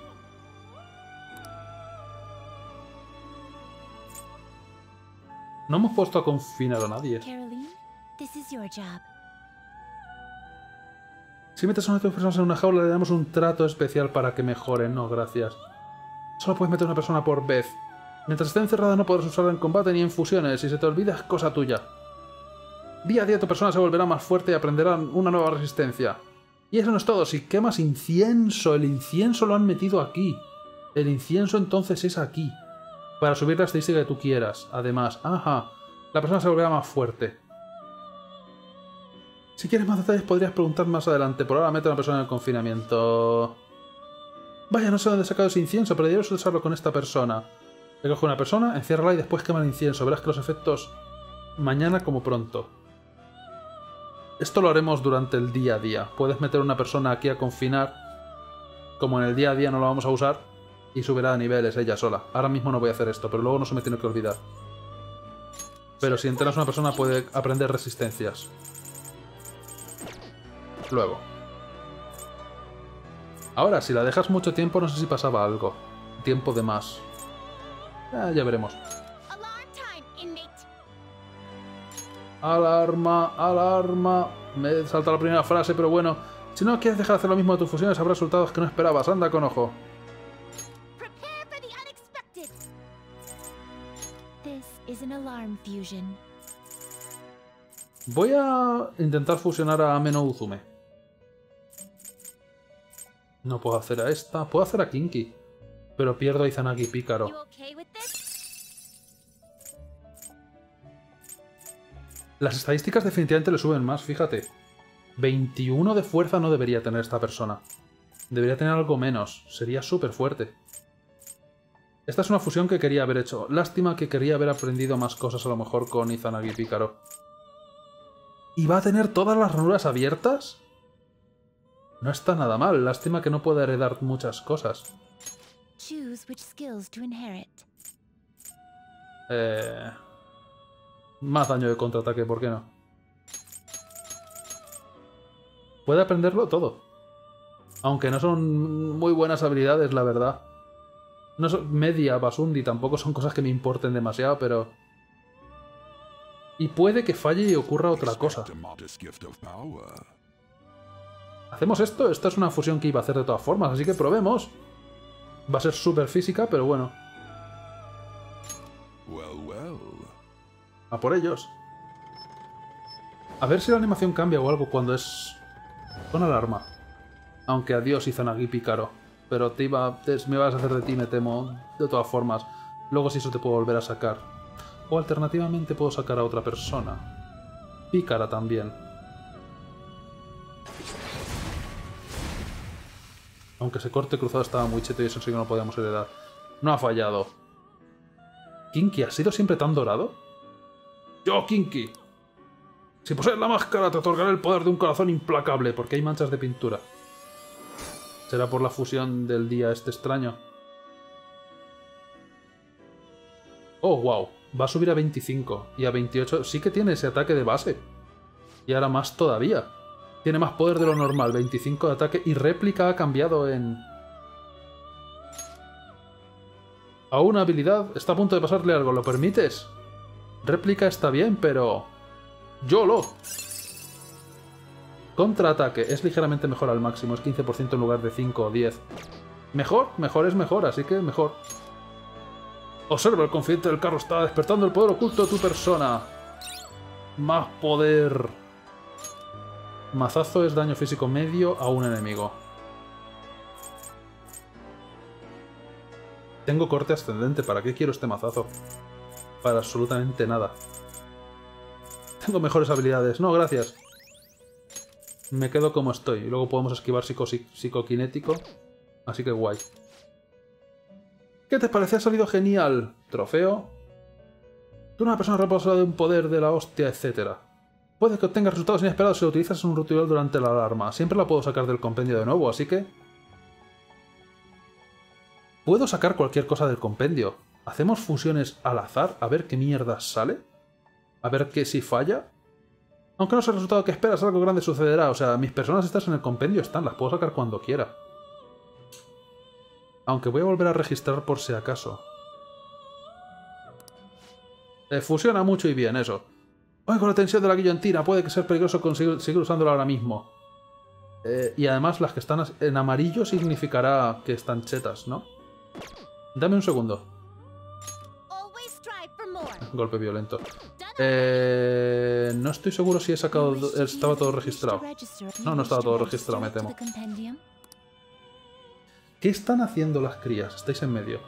No hemos puesto a confinar a nadie. Caroline, this is your job. Si metes a una de tus personas en una jaula, le damos un trato especial para que mejoren. No, gracias. Solo puedes meter a una persona por vez. Mientras esté encerrada no podrás usarla en combate ni en fusiones. Si se te olvida, es cosa tuya. Día a día tu persona se volverá más fuerte y aprenderá una nueva resistencia. Y eso no es todo. Si quemas incienso, el incienso lo han metido aquí. El incienso entonces es aquí. Para subir la estadística que tú quieras. Además, ajá, la persona se volverá más fuerte. Si quieres más detalles podrías preguntar más adelante. Por ahora mete a una persona en el confinamiento. Vaya, no sé dónde he sacado ese incienso, pero debería usarlo con esta persona. Le coge una persona, enciérrala y después quema el incienso. Verás que los efectos mañana como pronto. Esto lo haremos durante el día a día. Puedes meter una persona aquí a confinar. Como en el día a día no lo vamos a usar, y subirá a niveles ella sola. Ahora mismo no voy a hacer esto, pero luego no se me tiene que olvidar. Pero si entrenas a una persona puede aprender resistencias. Luego. Ahora, si la dejas mucho tiempo, no sé si pasaba algo. Tiempo de más. Eh, ya veremos. Alarma, alarma. Me salta la primera frase, pero bueno. Si no quieres dejar de hacer lo mismo de tus fusiones, habrá resultados que no esperabas. Anda con ojo. Voy a intentar fusionar a Ameno Uzume. No puedo hacer a esta. Puedo hacer a Kinky. Pero pierdo a Izanagi Pícaro. Las estadísticas definitivamente le suben más, fíjate. veintiuno de fuerza no debería tener esta persona. Debería tener algo menos. Sería súper fuerte. Esta es una fusión que quería haber hecho. Lástima que quería haber aprendido más cosas a lo mejor con Izanagi Pícaro. ¿Y va a tener todas las ranuras abiertas? No está nada mal. Lástima que no pueda heredar muchas cosas. Eh... Más daño de contraataque, ¿por qué no? Puede aprenderlo todo. Aunque no son muy buenas habilidades, la verdad. No son media, Basundi, tampoco son cosas que me importen demasiado, pero... Y puede que falle y ocurra otra cosa. ¿Hacemos esto? Esta es una fusión que iba a hacer de todas formas, así que probemos. Va a ser súper física, pero bueno. A por ellos. A ver si la animación cambia o algo cuando es... con alarma. Aunque adiós Izanagi Pícaro. Pero te iba... te- me vas a hacer de ti, me temo. De todas formas. Luego si eso te puedo volver a sacar. O alternativamente puedo sacar a otra persona. Pícara también. Aunque ese corte cruzado estaba muy cheto y eso sí que no podíamos heredar. No ha fallado. ¿Kinky ha sido siempre tan dorado? ¡Yo, Kinky! Si posees la máscara, te otorgaré el poder de un corazón implacable, porque hay manchas de pintura. ¿Será por la fusión del día este extraño? Oh, wow. Va a subir a veinticinco. Y a veintiocho sí que tiene ese ataque de base. Y ahora más todavía. Tiene más poder de lo normal. veinticinco de ataque y réplica ha cambiado en... A una habilidad. Está a punto de pasarle algo. ¿Lo permites? Réplica está bien, pero... ¡YOLO! Contraataque. Es ligeramente mejor al máximo. Es quince por ciento en lugar de cinco o diez. Mejor, mejor es mejor, así que mejor. Observa, el confidente del carro está despertando el poder oculto de tu persona. Más poder. Mazazo es daño físico medio a un enemigo. Tengo corte ascendente. ¿Para qué quiero este mazazo? Para absolutamente nada. Tengo mejores habilidades. No, gracias. Me quedo como estoy. Y luego podemos esquivar psico psicoquinético. Así que guay. ¿Qué te parece? Ha salido genial. Trofeo. Tú una persona reposada de un poder de la hostia, etcétera. Puede que obtengas resultados inesperados si lo utilizas en un ritual durante la alarma. Siempre la puedo sacar del compendio de nuevo, así que... Puedo sacar cualquier cosa del compendio. ¿Hacemos fusiones al azar? A ver qué mierda sale. A ver qué si falla. Aunque no sea el resultado que esperas, algo grande sucederá. O sea, mis personas estas en el compendio están. Las puedo sacar cuando quiera. Aunque voy a volver a registrar por si acaso. Eh, fusiona mucho y bien, eso. Oye, con la tensión de la guillotina puede que sea peligroso conseguir, seguir usándola ahora mismo. Eh, y además las que están en amarillo significará que están chetas, ¿no? Dame un segundo. Golpe violento. Eh, no estoy seguro si he sacado... Estaba todo registrado. No, no estaba todo registrado, me temo. ¿Qué están haciendo las crías? Estáis en medio.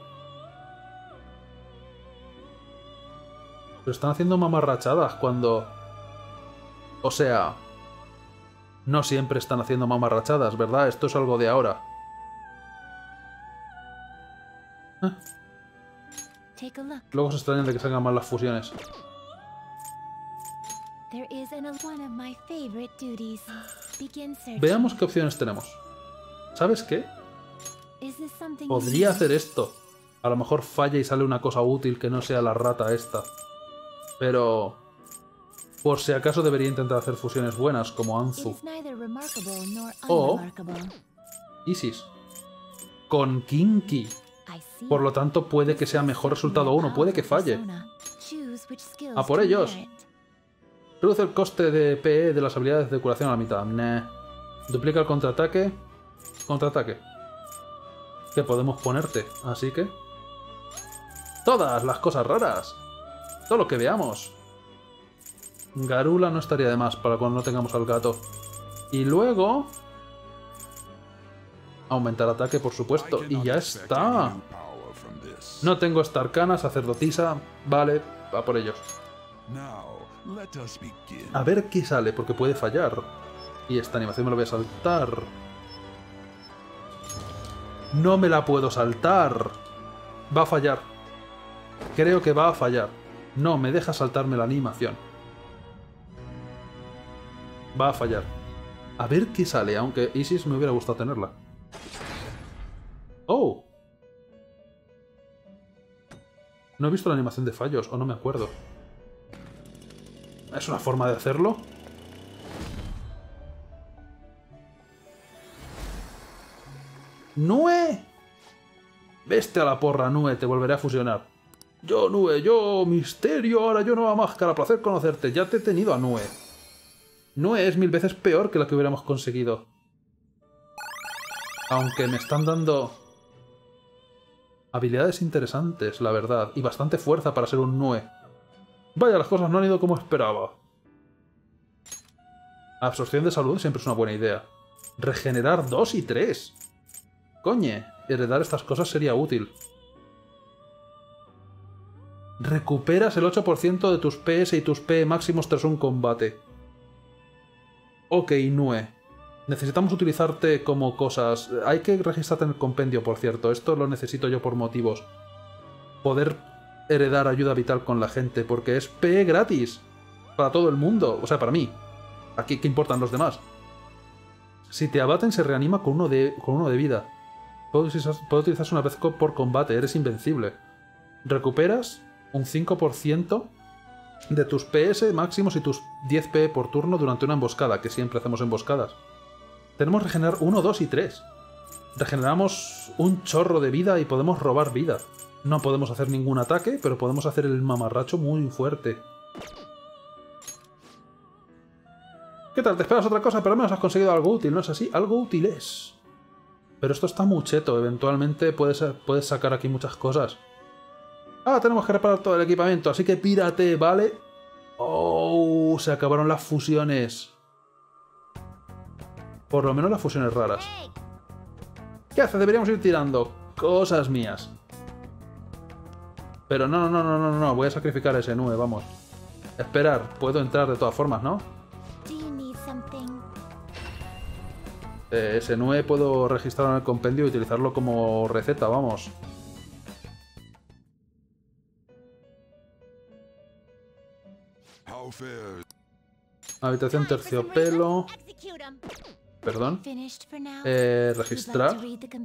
Pero están haciendo mamarrachadas cuando... O sea... No siempre están haciendo mamarrachadas, ¿verdad? Esto es algo de ahora. Take a look. Luego se extrañan de que salgan mal las fusiones. There is an, one of my favorite duties. Begin searching. Veamos qué opciones tenemos. ¿Sabes qué? Is this something Podría you hacer esto. A lo mejor falla y sale una cosa útil que no sea la rata esta. Pero... por si acaso debería intentar hacer fusiones buenas, como It Anzu. is neither remarkable nor O- unremarkable. Isis. Con Kinky. I see. Por lo tanto, puede que sea mejor resultado uno. Puede que falle. Choose which skills A por to ellos. merit. Reduce el coste de P E de las habilidades de curación a la mitad. Nah. Duplica el contraataque. Contraataque. Que podemos ponerte. Así que... todas las cosas raras. Todo lo que veamos. Garula no estaría de más para cuando no tengamos al gato. Y luego... aumentar ataque, por supuesto. Y ya está. No tengo esta arcana, sacerdotisa. Vale, va por ellos. A ver qué sale, porque puede fallar. Y esta animación me la voy a saltar. No me la puedo saltar. Va a fallar. Creo que va a fallar. No, me deja saltarme la animación. Va a fallar. A ver qué sale, aunque Isis me hubiera gustado tenerla. ¡Oh! No he visto la animación de fallos, o no me acuerdo. ¿Es una forma de hacerlo? ¡Nue! Veste a la porra, Nue, te volveré a fusionar. Yo, Nue, yo, Misterio, ahora yo, Nueva Máscara, placer conocerte. Ya te he tenido a Nue. Nue es mil veces peor que la que hubiéramos conseguido. Aunque me están dando... habilidades interesantes, la verdad. Y bastante fuerza para ser un Nue. Vaya, las cosas no han ido como esperaba. Absorción de salud siempre es una buena idea. Regenerar dos y tres. Coñe, heredar estas cosas sería útil. Recuperas el ocho por ciento de tus P S y tus P E máximos tras un combate. Ok, Nue. Necesitamos utilizarte como cosas. Hay que registrarte en el compendio, por cierto. Esto lo necesito yo por motivos. Poder heredar ayuda vital con la gente, porque es P E gratis. Para todo el mundo. O sea, para mí. Aquí, ¿qué importan los demás? Si te abaten, se reanima con uno de, con uno de vida. Puede utilizar, puede utilizarse una vez por combate. Eres invencible. Recuperas un cinco por ciento de tus P S máximos y tus diez P E por turno durante una emboscada, que siempre hacemos emboscadas. Tenemos regenerar uno, dos y tres. Regeneramos un chorro de vida y podemos robar vida. No podemos hacer ningún ataque, pero podemos hacer el mamarracho muy fuerte. ¿Qué tal? ¿Te esperas otra cosa? Pero al menos has conseguido algo útil, ¿no es así? Algo útil es. Pero esto está muy cheto. Eventualmente puedes, puedes sacar aquí muchas cosas. Ah, tenemos que reparar todo el equipamiento, así que pírate, ¿vale? Oh, se acabaron las fusiones. Por lo menos las fusiones raras. ¿Qué haces? Deberíamos ir tirando. Cosas mías. Pero no, no, no, no, no, no. Voy a sacrificar ese Nue, vamos. Esperar. Puedo entrar de todas formas, ¿no? Eh, ese Nue puedo registrarlo en el compendio y utilizarlo como receta, vamos. Habitación terciopelo. Perdón. Eh, registrar.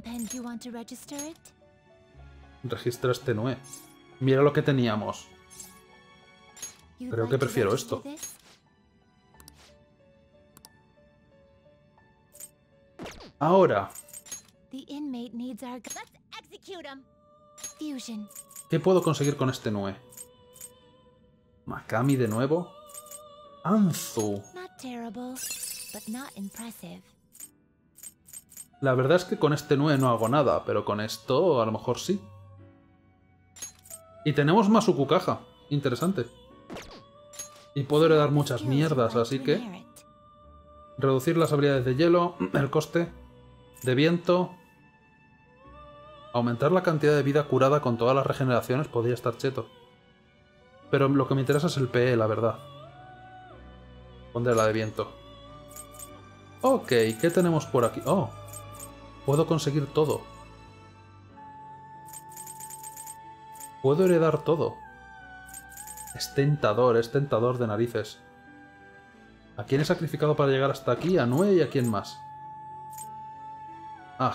Registra este Nue. Mira lo que teníamos. Creo que prefiero esto. Ahora. ¿Qué puedo conseguir con este Nue? Makami de nuevo. Anzu. La verdad es que con este Nue no hago nada, pero con esto a lo mejor sí. Y tenemos Masuku Caja. Interesante. Y puedo heredar muchas mierdas, así que... reducir las habilidades de hielo, el coste, de viento... aumentar la cantidad de vida curada con todas las regeneraciones podría estar cheto. Pero lo que me interesa es el P E, la verdad. Pondré la de viento. Ok, ¿qué tenemos por aquí? Oh, puedo conseguir todo. Puedo heredar todo. Es tentador, es tentador de narices. ¿A quién he sacrificado para llegar hasta aquí? A Nue y a quién más. Ah.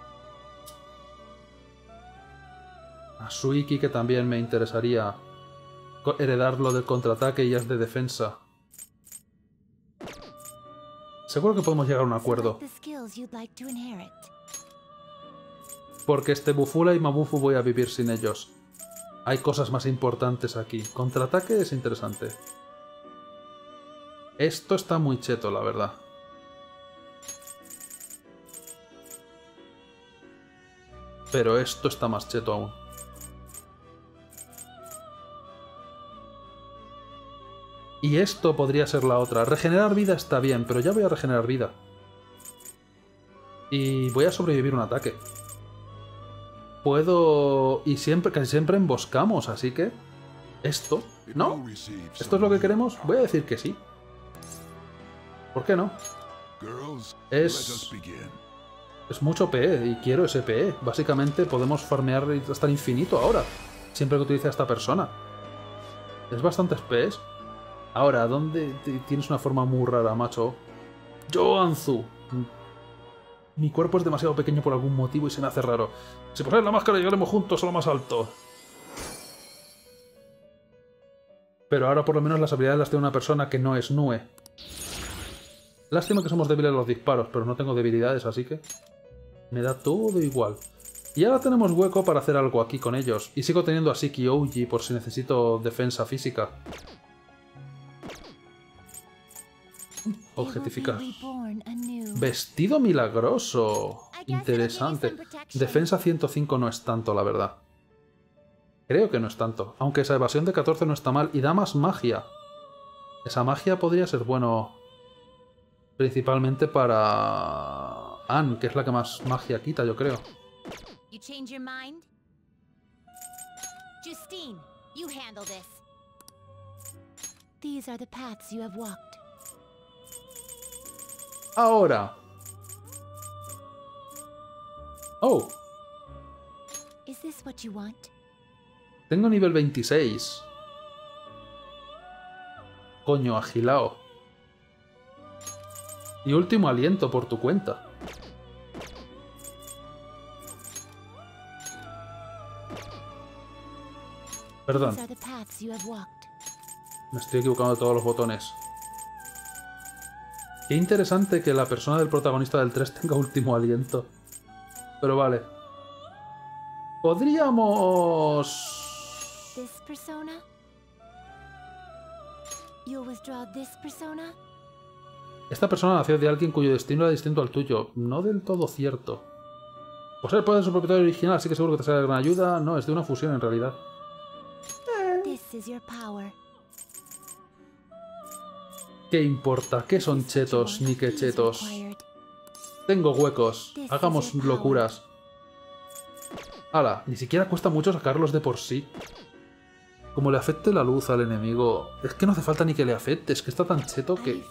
A Suiki, que también me interesaría heredarlo del contraataque y es de defensa. Seguro que podemos llegar a un acuerdo. Porque este Bufula y Mabufu voy a vivir sin ellos. Hay cosas más importantes aquí. Contraataque es interesante. Esto está muy cheto, la verdad. Pero esto está más cheto aún. Y esto podría ser la otra. Regenerar vida está bien, pero ya voy a regenerar vida. Y voy a sobrevivir un ataque. Puedo... Y siempre, casi siempre emboscamos, así que... ¿Esto? ¿No? ¿Esto es lo que queremos? Voy a decir que sí. ¿Por qué no? Es... Es mucho P E y quiero ese P E. Básicamente podemos farmear hasta el infinito ahora. Siempre que utilice a esta persona. Es bastantes P Es. Ahora, ¿dónde tienes una forma muy rara, macho? Joanzu. Mi cuerpo es demasiado pequeño por algún motivo y se me hace raro. Si pones la máscara llegaremos juntos a lo más alto. Pero ahora por lo menos las habilidades las tiene una persona que no es Nue. Lástima que somos débiles a los disparos, pero no tengo debilidades, así que... me da todo igual. Y ahora tenemos hueco para hacer algo aquí con ellos. Y sigo teniendo a Shiki Ouji por si necesito defensa física. Objetificar. Vestido milagroso. Interesante. Defensa ciento cinco no es tanto, la verdad. Creo que no es tanto. Aunque esa evasión de catorce no está mal. Y da más magia. Esa magia podría ser bueno... principalmente para... Anne, que es la que más magia quita, yo creo. Justine, you handle this. These are the paths you have walked. Ahora. Oh. Is this what you want? Tengo nivel veintiséis. Coño, agilao. Y último aliento por tu cuenta. Perdón. Me estoy equivocando de todos los botones. Qué interesante que la persona del protagonista del tres tenga último aliento. Pero vale. Podríamos... This persona? You'll withdraw this persona? Esta persona nació de alguien cuyo destino era distinto al tuyo. No del todo cierto. Por ser el poder de su propietario original, así que seguro que te será de gran ayuda. No, es de una fusión en realidad. This is your power. ¿Qué importa? ¿Qué son chetos ni qué chetos? Tengo huecos. Hagamos locuras. Hala, ni siquiera cuesta mucho sacarlos de por sí. Como le afecte la luz al enemigo... Es que no hace falta ni que le afecte, es que está tan cheto que...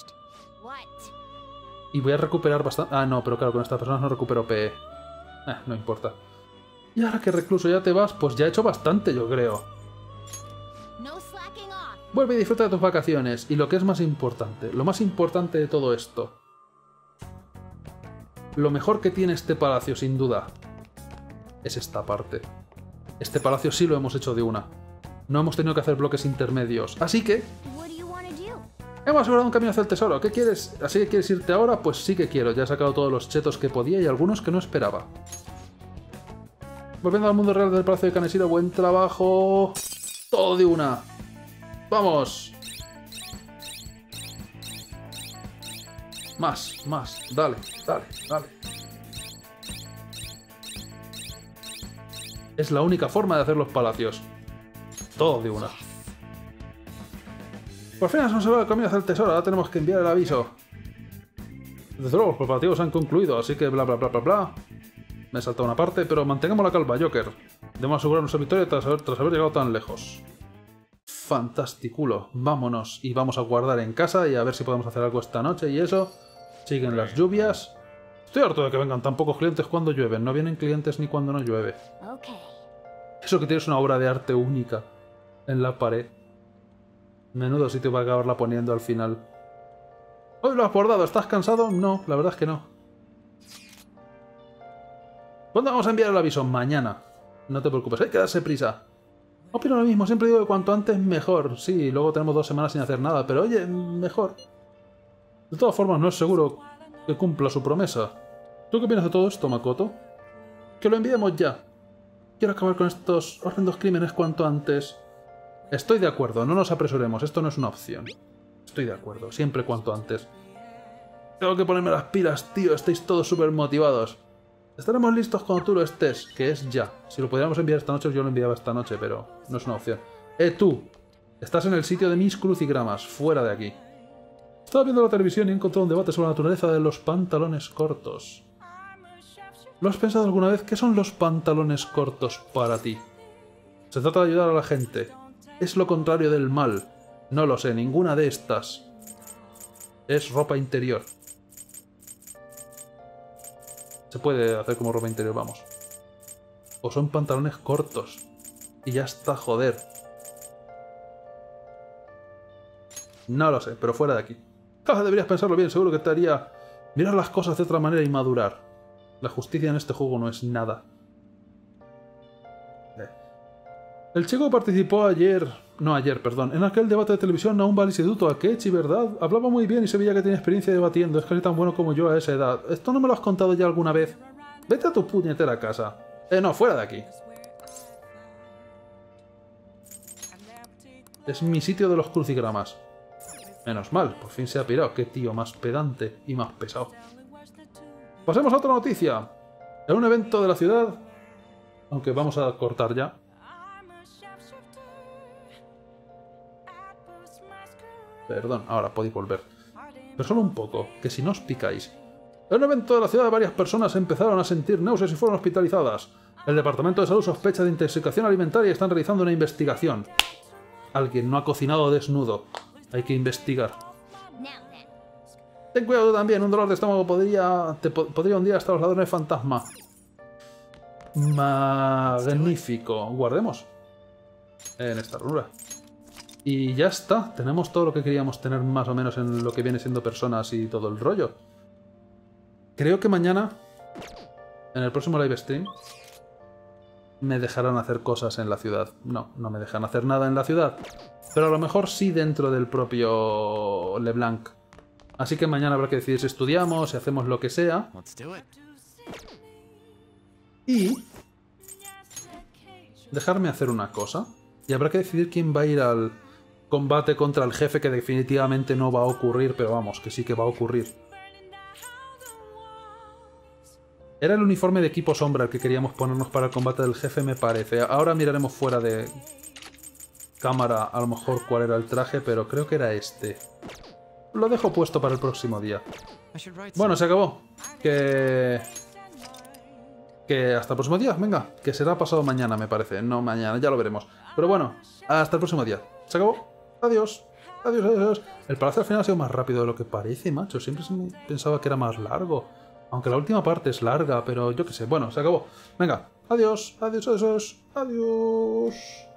Y voy a recuperar bastante... Ah, no, pero claro, con estas personas no recupero P E. Eh, no importa. Y ahora que recluso ya te vas, pues ya he hecho bastante, yo creo. Vuelve y disfruta de tus vacaciones. Y lo que es más importante, lo más importante de todo esto... Lo mejor que tiene este palacio, sin duda, es esta parte. Este palacio sí lo hemos hecho de una. No hemos tenido que hacer bloques intermedios. Así que... hemos asegurado un camino hacia el tesoro. ¿Qué quieres? ¿Así que quieres irte ahora? Pues sí que quiero. Ya he sacado todos los chetos que podía y algunos que no esperaba. Volviendo al mundo real del Palacio de Kaneshiro. Buen trabajo. Todo de una. ¡Vamos! Más, más. Dale, dale, dale. Es la única forma de hacer los palacios. Todo de una. Por fin has conseguido el camino hacia el tesoro. Ahora tenemos que enviar el aviso. Desde luego, los preparativos han concluido, así que bla bla bla bla bla. Me he saltado una parte, pero mantengamos la calma, Joker. Debemos asegurar nuestra victoria tras haber, tras haber llegado tan lejos. Fantasticulo. Vámonos y vamos a guardar en casa y a ver si podemos hacer algo esta noche y eso. Siguen las lluvias. Estoy harto de que vengan tan pocos clientes cuando llueven. No vienen clientes ni cuando no llueve. Eso que tienes una obra de arte única en la pared. Menudo sitio para acabarla poniendo al final. Hoy lo has bordado, ¿estás cansado? No, la verdad es que no. ¿Cuándo vamos a enviar el aviso? Mañana. No te preocupes, hay que darse prisa. Opino lo mismo, siempre digo que cuanto antes mejor. Sí, luego tenemos dos semanas sin hacer nada, pero oye, mejor. De todas formas, no es seguro que cumpla su promesa. ¿Tú qué opinas de todo esto, Makoto? Que lo enviemos ya. Quiero acabar con estos horrendos crímenes cuanto antes. Estoy de acuerdo, no nos apresuremos, esto no es una opción. Estoy de acuerdo, siempre cuanto antes. Tengo que ponerme las pilas, tío, estáis todos súper motivados. Estaremos listos cuando tú lo estés, que es ya. Si lo pudiéramos enviar esta noche, yo lo enviaba esta noche, pero no es una opción. Eh, tú, estás en el sitio de mis crucigramas, fuera de aquí. Estaba viendo la televisión y he encontrado un debate sobre la naturaleza de los pantalones cortos. ¿Lo has pensado alguna vez? ¿Qué son los pantalones cortos para ti? Se trata de ayudar a la gente. Es lo contrario del mal. No lo sé, ninguna de estas. Es ropa interior. Se puede hacer como ropa interior, vamos. O son pantalones cortos. Y ya está, joder. No lo sé, pero fuera de aquí. Ah, deberías pensarlo bien, seguro que te haría mirar las cosas de otra manera y madurar. La justicia en este juego no es nada. Eh. El chico participó ayer... No, ayer, perdón. En aquel debate de televisión aún va al instituto. Akechi, ¿verdad? Hablaba muy bien y se veía que tiene experiencia debatiendo. Es casi tan bueno como yo a esa edad. ¿Esto no me lo has contado ya alguna vez? Vete a tu puñetera casa. Eh, no, fuera de aquí. Es mi sitio de los crucigramas. Menos mal, por fin se ha pirado. Qué tío más pedante y más pesado. Pasemos a otra noticia. En un evento de la ciudad... Aunque vamos a cortar ya. Perdón, ahora podéis volver. Pero solo un poco, que si no os picáis. En un evento de la ciudad varias personas empezaron a sentir náuseas y fueron hospitalizadas. El Departamento de Salud sospecha de intoxicación alimentaria y están realizando una investigación. Alguien no ha cocinado desnudo. Hay que investigar. Ten cuidado también, un dolor de estómago podría, te po podría hundir hasta los ladrones fantasma. Magnífico. Guardemos. En esta ranura. Y ya está. Tenemos todo lo que queríamos tener más o menos en lo que viene siendo personas y todo el rollo. Creo que mañana, en el próximo live stream, me dejarán hacer cosas en la ciudad. No, no me dejan hacer nada en la ciudad. Pero a lo mejor sí dentro del propio LeBlanc. Así que mañana habrá que decidir si estudiamos, si hacemos lo que sea. Y dejarme hacer una cosa. Y habrá que decidir quién va a ir al combate contra el jefe, que definitivamente no va a ocurrir, pero vamos, que sí que va a ocurrir. Era el uniforme de equipo sombra el que queríamos ponernos para el combate del jefe, me parece. Ahora miraremos fuera de cámara a lo mejor cuál era el traje, pero creo que era este. Lo dejo puesto para el próximo día. Bueno, se acabó. Que... Que hasta el próximo día, venga. Que será pasado mañana, me parece. No mañana, ya lo veremos. Pero bueno, hasta el próximo día. Se acabó. Adiós. Adiós, adiós. El palacio al final ha sido más rápido de lo que parece, macho. Siempre pensaba que era más largo. Aunque la última parte es larga, pero yo qué sé. Bueno, se acabó. Venga, adiós, adiós, adiós, adiós.